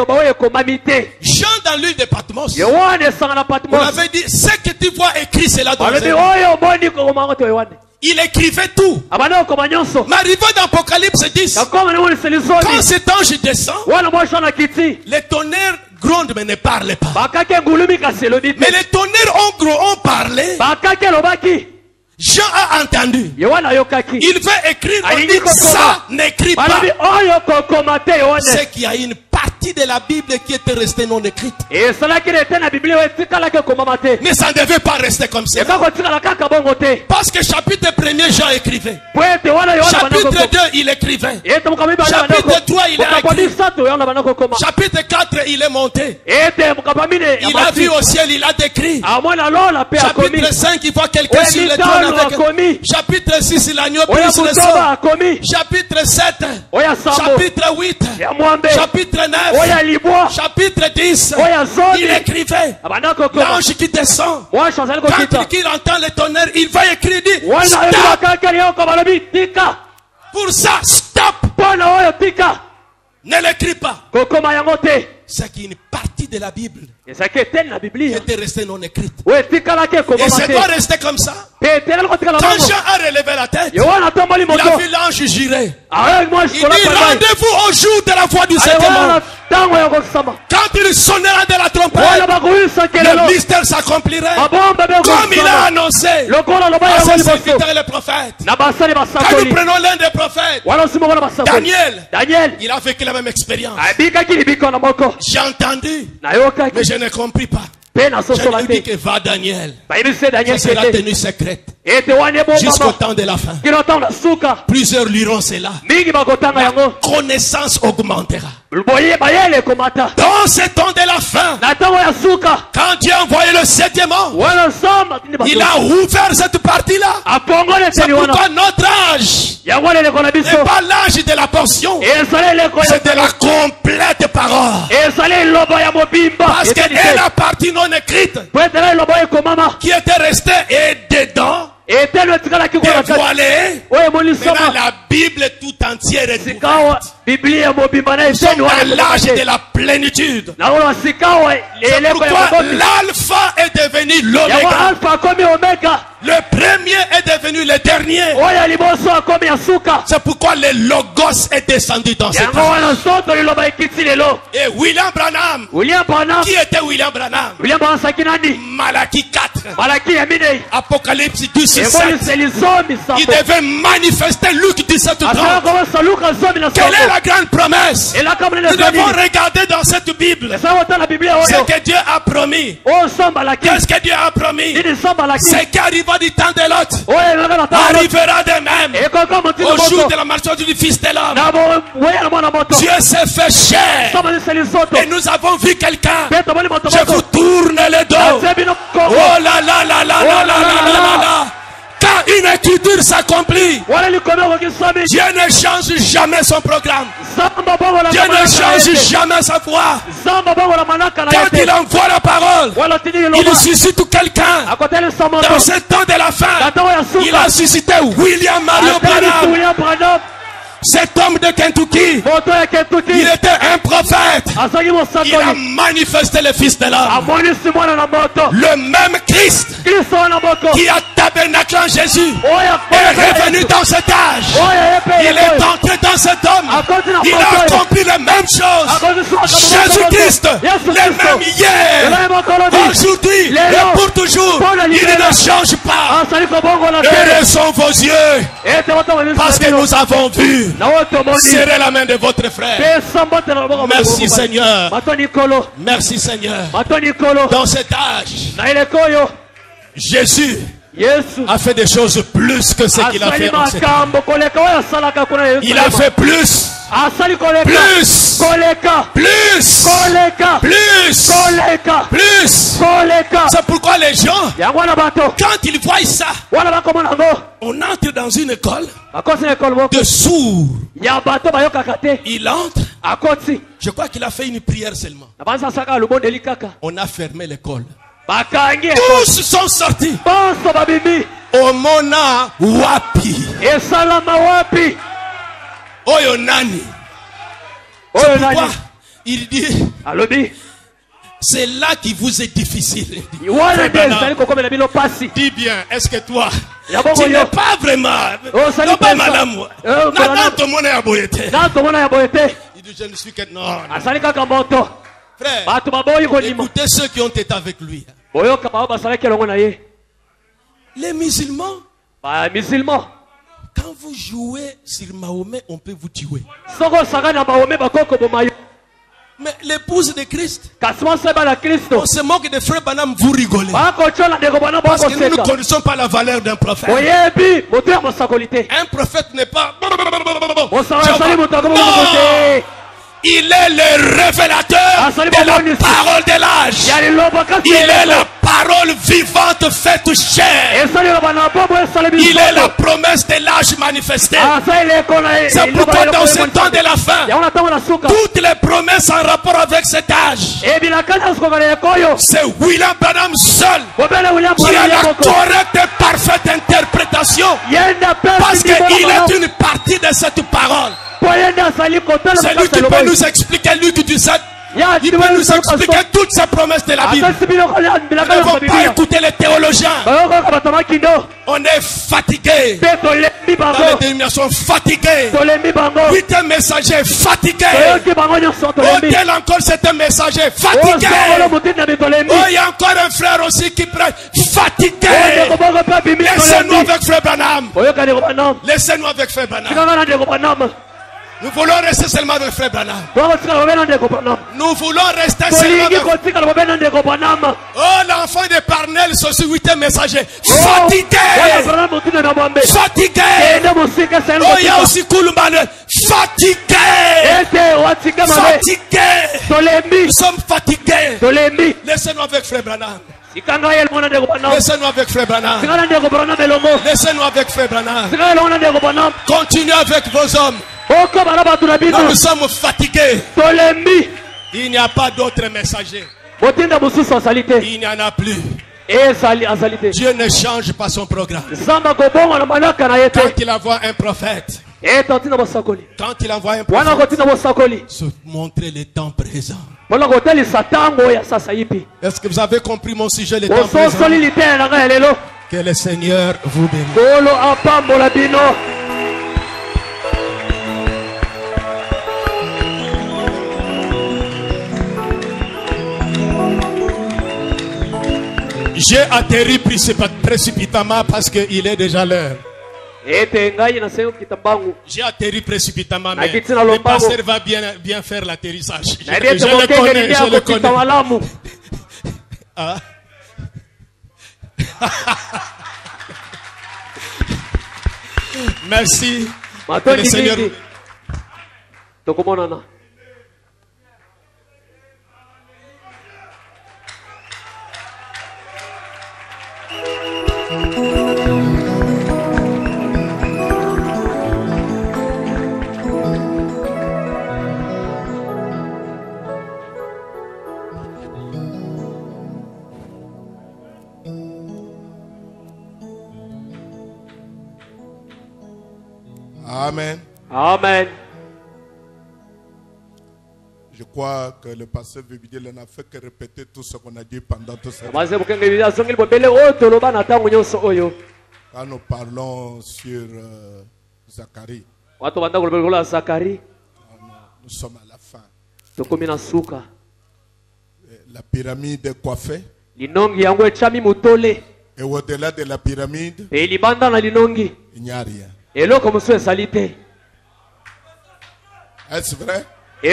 A: dans l'huile de Patmos, on avait dit, ce que tu vois écrit, c'est là dans le il écrivait tout. Mais arrivé dans Apocalypse dix, quand cet ange descend, les tonnerres grondent mais ne parlent pas. Mais les tonnerres ont, ont parlé. Jean a entendu. Il veut écrire, on dit ça n'écrit pas. C'est qu'il y a une partie de la Bible qui était restée non écrite. Mais ça ne devait pas rester comme ça. Parce que chapitre premier, Jean écrivait. Chapitre deux, il écrivait. Chapitre trois, il a écrit. Chapitre quatre, il est monté. Il a vu au ciel, il a décrit. Chapitre cinq, il voit quelqu'un sur le trône. Chapitre six, l'agneau pris sur le sol. Chapitre sept, chapitre huit, chapitre neuf, chapitre dix, il écrivait. L'ange qui descend, quand il entend le tonnerre, il va écrire, dit, stop. Pour ça, stop. Ne l'écris pas. C'est qu'une partie de la Bible qui était restée non écrite. Et ça doit rester comme ça. Quand Jean a relevé la tête, il a vu l'ange jurer. Il dit, rendez-vous au jour de la voix du Seigneur. Quand il sonnera de la trompette, le mystère s'accomplirait comme il a annoncé à ses serviteurs et les prophètes. Quand nous prenons l'un des prophètes, Daniel, il a vécu la même expérience. J'ai entendu, mais je ne compris pas. Je lui dis que va Daniel. C'est la tenue secrète. Jusqu'au temps de la fin. Plusieurs liront cela. La connaissance augmentera. Dans ce temps de la fin, quand Dieu a envoyé le septième ange, il a ouvert cette partie-là. C'est pourquoi notre âge n'est pas l'âge de la portion, c'est de la complète parole. Parce qu'elle appartient non écrite qui était restée et dedans dévoilée. Maintenant la Bible tout entière est ouverte. Nous sommes dans l'âge de la plénitude. C'est pourquoi l'alpha est devenu l'oméga. Le premier est devenu le dernier. C'est pourquoi le Logos est descendu dans cette âge. Et William Branham.
B: William Branham.
A: Qui était William Branham?
B: William Branham Sakinani.
A: Malachie quatre.
B: Malachie Yamine.
A: Apocalypse dix-sept. Il devait manifester Luc dix-sept trente. Quelle est la grande promesse? Nous devons regarder dans cette Bible. Ce que Dieu a promis. Qu'est-ce que Dieu a promis? Ce qui arriva du temps de l'autre arrivera de même au jour de la marche du Fils de l'homme. Dieu s'est fait chair et nous avons vu quelqu'un. Je vous tourne le dos. Oh là là là là là là là là là. Quand une écriture s'accomplit, Dieu ne change jamais son programme. Dieu ne change jamais sa voix. Quand il envoie la parole, il suscite quelqu'un. Dans ce temps de la fin, il a suscité William Marion Branham. Cet homme de Kentucky, il était un prophète. Il a manifesté le Fils de l'homme. Le même Christ qui a tabernaclé en Jésus est revenu dans cet âge. Il est entré dans cet homme. Il a accompli les mêmes choses. Jésus-Christ, le même hier, aujourd'hui et pour toujours. Il ne change pas. Et sont vos yeux, parce que nous avons vu. Serrez la main de votre frère. Merci Seigneur. Merci Seigneur. Dans cet âge, Jésus a fait des choses plus que ce qu'il a fait en cet âge. Il a fait plus. Plus. Plus. Plus. Plus. C'est pourquoi les gens, quand ils voient ça, on entre dans une école de sourds. Il entre. Je crois qu'il a fait une prière seulement. On a fermé l'école. Tous sont sortis. Omona wapi. Oyo nani. C'est pourquoi il dit, c'est là qui vous est difficile. Dis bien, est-ce que toi, tu n'es pas vraiment, non pas madame, il dit, je ne suis que non. Frère, écoutez ceux qui ont été avec lui. Les musulmans, quand vous jouez sur Mahomet, on peut vous tuer. Mais l'épouse de Christ, on se moque de frère Branham, vous rigolez. Parce que nous ne connaissons pas la valeur d'un prophète. Un prophète n'est pas... Non. Il est le révélateur de la parole de l'âge. Il est la parole vivante faite chair. Il est la promesse de l'âge manifestée. C'est pourquoi dans ce temps de la fin, toutes les promesses en rapport avec cet âge, c'est William Branham seul qui a la correcte et parfaite interprétation. Parce qu'il est une partie de cette parole. C'est lui qui peut nous expliquer Luc dix-sept. Il peut nous expliquer toutes ces promesses de la Bible. Nous ne devons pas écouter les théologiens. On est fatigué. Dans les dénominations fatiguées. Huitième messager fatigué. Hôtel encore c'est un messager fatigué. Oh, il y a encore un frère aussi qui prête fatigué. Laissez-nous avec frère Branham. Laissez-nous avec frère Branham. Nous voulons rester seulement avec frère Branham. Nous voulons rester seulement avec... Oh, l'enfant de Parnell, c'est ce huitième messager. Fatigué. Fatigué. Oh, il y a aussi Kouloumbane. Fatigué. Fatigué. Nous sommes fatigués. Laissez-nous avec frère Branham. Laissez-nous avec frère Branham. Laissez-nous avec frère Branham. Continuez avec vos hommes. Nous, nous sommes fatigués. Il n'y a pas d'autres messagers. Il n'y en a plus. Dieu ne change pas son programme. Quand il envoie un prophète, quand il envoie un prophète, se montrer le temps présent. Est-ce que vous avez compris mon sujet, le temps présent? Que le Seigneur vous bénisse. J'ai atterri précipitamment parce qu'il est déjà l'heure. J'ai atterri précipitamment, mais le pasteur va bien, bien faire l'atterrissage. Je, je le connais, je le connais. Ah. Merci. Que le Seigneur... Amen.
B: Amen.
A: Je crois que le pasteur Vibidel n'a fait que répéter tout ce qu'on a dit pendant tout ce temps. Quand nous parlons sur euh, Zacharie, nous sommes à la fin. La pyramide est coiffée. Et au-delà de la pyramide, il n'y a rien. Est-ce vrai?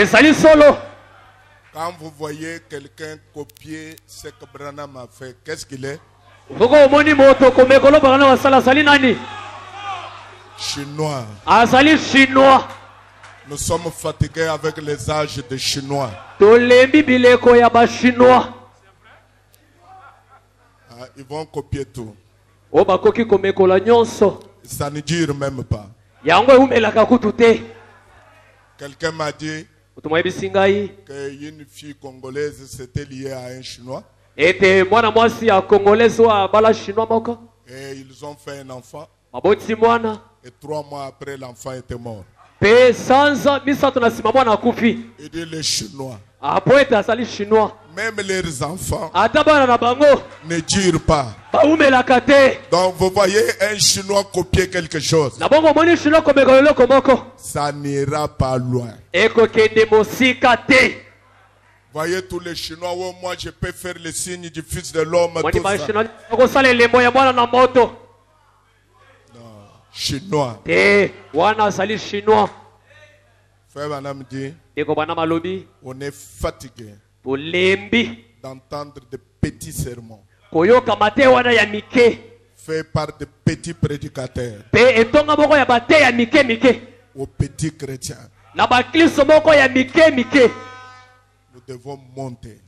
A: Quand vous voyez quelqu'un copier ce que Branham a fait, qu'est-ce qu'il est? Chinois. Chinois. Nous sommes fatigués avec les âges des Chinois. Ah, ils vont copier tout. Ça ne dure même pas. Quelqu'un m'a dit qu'une fille congolaise s'était liée à un Chinois. Et ils ont fait un enfant. Et trois mois après, l'enfant était mort. Il dit les Chinois. Même leurs enfants ne durent pas. Donc vous voyez un Chinois copier quelque chose. Ça n'ira pas loin. Voyez tous les Chinois, oh, moi je peux faire le signe du Fils de l'homme. Chinois. Frère Madame dit, on est fatigué d'entendre des petits sermons faits par des petits prédicateurs aux petits chrétiens. Nous devons monter,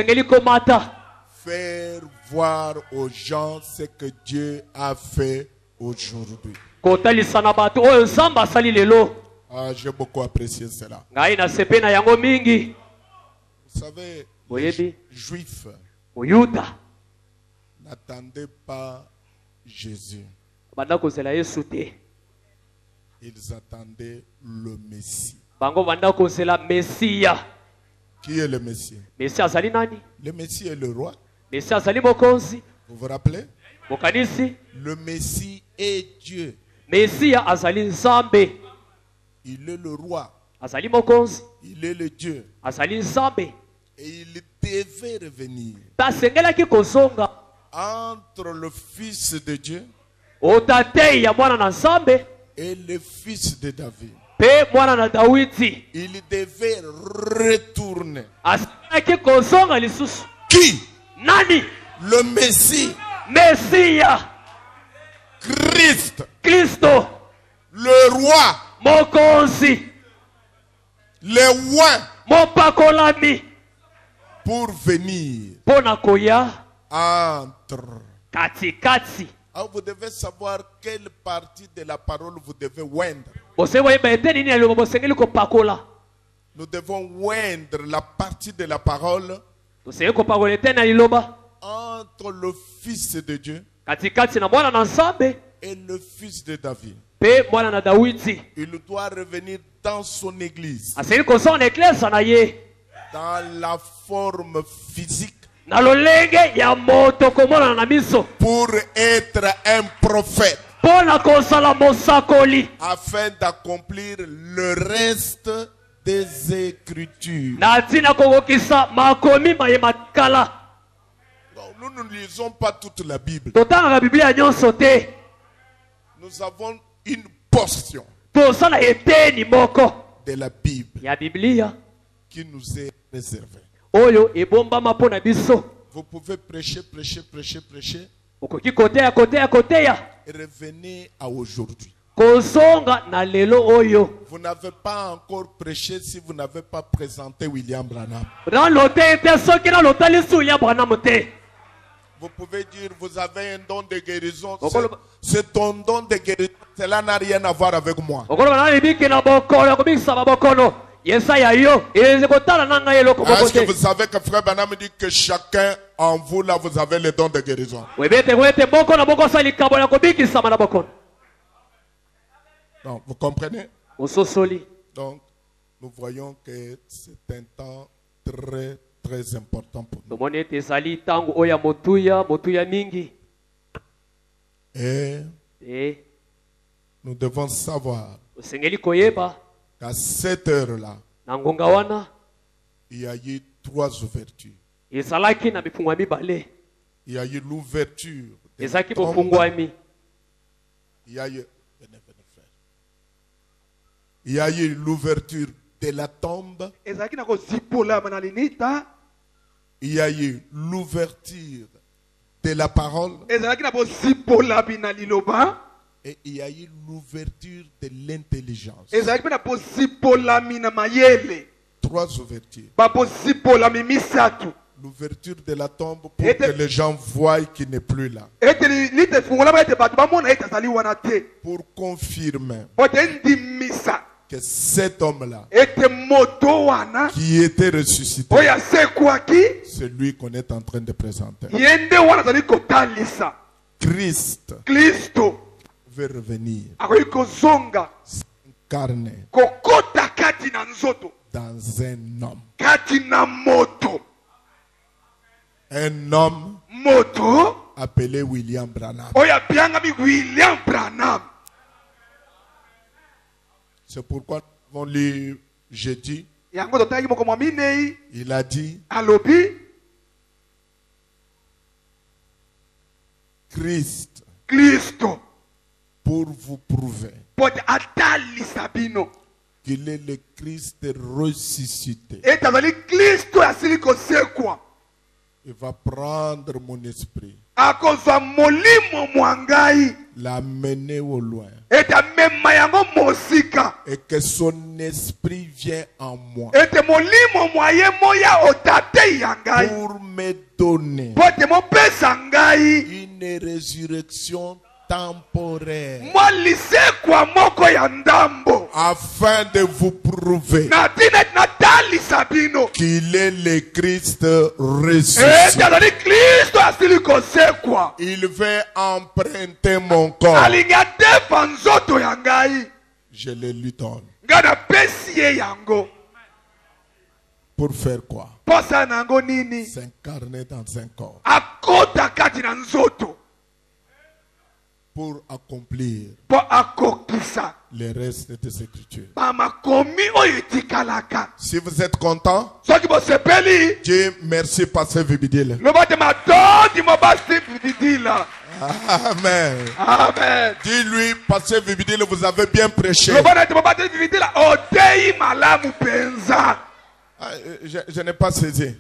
A: faire voir aux gens ce que Dieu a fait aujourd'hui. Ah, j'ai beaucoup apprécié cela. Vous savez, les Juifs n'attendaient pas Jésus. Ils attendaient le Messie. Qui est le Messie? Le Messie est le roi. Vous vous rappelez? Le Messie est Dieu. Il est le roi. Il est le Dieu. Et il devait revenir entre le Fils de Dieu et le Fils de David. Il devait retourner. Qui? Le Messie. Christ.
B: Christo.
A: Le roi.
B: Mokonzi.
A: Le roi.
B: Mopakolami.
A: Pour venir.
B: Ponakoya.
A: Entre.
B: Kati kati.
A: Alors vous devez savoir quelle partie de la parole vous devez oindre. Nous devons oindre la partie de la parole entre le Fils de Dieu et le Fils de David. Il doit revenir dans son église, dans la forme physique
F: Pour être un prophète. Afin d'accomplir le reste des Écritures. Nous ne lisons pas toute la Bible. Nous avons une portion de la Bible qui nous est réservée. Vous pouvez prêcher, prêcher, prêcher, prêcher. Et revenez à aujourd'hui. Vous n'avez pas encore prêché si vous n'avez pas présenté William Branham. Vous pouvez dire, vous avez un don de guérison. C'est ton don de guérison. Cela n'a rien à voir avec moi. Est-ce que vous savez que Frère Branham dit que chacun en vous, là, vous avez le don de guérison? Donc, vous comprenez? Donc, nous voyons que c'est un temps très, très important pour nous. Et nous devons savoir qu'à cette heure-là, il y a eu trois ouvertures. Il y a eu l'ouverture de la tombe. Il y a eu, il y a eu l'ouverture de la tombe. Il y a eu l'ouverture de la parole. Et il y a eu l'ouverture de l'intelligence. Trois ouvertures. L'ouverture de la tombe pour que les gens voient qu'il n'est plus là. Pour confirmer que cet homme-là qui était ressuscité, c'est lui qu'on est en train de présenter. Christ veut revenir, s'incarner dans un homme. Un homme appelé William Branham. C'est pourquoi nous avons lu jeudi. Il a dit Christ, pour vous prouver qu'il est le Christ ressuscité. Il va prendre mon esprit, l'amener au loin, et que son esprit vienne en moi pour me donner une résurrection temporaire, afin de vous prouver qu'il est le Christ ressuscité. Il veut emprunter mon corps. Je le lui donne. Pour faire quoi? S'incarner dans un corps. Pour accomplir le reste des Écritures. Si vous êtes content, Dieu merci, Pasteur Vibidile. Amen.
B: Amen.
F: Dis-lui, Pasteur Vibidile, vous avez bien prêché. Ah, je, je n'ai pas saisi.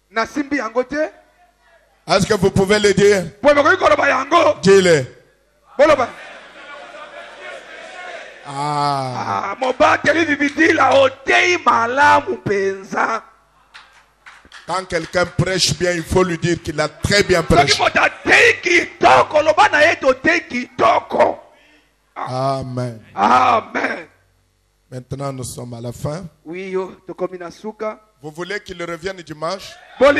F: Est-ce que vous pouvez le dire? Dis-le. Ah. Quand quelqu'un prêche bien, il faut lui dire qu'il a très bien prêché. Amen.
B: Amen.
F: Maintenant, nous sommes à la fin. Vous voulez qu'il revienne dimanche?
B: Comme,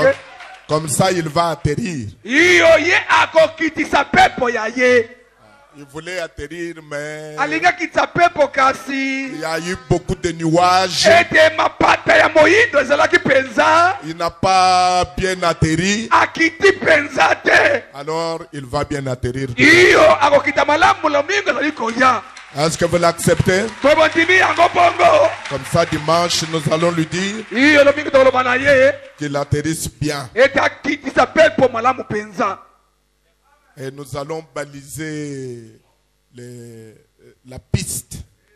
F: comme ça, il va atterrir. Il voulait atterrir, mais
C: il
F: y a eu beaucoup de nuages. Il n'a pas bien atterri. Alors, il va bien atterrir. Est-ce que vous l'acceptez? Comme ça, dimanche, nous allons lui dire qu'il atterrisse bien. Et nous allons baliser les, la piste.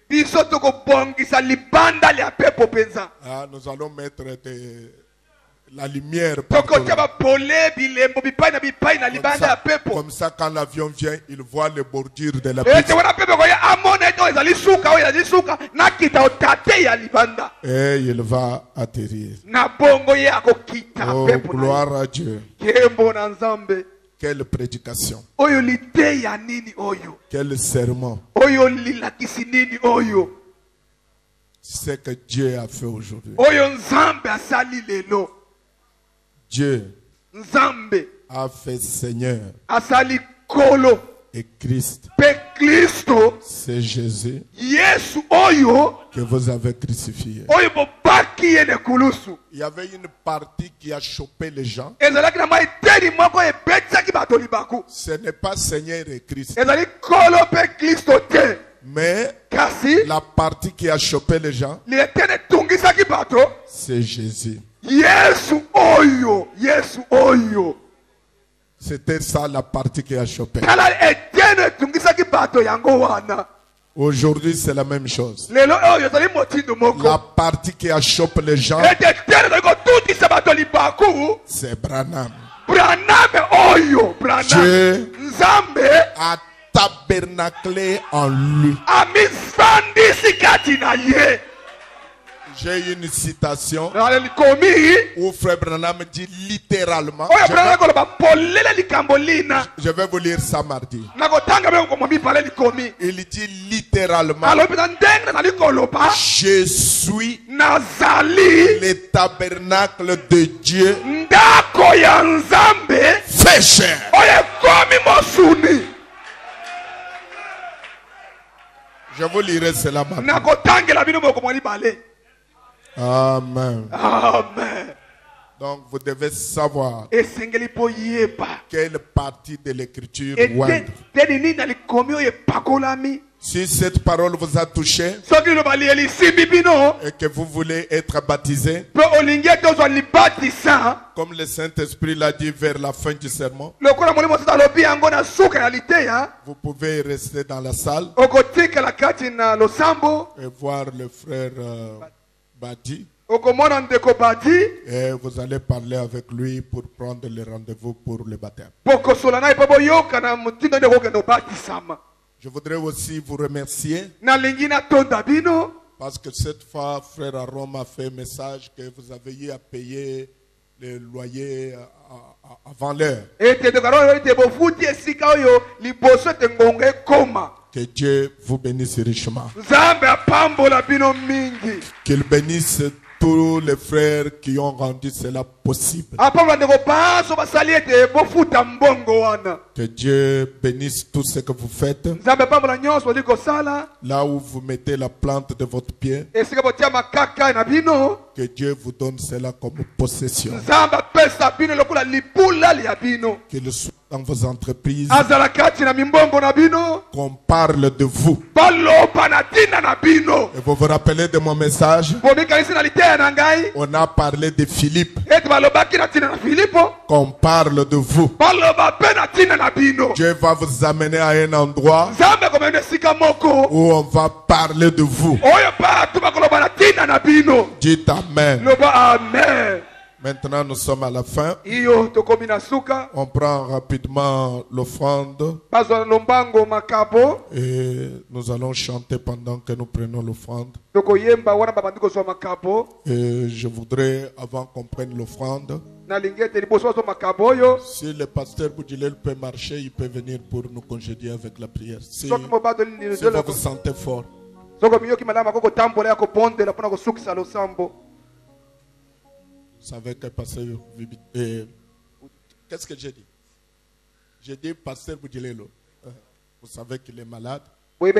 F: Ah, nous allons mettre des, la lumière. Comme ça, comme ça, quand l'avion vient, il voit les bordures de la piste. Et il va atterrir. Oh, gloire à Dieu. Quelle prédication. Quel serment. C'est ce que Dieu a fait aujourd'hui. Dieu a fait Seigneur. Et Christ. C'est Jésus que vous avez crucifié. Il y avait une partie qui a chopé les gens. Ce n'est pas Seigneur et Christ. Mais la partie qui a chopé les gens, c'est Jésus. C'était ça la partie qui a chopé. Aujourd'hui, c'est la même chose. La partie qui a chopé les gens, c'est Branham. Dieu a tabernaclé en lui. J'ai une citation où Frère Branham dit littéralement. Je vais, je vais vous lire ça mardi. Il dit littéralement: je suis le tabernacle de Dieu fait chair. Je vous lirai cela mardi. Amen.
C: Amen.
F: Donc vous devez savoir quelle partie de l'écriture. Si cette parole vous a touché et que vous voulez être baptisé, comme le Saint-Esprit l'a dit vers la fin du sermon, vous pouvez rester dans la salle et voir le frère euh, Badi. Et vous allez parler avec lui pour prendre le rendez-vous pour le baptême. Je voudrais aussi vous remercier parce que cette fois, frère Arom a fait un message que vous avez eu à payer le loyer avant l'heure. Que Dieu vous bénisse richement. Qu'il bénisse tous les frères qui ont rendu cela possible. Que Dieu bénisse tout ce que vous faites. Là où vous mettez la plante de votre pied, que Dieu vous donne cela comme possession. Qu'il soit dans vos entreprises, qu'on parle de vous. Et vous vous rappelez de mon message? On a parlé de Philippe. Qu'on parle de vous. Dieu va vous amener à un endroit où on va parler de vous. Dites Amen.
C: Amen.
F: Maintenant, nous sommes à la fin. On prend rapidement l'offrande. Et nous allons chanter pendant que nous prenons l'offrande. Et je voudrais, avant qu'on prenne l'offrande, si le pasteur Boudjilel peut marcher, il peut venir pour nous congédier avec la prière. Si, si vous vous sentez fort. Vous savez que pasteur euh, qu'est-ce que j'ai dit? J'ai dit pasteur Boudjilelo. Vous savez qu'il est malade.
C: Donc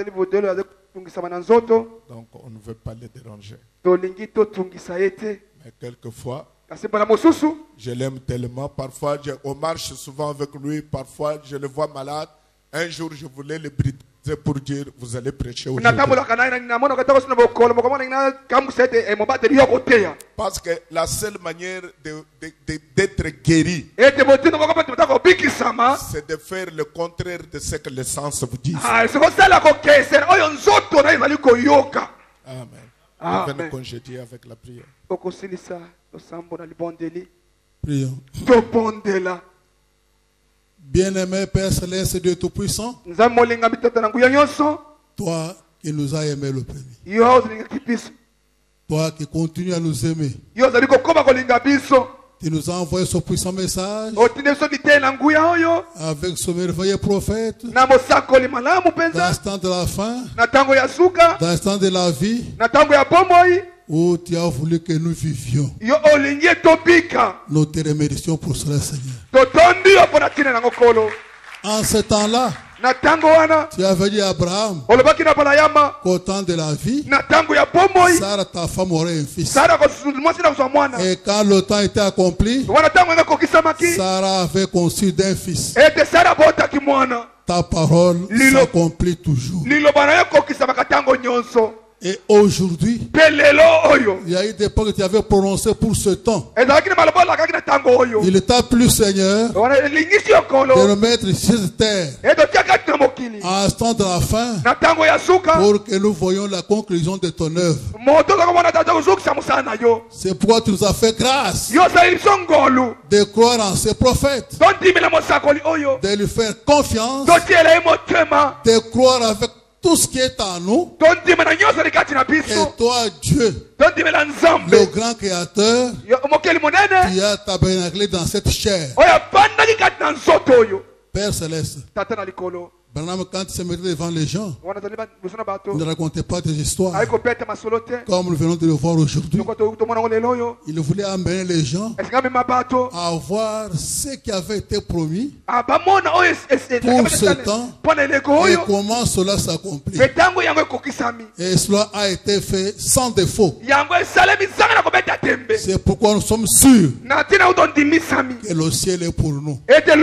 F: on ne veut pas le déranger. Mais quelquefois, je l'aime tellement. Parfois, je, on marche souvent avec lui. Parfois, je le vois malade. Un jour, je voulais le briser pour dire, vous allez prêcher aujourd'hui. Parce que la seule manière d'être guéri, c'est de faire le contraire de ce que les sens vous disent. Amen. On va nous congédier avec la prière.
G: Prions. Bien-aimé Père Céleste, Dieu Tout-Puissant, toi qui nous as aimés le premier, toi qui continues à nous aimer, tu nous as envoyé ce puissant message avec ce merveilleux prophète dans l'instant de la fin, dans l'instant de la vie, où tu as voulu que nous vivions. Nous te remercions pour cela, Seigneur. En ce temps-là, tu avais dit à Abraham qu'au temps de la vie, Sarah, ta femme, aurait un fils. Et quand le temps était accompli, Sarah avait conçu d'un fils. Ta parole s'accomplit toujours. Et aujourd'hui, il y a eu des paroles que tu avais prononcées pour ce temps. Il t'a plu, Seigneur, de nous mettre sur cette terre à l'instant de la fin pour que nous voyions la conclusion de ton œuvre. C'est pourquoi tu nous as fait grâce de croire en ces prophètes, de lui faire confiance, de croire avec tout ce qui est en nous. Et toi, Dieu, le grand créateur, tu as tabernaclé dans cette chair. Père Céleste, Branham, quand il se mettait devant les gens, il ne racontait pas des histoires comme nous venons de le voir aujourd'hui. Il voulait amener les gens à voir ce qui avait été promis pour ce temps et comment cela s'accomplit. Et cela a été fait sans défaut. C'est pourquoi nous sommes sûrs que le ciel est pour nous.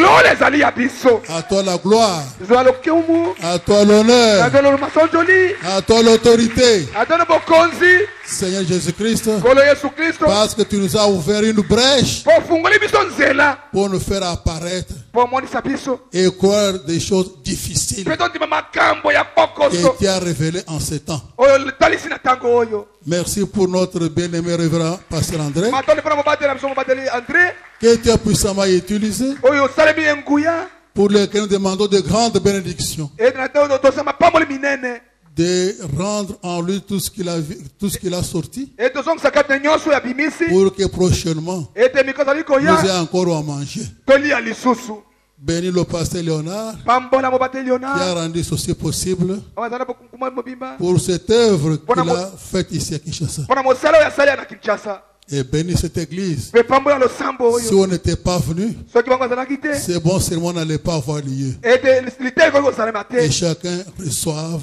G: À toi la gloire. À toi l'honneur. À toi l'autorité. Seigneur Jésus-Christ, parce que tu nous as ouvert une brèche pour nous faire apparaître et croire des choses difficiles et tu as révélé en ce temps. Merci pour notre bien-aimé révérend Pasteur André, que tu as puissamment utilisé, pour lequel nous demandons de grandes bénédictions, de rendre en lui tout ce qu'il a, tout ce qu'il a sorti, pour que prochainement nous ayons encore à manger. Bénis le pasteur Léonard, qui a rendu ceci possible pour cette œuvre qu'il a faite ici à Kinshasa. Et bénis cette église. Si on n'était pas venu, c'est bon seulement n'allait pas avoir lieu. Et chacun reçoive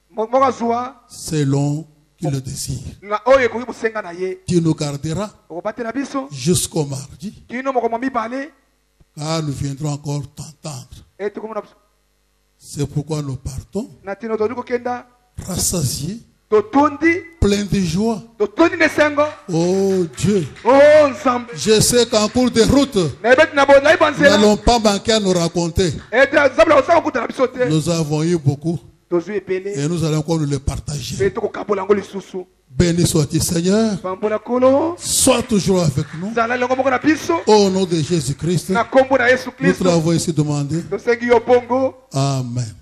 G: selon qu'il le désire. Tu nous garderas jusqu'au mardi, car nous viendrons encore t'entendre. C'est pourquoi nous partons rassasiés, plein de joie. Oh Dieu, je sais qu'en cours de route, nous n'allons pas manquer à nous raconter. Nous avons eu beaucoup et nous allons encore nous les partager. Béni sois-tu, Seigneur. Sois toujours avec nous. Au nom de Jésus-Christ, nous te l'avons ici demandé. Amen.